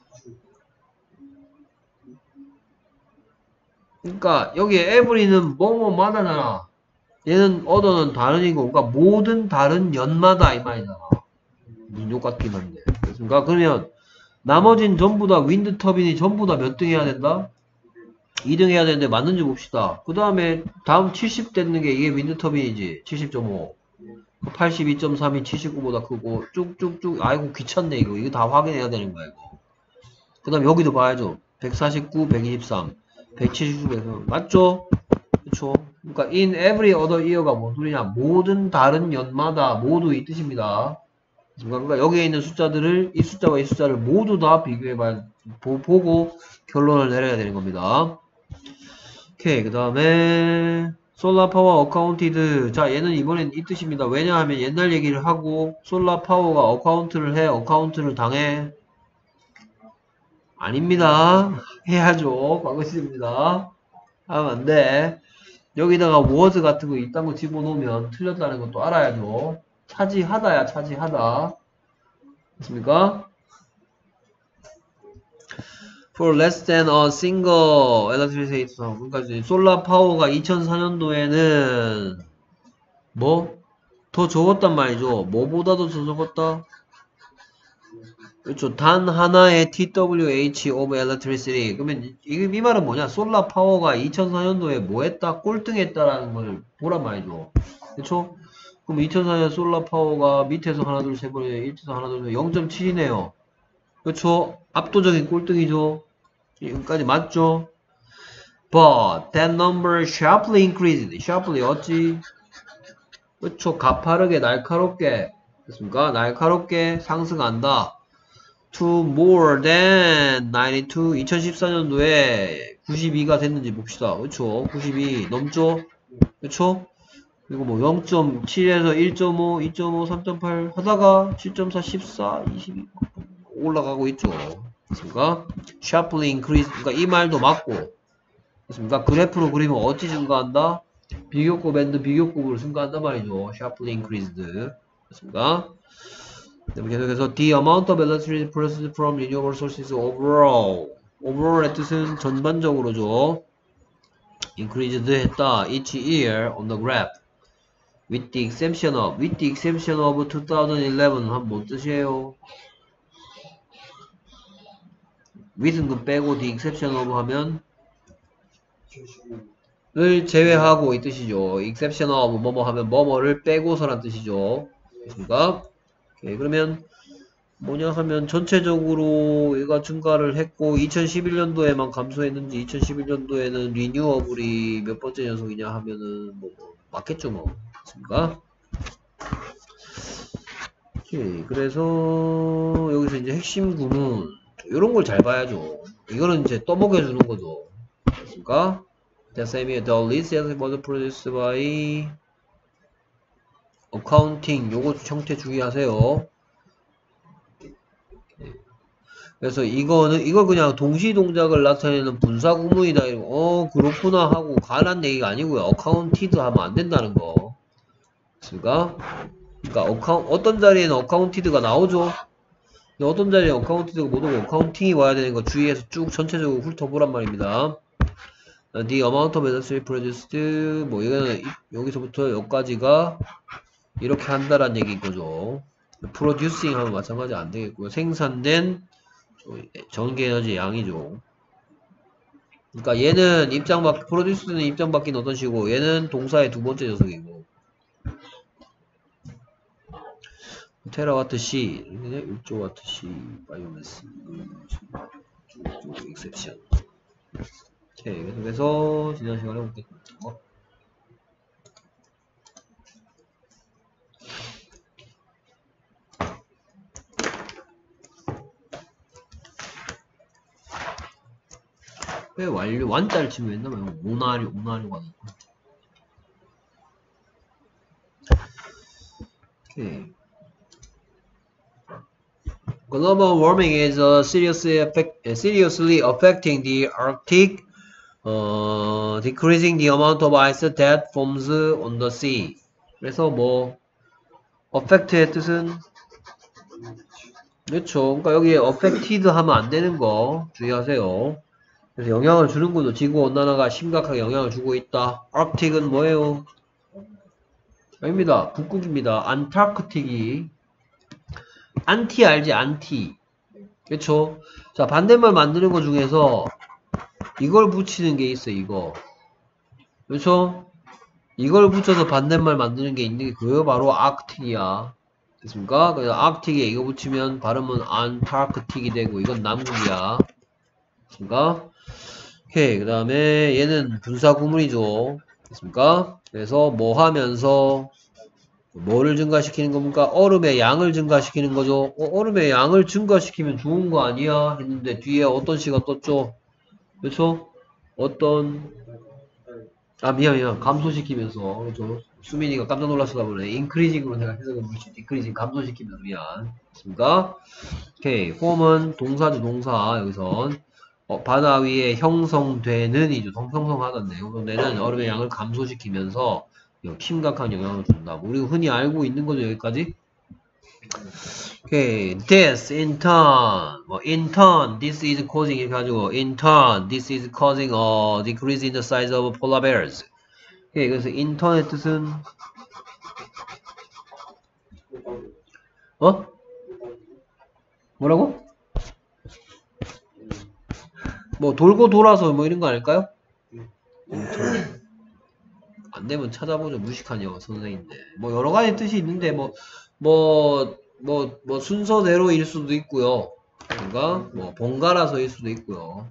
그러니까 여기에 every는 뭐뭐마다잖아. 얘는 other는 다른이고, 그러니까 모든 다른 연마다 이 말이잖아. 무슨 욕 같긴 한데. 그렇습니까? 그러면 나머진 전부 다 윈드 터빈이 전부 다 몇 등 해야 된다? 이 등 해야 되는데 맞는지 봅시다. 그 다음에 다음 칠십 됐는 게 이게 윈드 터빈이지. 칠십 점 오. 팔십이 점 삼이 칠십구보다 크고 쭉쭉쭉. 아이고 귀찮네 이거. 이거 다 확인해야 되는 거야 이거. 그 다음 여기도 봐야죠. 백사십구, 백이십삼, 백칠십구, 백삼. 맞죠? 그쵸? 그러니까 in every other year가 뭔 소리냐? 모든 다른 연마다 모두 이 뜻입니다. 그러니까 여기에 있는 숫자들을, 이 숫자와 이 숫자를 모두 다 비교해봐, 보고 결론을 내려야 되는 겁니다. 오케이. 그 다음에 솔라 파워 어카운티드. 자, 얘는 이번엔 이 뜻입니다. 왜냐하면 옛날 얘기를 하고 솔라 파워가 어카운트를 해, 어카운트를 당해? 아닙니다. 해야죠. 과거 시제입니다. 하면 안 돼. 여기다가 was 같은 거 이딴 거 집어넣으면 틀렸다는 것도 알아야죠. 차지하다야, 차지하다. 됐습니까? For less than a single electricity. 그러니까 솔라 파워가 이천사 년도에는 뭐? 더 적었단 말이죠. 뭐보다도 더 적었다? 그렇죠. 단 하나의 티더블유에이치 of electricity. 그러면 이, 이 말은 뭐냐? 솔라 파워가 이천사 년도에 뭐 했다? 꼴등했다라는 걸 보란 말이죠. 그렇죠? 그럼 이천사 년 솔라 파워가 밑에서 하나 둘 세 번에 일에서 하나 둘 셋 영 점 칠이네요. 그렇죠? 압도적인 꼴등이죠. 여기까지 맞죠? But that number sharply increased. sharply 어찌? 그렇죠? 가파르게 날카롭게. 됐습니까? 날카롭게 상승한다. to more than 나인티 투. 이천십사 년도에 구십이가 됐는지 봅시다. 그렇죠? 구십이 넘죠? 그렇죠? 그리고 뭐 영 점 칠에서 일 점 오, 이 점 오, 삼 점 팔 하다가 칠 점 사, 십사, 이십이 올라가고 있죠. 그렇습니까? sharply increase. 그러니까 이 말도 맞고. 그렇습니까? 그래프로 그리면 어찌 증가한다? 비교급 앤드 비교급으로 증가한단 말이죠. sharply increased. 그렇습니까? 계속해서 the amount of electricity produced from renewable sources overall. overall의 뜻은 전반적으로죠. increased 했다. each year on the graph. with the exception of. with the exception of twenty eleven 한 뭔 뜻이에요? with은 그 빼고 the exception of 하면 을 제외하고 이 뜻이죠. exception of 뭐뭐 하면 뭐뭐를 빼고서란 뜻이죠. 됐습니까? 오케이, 그러면 뭐냐 하면 전체적으로 얘가 증가를 했고 이천십일 년도에만 감소했는지 이천십일 년도에는 리뉴어블이 몇 번째 연속이냐 하면은 뭐, 뭐 맞겠죠 뭐. 됐습니까? 오케이, 그래서 여기서 이제 핵심 구문 이런 걸 잘 봐야죠. 이거는 이제 떠먹여 주는 거죠. 됐습니까? The same the list was produced by accounting. 요거 형태 주의하세요. 그래서 이거는 이걸 그냥 동시 동작을 나타내는 분사 구문이다 이러고 어 그렇구나 하고 가란 얘기가 아니고요. 어카운티드 하면 안 된다는 거. 그러니까 그러니까 어카운 어떤 자리에는 어카운티드가 나오죠. 어떤 자리에 어카운트 되고 못 오고 어카운팅이 와야 되는 거 주의해서 쭉 전체적으로 훑어보란 말입니다. The amount of industry produced, 뭐, 이거는 여기서부터 여기까지가 이렇게 한다란 얘기인 거죠. producing 하면 마찬가지 안 되겠고요. 생산된 전기 에너지 양이죠. 그러니까 얘는 입장 밖, produce는 입장 바뀐 어떤 식이고, 얘는 동사의 두 번째 녀석이고. 테라와트 C, 일 조 와트 C, 바이오매스, 익셉션. 오케이, 그래서 지난 시간에 보겠습니다. 왜 완료, 완자를 치면 했나 말고, 오나류, 오나류가 나고. 오케이. Global warming is uh, seriously, affect, uh, seriously affecting the Arctic, uh, decreasing the amount of ice that forms on the sea. 그래서 뭐, affect의 뜻은, 그렇죠. 그러니까 여기 affected 하면 안 되는 거 주의하세요. 그래서 영향을 주는 거죠. 지구 온난화가 심각하게 영향을 주고 있다. Arctic은 뭐예요? 아닙니다. 북극입니다. 안타크틱이 안티 알지? 안티. 그쵸? 자, 반대말 만드는 거 중에서 이걸 붙이는 게 있어, 이거. 그쵸? 이걸 붙여서 반대말 만드는 게 있는 게 그거 바로 아크틱이야. 됐습니까? 그래서 아크틱에 이거 붙이면 발음은 안타크틱이 되고 이건 남극이야. 됐습니까? 오케이. 그 다음에 얘는 분사 구문이죠. 됐습니까? 그래서 뭐 하면서 뭐를 증가시키는 겁니까? 얼음의 양을 증가시키는 거죠. 어, 얼음의 양을 증가시키면 좋은 거 아니야? 했는데 뒤에 어떤 시가 떴죠? 그렇죠? 어떤 아 미안 미안 감소시키면서 그렇죠? 수민이가 깜짝 놀랐다 보네. increasing으로 내가 해석을 물지 decreasing 감소시키면서 미안. 됐습니까? 오케이. 폼은 동사죠 동사 여기선 어, 바다 위에 형성되는 이죠 형성하던데 형성되는 얼음의 양을 감소시키면서 심각한 영향을 준다. 우리가 흔히 알고 있는 거죠, 여기까지. 오케이. This, in turn, 뭐, in turn, this is causing, 이렇게 가지고, in turn, this is causing a decrease in the size of polar bears. 오케이. 그래서 in turn의 뜻은, 어? 뭐라고? 뭐, 돌고 돌아서 뭐 이런 거 아닐까요? 안 되면 찾아보죠. 무식한 영어 선생인데. 뭐 여러 가지 뜻이 있는데 뭐 뭐 뭐 뭐 순서대로일 수도 있고요. 그러니까 뭐 번갈아서일 수도 있고요.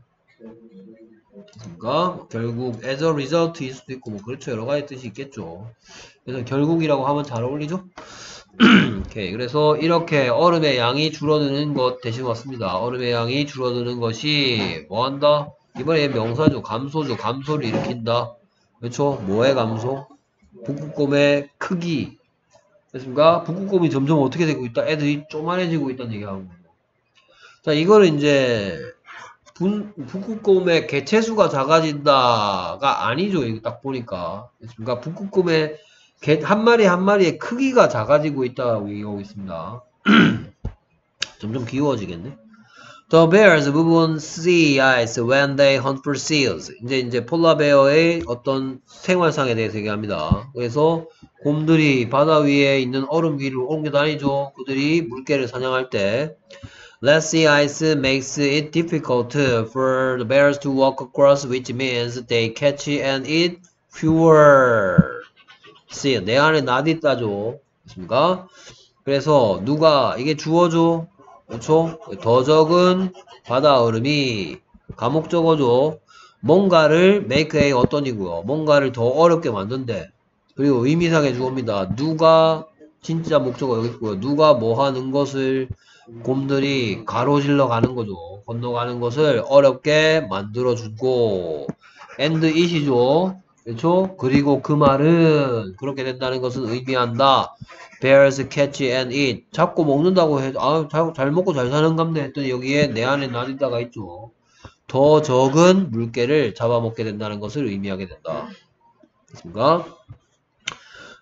그러니까 결국 as a result일 수도 있고 뭐 그렇죠. 여러 가지 뜻이 있겠죠. 그래서 결국이라고 하면 잘 어울리죠. 오케이. 그래서 이렇게 얼음의 양이 줄어드는 것 대신 왔습니다. 얼음의 양이 줄어드는 것이 뭐 한다? 이번에 명사죠. 감소죠. 감소를 일으킨다. 그렇죠? 뭐의 감소? 북극곰의 크기. 됐습니까? 북극곰이 점점 어떻게 되고 있다? 애들이 쪼만해지고 있다는 얘기하는 거예요. 자, 이거를 이제 분, 북극곰의 개체수가 작아진다가 아니죠. 이거 딱 보니까. 됐습니까? 북극곰의 개, 한 마리 한 마리의 크기가 작아지고 있다고 얘기하고 있습니다. 점점 귀여워지겠네. The bears move on sea ice when they hunt for seals. 이제 이제 폴라베어의 어떤 생활상에 대해서 얘기합니다. 그래서 곰들이 바다 위에 있는 얼음 위를 옮겨 다니죠. 그들이 물개를 사냥할 때. Less sea ice makes it difficult for the bears to walk across, which means they catch and eat fewer seal. 내 안에 낫이 있다죠. 맞습니까? 그래서 누가 이게 주어죠. 그렇죠? 더 적은 바다 얼음이 가목적어죠. 뭔가를 make a 어떤이고요. 뭔가를 더 어렵게 만든대. 그리고 의미상의 주어입니다. 누가 진짜 목적어 여기 있고요. 누가 뭐 하는 것을 곰들이 가로질러 가는 거죠. 건너가는 것을 어렵게 만들어주고 and it이죠. 그렇죠? 그리고 그 말은 그렇게 된다는 것은 의미한다. Bears catch and eat. 잡고 먹는다고 해도 아, 잘, 잘 먹고 잘 사는갑네 했더니 여기에 내 안에 나리다가 있죠. 더 적은 물개를 잡아먹게 된다는 것을 의미하게 된다. 됐습니까?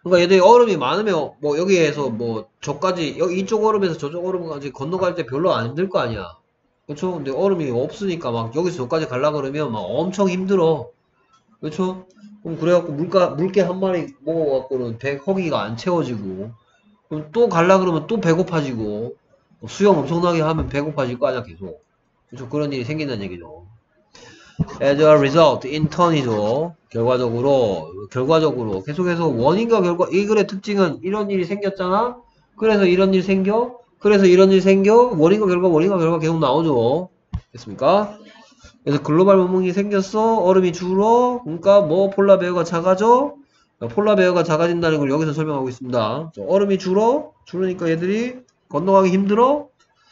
그러니까 얘들이 얼음이 많으면 뭐 여기에서 뭐 저까지 여기 이쪽 얼음에서 저쪽 얼음까지 건너갈 때 별로 안 힘들 거 아니야. 그렇죠? 근데 얼음이 없으니까 막 여기서 저까지 가려 그러면 막 엄청 힘들어. 그렇죠? 그럼 그래갖고 물가 물개 한 마리 먹어갖고는 배 허기가 안 채워지고, 그럼 또 갈라 그러면 또 배고파지고, 수영 엄청나게 하면 배고파질 거 아니야 계속. 그렇죠? 그런 일이 생긴다는 얘기죠. As a result, in turn이죠. 결과적으로, 결과적으로 계속해서 원인과 결과, 이 글의 특징은 이런 일이 생겼잖아. 그래서 이런 일이 생겨. 그래서 이런 일이 생겨. 원인과 결과, 원인과 결과 계속 나오죠. 됐습니까? 그래서 글로벌 문명이 생겼어. 얼음이 줄어. 그러니까 뭐 폴라베어가 작아져. 폴라베어가 작아진다는 걸 여기서 설명하고 있습니다. 얼음이 줄어. 줄으니까 얘들이 건너가기 힘들어.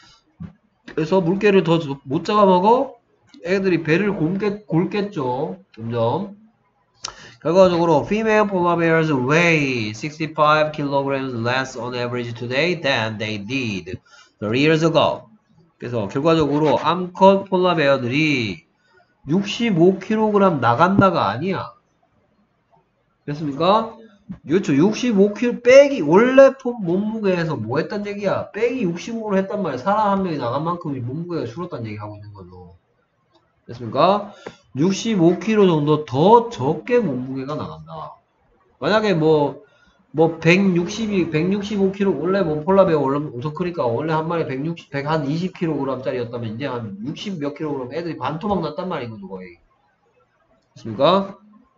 그래서 물개를 더 못 잡아먹어. 애들이 배를 곪겠, 골겠죠. 점점. 결과적으로 female polar bears weigh sixty-five kilograms less on average today than they did thirty years ago. 그래서 결과적으로 암컷 폴라베어들이 육십오 킬로그램 나간다가 아니야. 됐습니까? 그렇죠. 육십오 킬로그램 빼기, 원래 몸무게에서 뭐 했단 얘기야? 빼기 육십오로 했단 말이야. 사람 한 명이 나간 만큼 몸무게가 줄었다는 얘기 하고 있는 거죠. 됐습니까? 육십오 킬로그램 정도 더 적게 몸무게가 나간다. 만약에 뭐, 뭐, 백육십이, 백육십오 킬로그램, 원래 뭐, 폴라베어 원래 엄청 크니까, 원래 한 마리 백육십, 백이십 킬로그램 짜리였다면, 이제 한 육십 몇 킬로그램 애들이 반토막 났단 말이거든, 거의. 됐습니까?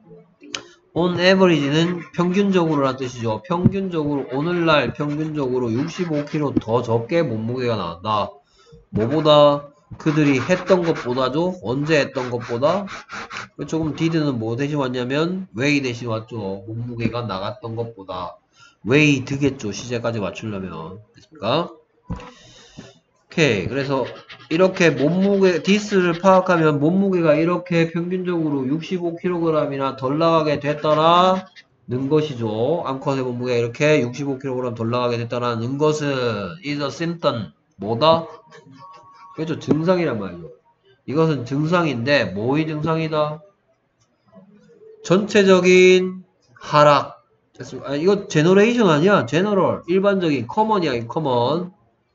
on average는 평균적으로란 뜻이죠. 평균적으로, 오늘날 평균적으로 육십오 킬로그램 더 적게 몸무게가 나간다. 뭐보다? 그들이 했던 것보다죠. 언제 했던 것보다. 조금 did는 뭐 대신 왔냐면 weigh 대신 왔죠. 몸무게가 나갔던 것보다. weigh 드겠죠. 시제까지 맞추려면. 됐습니까? 오케이. 그래서 이렇게 몸무게 this를 파악하면 몸무게가 이렇게 평균적으로 육십오 킬로그램이나 덜 나가게 됐다라는 것이죠. 암컷의 몸무게가 이렇게 육십오 킬로그램 덜 나가게 됐다라는 것은 is a symptom. 뭐다? 그렇죠. 증상이란 말이죠. 이것은 증상인데 뭐의 증상이다? 전체적인 하락. 됐습니다. 아, 이거 제너레이션 아니야. 제너럴. 일반적인 커먼이야. 커먼.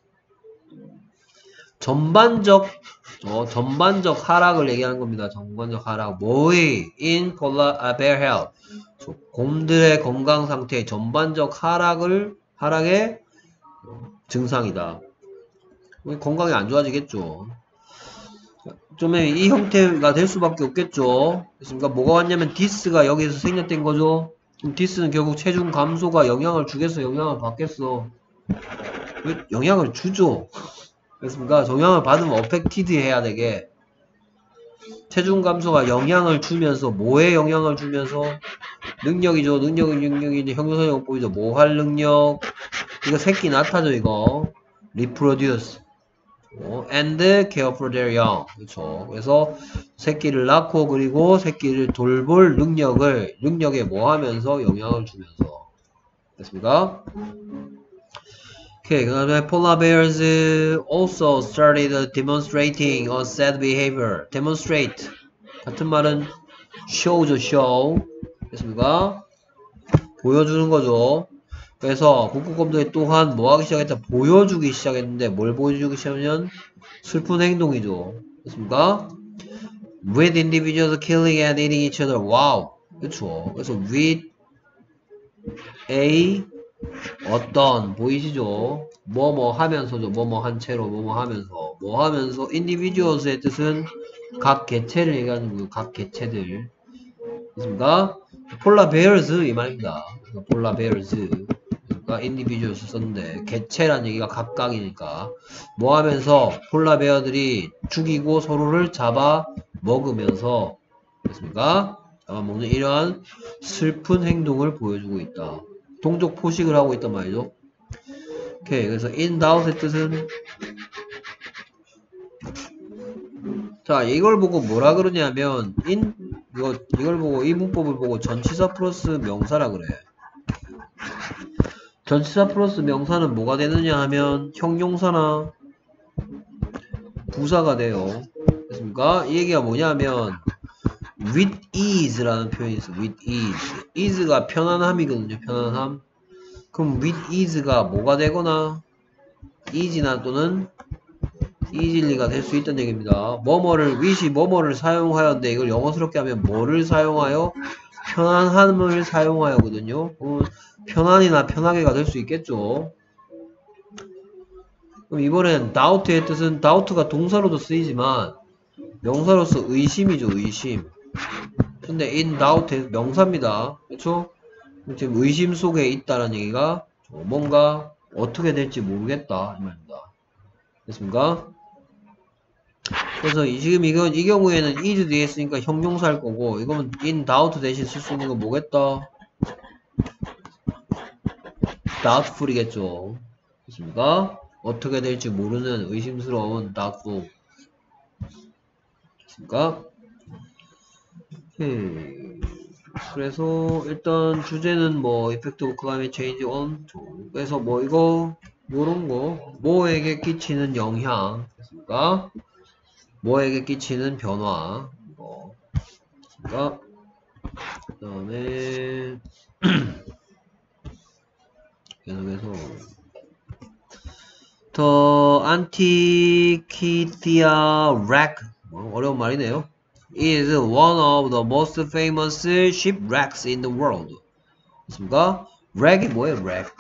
전반적 어, 전반적 하락을 얘기하는 겁니다. 전반적 하락. 뭐의? in polar bear health. 곰들의 건강 상태의 전반적 하락을 하락의 증상이다. 건강이 안 좋아지겠죠. 좀 이 형태가 될 수밖에 없겠죠. 그러니까 뭐가 왔냐면 디스가 여기에서 생략된 거죠. 그럼 디스는 결국 체중 감소가 영향을 주겠어, 영향을 받겠어? 영향을 주죠. 그렇습니까? 영향을 받으면 어펙티드 해야 되게. 체중 감소가 영향을 주면서 뭐에 영향을 주면서? 능력이죠. 능력이 능력이 형용사용법이죠. 뭐 할 능력? 이거 새끼 낳다죠, 이거. reproduce. 어, and care for their young. 그렇죠. 그래서 새끼를 낳고 그리고 새끼를 돌볼 능력을 능력에 뭐 하면서 영향을 주면서. 됐습니까? 오케이. 그 다음에 polar bears also started demonstrating a sad behavior. demonstrate 같은 말은 show죠. show. 됐습니까? 보여주는 거죠. 그래서 북극곰들이 또한 뭐하기 시작했다? 보여주기 시작했는데 뭘 보여주기 시작하면 슬픈 행동이죠. 됐습니까? With individuals killing and eating each other. 와우. 그쵸. 그래서 with a 어떤 보이시죠? 뭐뭐 하면서죠. 뭐뭐 한 채로 뭐뭐 하면서 뭐 하면서 individuals의 뜻은 각 개체를 얘기하는 거예요. 각 개체들. 됐습니까? 폴라 베어즈 이 말입니다. 폴라 베어즈 individuals 썼는데 개체란 얘기가 각각이니까 뭐 하면서 폴라베어들이 죽이고 서로를 잡아 먹으면서 됐습니까? 잡아 먹는 이러한 슬픈 행동을 보여주고 있다. 동족 포식을 하고 있단 말이죠. 오케이. 그래서 in doubt의 뜻은 자 이걸 보고 뭐라 그러냐면 in 이거 이걸 보고 이 문법을 보고 전치사 플러스 명사라 그래. 전치사 플러스 명사는 뭐가 되느냐 하면 형용사나 부사가 돼요. 됐습니까? 이 얘기가 뭐냐 하면 with ease라는 표현이 있어. with ease. ease가 편안함이거든요. 편안함. 그럼 with ease가 뭐가 되거나 easy나 또는 easily,가 될 수 있다는 얘기입니다. 뭐뭐를 with이 뭐뭐를 사용하였는데 이걸 영어스럽게 하면 뭐를 사용하여? 편안함을 사용하여거든요. 어, 편안이나 편하게가 될 수 있겠죠. 그럼 이번엔 doubt의 뜻은 doubt가 동사로도 쓰이지만 명사로서 의심이죠. 의심. 근데 in doubt의 명사입니다. 그렇죠? 지금 의심 속에 있다는 얘기가 뭔가 어떻게 될지 모르겠다 이 말입니다. 됐습니까? 그래서 지금 이건 이 경우에는 is 뒤에 있으니까 형용사일 거고, 이거는 in doubt 대신 쓸 수 있는 건 뭐겠다? doubtful이겠죠. 됐습니까? 어떻게 될지 모르는 의심스러운 doubtful. 됐습니까? 오케이. 그래서 일단 주제는 뭐 effect of climate change on. 그래서 뭐 이거 요런 거 뭐에게 끼치는 영향. 됐습니까? 뭐에게 끼치는 변화. 뭐. 그 다음에 계속해서 더 안티키티아 wreck, 뭐 어려운 말이네요. is one of the most famous shipwrecks in the world. 맞습니까? wreck이 뭐예요? wreck.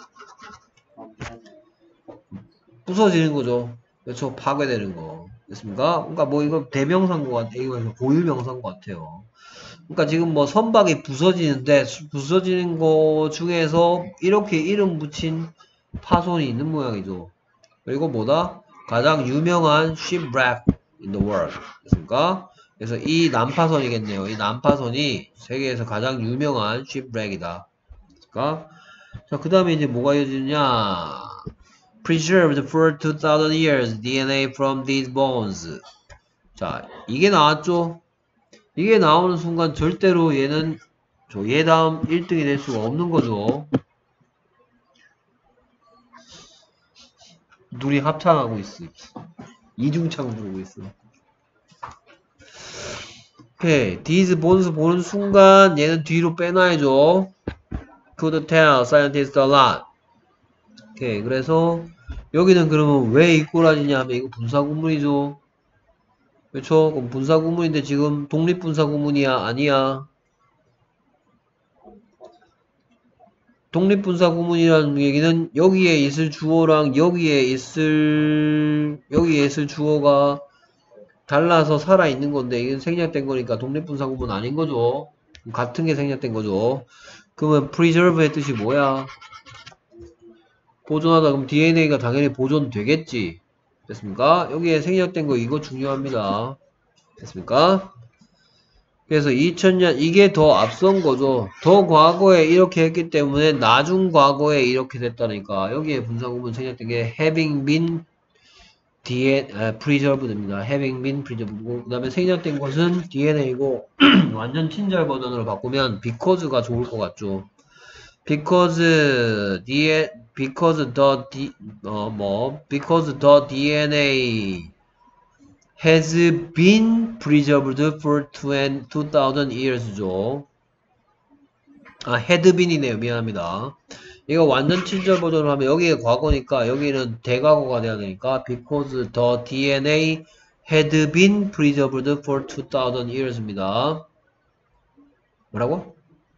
부서지는 거죠. 그렇죠? 파괴되는 거. 됐습니까? 그러니까 뭐 이거 대명사인 것 같아요. 이거 고유명사인 것 같아요. 그러니까 지금 뭐 선박이 부서지는데 부서지는 거 중에서 이렇게 이름 붙인 파손이 있는 모양이죠. 그리고 뭐다? 가장 유명한 shipwreck in the world. 됐습니까? 그래서 이 난파선이겠네요. 이 난파선이 세계에서 가장 유명한 shipwreck이다. 됐습니까? 자, 그 다음에 이제 뭐가 이어지느냐? Preserved for two thousand years 디엔에이 from these bones. 자, 이게 나왔죠? 이게 나오는 순간 절대로 얘는 저 얘 다음 일 등이 될 수가 없는 거죠. 둘이 합창하고 있어. 이중창 부르고 있어. 오케이. these bones 보는 순간 얘는 뒤로 빼놔야죠. could tell scientists a lot. 오케이. 그래서 여기는 그러면 왜 이 꼬라지냐 하면 이거 분사구문이죠. 그렇죠? 그럼 분사구문인데 지금 독립분사구문이야? 아니야? 독립분사구문이라는 얘기는 여기에 있을 주어랑 여기에 있을 여기에 있을 주어가 달라서 살아있는 건데 이건 생략된 거니까 독립분사구문 아닌 거죠. 같은 게 생략된 거죠. 그러면 preserve의 뜻이 뭐야? 보존하다. 그럼 디엔에이가 당연히 보존되겠지. 됐습니까? 여기에 생략된 거 이거 중요합니다. 됐습니까? 그래서 이천 년 이게 더 앞선 거죠. 더 과거에 이렇게 했기 때문에 나중 과거에 이렇게 됐다니까. 여기에 분사구문 생략된 게 having been 디엔, 아, preserved 됩니다. having been preserved고, 그 다음에 생략된 것은 디엔에이고 완전 친절 버전으로 바꾸면 because가 좋을 것 같죠. because the because the D, 어, 뭐 because the 디엔에이 has been preserved for two thousand years죠. 아, had been이네요. 미안합니다. 이거 완전 친절 버전으로 하면 여기에 과거니까 여기는 대과거가 돼야 되니까 because the 디엔에이 had been preserved for two thousand years입니다. 뭐라고?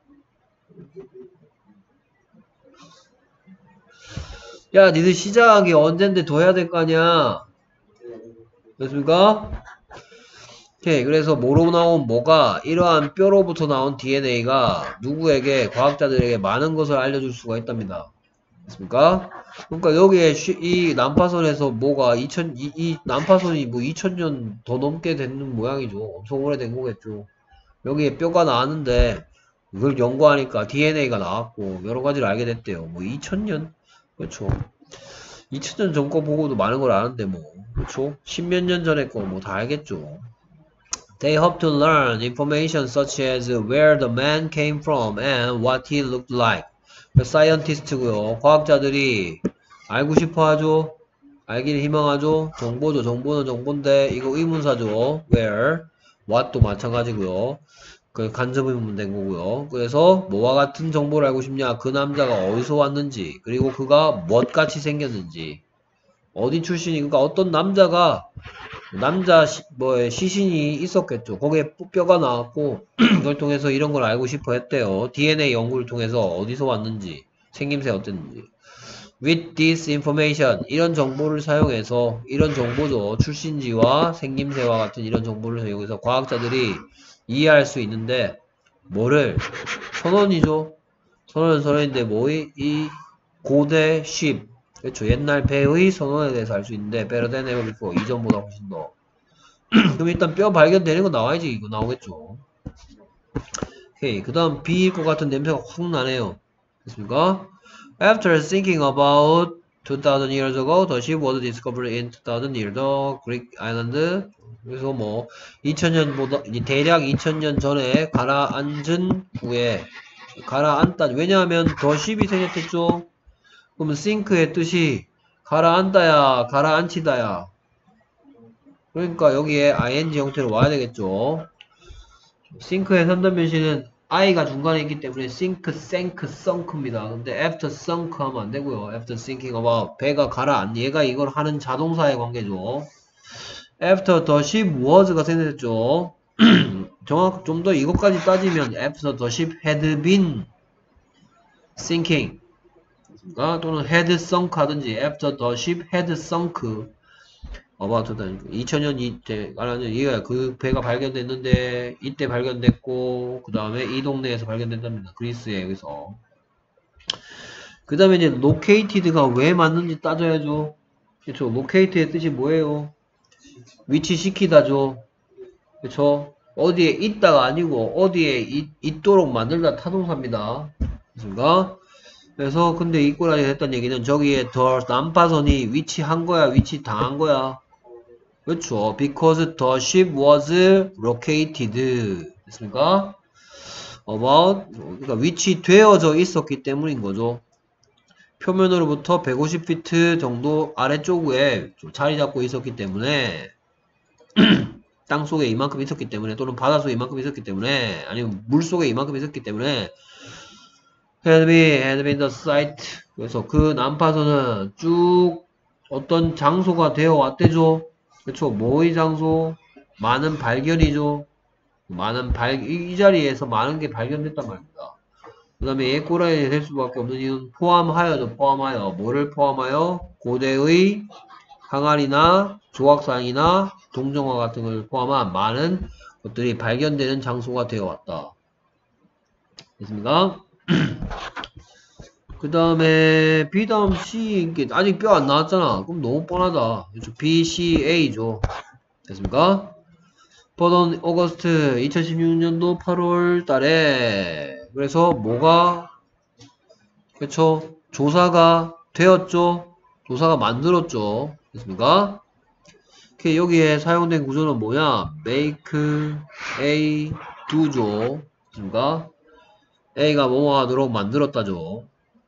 야, 니들 시작하기 언젠데 더 해야 될 거 아니야? 됐습니까? 오케이. 그래서 뭐로 나온 뭐가 이러한 뼈로부터 나온 디엔에이가 누구에게 과학자들에게 많은 것을 알려줄 수가 있답니다. 됐습니까? 그러니까 여기에 쉬, 이 난파선에서 뭐가 이천 이, 이 난파선이 뭐 이천 년 더 넘게 되는 모양이죠. 엄청 오래된 거겠죠. 여기에 뼈가 나왔는데 그걸 연구하니까 디엔에이가 나왔고 여러 가지를 알게 됐대요. 뭐 이천 년? 그렇죠. 이천 년 전 거 보고도 많은 걸 아는데 뭐 그렇죠. 십몇 년 전에 거 뭐 다 알겠죠. They hope to learn information such as where the man came from and what he looked like. 사이언티스트고요. 과학자들이 알고 싶어 하죠. 알기를 희망하죠. 정보죠. 정보는 정보인데 이거 의문사죠. Where what도 마찬가지고요. 그 간접의문 된 거고요. 그래서 뭐와 같은 정보를 알고 싶냐? 그 남자가 어디서 왔는지, 그리고 그가 무엇같이 생겼는지, 어디 출신이, 그러니까 어떤 남자가 남자 시, 뭐 시신이 있었겠죠. 거기에 뼈가 나왔고 그걸 통해서 이런 걸 알고 싶어 했대요. 디엔에이 연구를 통해서 어디서 왔는지, 생김새 어땠는지. With this information, 이런 정보를 사용해서, 이런 정보죠. 출신지와 생김새와 같은 이런 정보를 사용해서 과학자들이 이해할 수 있는데, 뭐를? 선원이죠. 선원은 선원인데 뭐이? 이 고대 ship, 그렇죠. 옛날 배의 선원에 대해서 알 수 있는데 better than ever before, 이전보다 훨씬 더. 그럼 일단 뼈 발견되는 거 나와야지. 이거 나오겠죠. 오케이. 그 다음 B일 것 같은 냄새가 확 나네요. 됐습니까? After thinking about two thousand years ago, the ship was discovered in two thousand near the Greek island. 그래서 뭐 이천 년보다 대략 이천 년 전에 가라앉은 후에, 가라앉다. 왜냐하면 더 ship이 생겼겠죠. 그러면 sink의 뜻이 가라앉다야, 가라앉히다야. 그러니까 여기에 아이엔지 형태로 와야 되겠죠. sink의 선단변시는 i가 중간에 있기 때문에 sink, sank, sunk입니다. 근데 after sunk 하면 안 되고요. after thinking about, 배가 가라앉, 얘가 이걸 하는 자동사의 관계죠. after the ship was가 생겼죠. 정확, 좀 더 이것까지 따지면 after the ship had been sinking, 또는 had sunk 하든지 after the ship had sunk about 이천 년 이때 가라앉은, 얘가 그 배가 발견됐는데 이때 발견됐고 그 다음에 이 동네에서 발견된답니다. 그리스에. 여기서 그 다음에 이제 located가 왜 맞는지 따져야죠. 그렇죠. located의 뜻이 뭐예요? 위치시키다죠. 그렇죠. 어디에 있다가 아니고 어디에 있, 있도록 만들다 타동사입니다. 그렇습니까? 그래서 근데 이꼬라지 했던 얘기는 저기에 더 난파선이 위치한 거야, 위치 당한 거야. 그렇죠. Because the ship was located. 됐습니까? About, 그러니까 위치되어져 있었기 때문인 거죠. 표면으로부터 백오십 피트 정도 아래쪽에 좀 자리 잡고 있었기 때문에 땅 속에 이만큼 있었기 때문에, 또는 바다 속에 이만큼 있었기 때문에, 아니면 물 속에 이만큼 있었기 때문에 had been, had been the site. 그래서 그 난파선은 쭉 어떤 장소가 되어 왔대죠. 그쵸. 뭐의 장소? 많은 발견이죠. 많은 발, 이, 이 자리에서 많은 게 발견됐단 말입니다. 그 다음에 예꼬라에 될 수밖에 없는 이유는 포함하여죠. 포함하여. 뭐를 포함하여? 고대의 항아리나 조각상이나 동정화 같은 걸 포함한 많은 것들이 발견되는 장소가 되어 왔다. 됐습니까? 그 다음에 B 다음 C, 아직 뼈 안 나왔잖아. 그럼 너무 뻔하다. B, C, A죠. 됐습니까? 버던 오거스트 이천십육 년도 팔월 달에, 그래서 뭐가, 그쵸? 조사가 되었죠. 조사가 만들었죠. 됐습니까? 오케이, 여기에 사용된 구조는 뭐냐? make A do죠. 됐습니까? A가 뭐뭐 하도록 만들었다죠.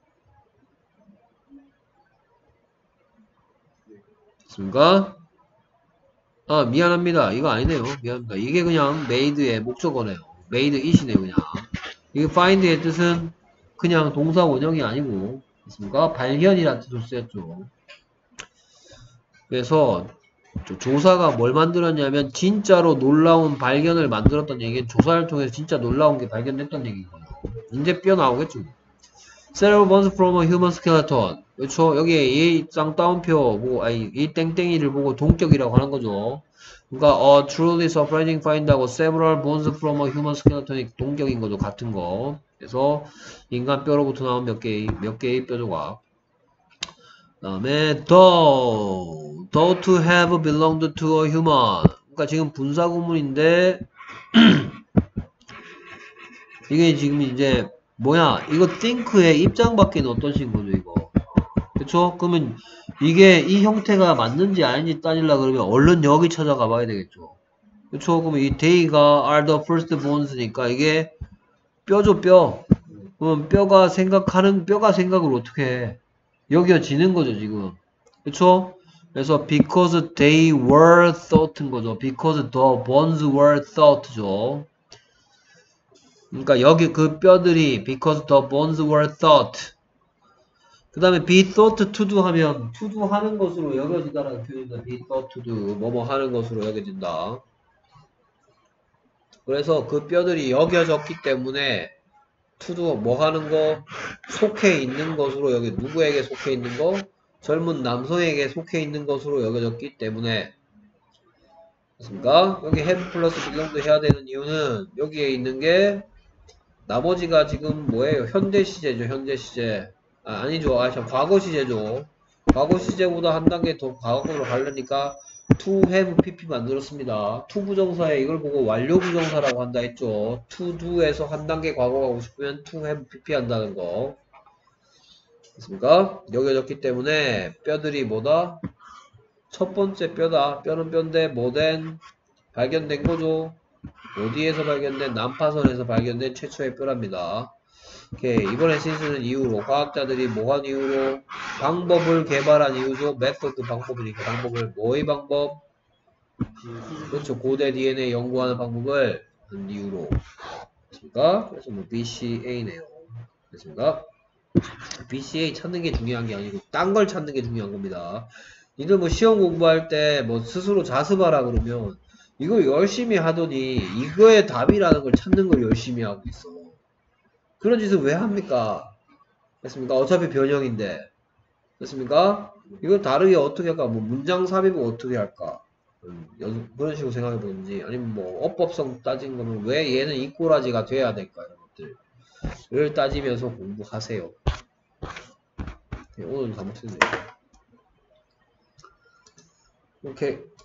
됐습니까? 아, 미안합니다. 이거 아니네요. 미안합니다. 이게 그냥 made의 목적어네요. made it이네요, 그냥. 이게 find의 뜻은 그냥 동사 원형이 아니고, 됐습니까? 발견이라는 뜻을 쓰였죠. 그래서 조사가 뭘 만들었냐면 진짜로 놀라운 발견을 만들었던 얘기는 조사를 통해서 진짜 놀라운 게 발견됐던 얘기거든요. 이제 뼈 나오겠죠. Several bones from a human skeleton. 그렇죠. 여기에 이 쌍따옴표 보고, 아니 이 땡땡이를 보고 동격이라고 하는 거죠. 그러니까 a truly surprising find하고 several bones from a human skeleton이 동격인 거죠. 같은 거. 그래서 인간 뼈로부터 나온 몇 개의 몇 개의 뼈 조각. 그다음에 though, though to have belonged to a human. 그러니까 지금 분사 구문인데 이게 지금 이제 뭐야? 이거 think의 입장 밖에는 어떤 식인 거죠, 이거? 그쵸? 그러면 이게 이 형태가 맞는지 아닌지 따지려 그러면 얼른 여기 찾아가 봐야 되겠죠. 그쵸? 그러면 이 they가 are the first bones니까 이게 뼈죠, 뼈. 그럼 뼈가 생각하는, 뼈가 생각을 어떻게 해? 여겨지는 거죠, 지금. 그쵸? 그래서 because they were thought인 거죠. because the bones were thought죠. 그러니까 여기 그 뼈들이 because the bones were thought. 그 다음에 be thought to do 하면 to do 하는 것으로 여겨진다라는 표현입니다. be thought to do 뭐뭐 하는 것으로 여겨진다. 그래서 그 뼈들이 여겨졌기 때문에 to do 뭐 하는 거 속해 있는 것으로 여기 누구에게 속해 있는 거 젊은 남성에게 속해 있는 것으로 여겨졌기 때문에 그렇습니까? 여기 have 플러스 belong도 해야 되는 이유는 여기에 있는 게 나머지가 지금 뭐예요? 현재 시제죠. 현재 시제. 아, 아니죠. 아, 참 과거 시제죠. 과거 시제보다 한 단계 더 과거로 가려니까 to have pp 만들었습니다. to 부정사에 이걸 보고 완료 부정사라고 한다 했죠. to do에서 한 단계 과거 가고 싶으면 to have pp 한다는 거. 됐습니까? 여겨졌기 때문에 뼈들이 뭐다? 첫 번째 뼈다. 뼈는 뼈인데 뭐된 발견된 거죠. 어디에서 발견된 난파선에서 발견된 최초의 뼈랍니다. 오케이. 이번에 신쓰는 이유로 과학자들이 뭐한 이유로 방법을 개발한 이유죠. 메소드 방법이니까 방법을 뭐의 방법? 그렇죠. 고대 디엔에이 연구하는 방법을 한 이유로 됐습니까? 그래서 뭐 비씨에이네요. 됐습니까? 비씨에이 찾는 게 중요한 게 아니고 딴 걸 찾는 게 중요한 겁니다. 니들 뭐 시험 공부할 때 뭐 스스로 자습하라 그러면 이거 열심히 하더니 이거의 답이라는 걸 찾는 걸 열심히 하고 있어. 그런 짓을 왜 합니까? 됐습니까? 어차피 변형인데. 됐습니까? 이걸 다르게 어떻게 할까? 뭐 문장 삽입을 어떻게 할까? 음, 연, 그런 식으로 생각해 보는지 아니면 뭐 어법성 따진 거면 왜 얘는 이 꼬라지가 돼야 될까? 이런 것들을 따지면서 공부하세요. 네, 오늘 다 못했네요. 오케이.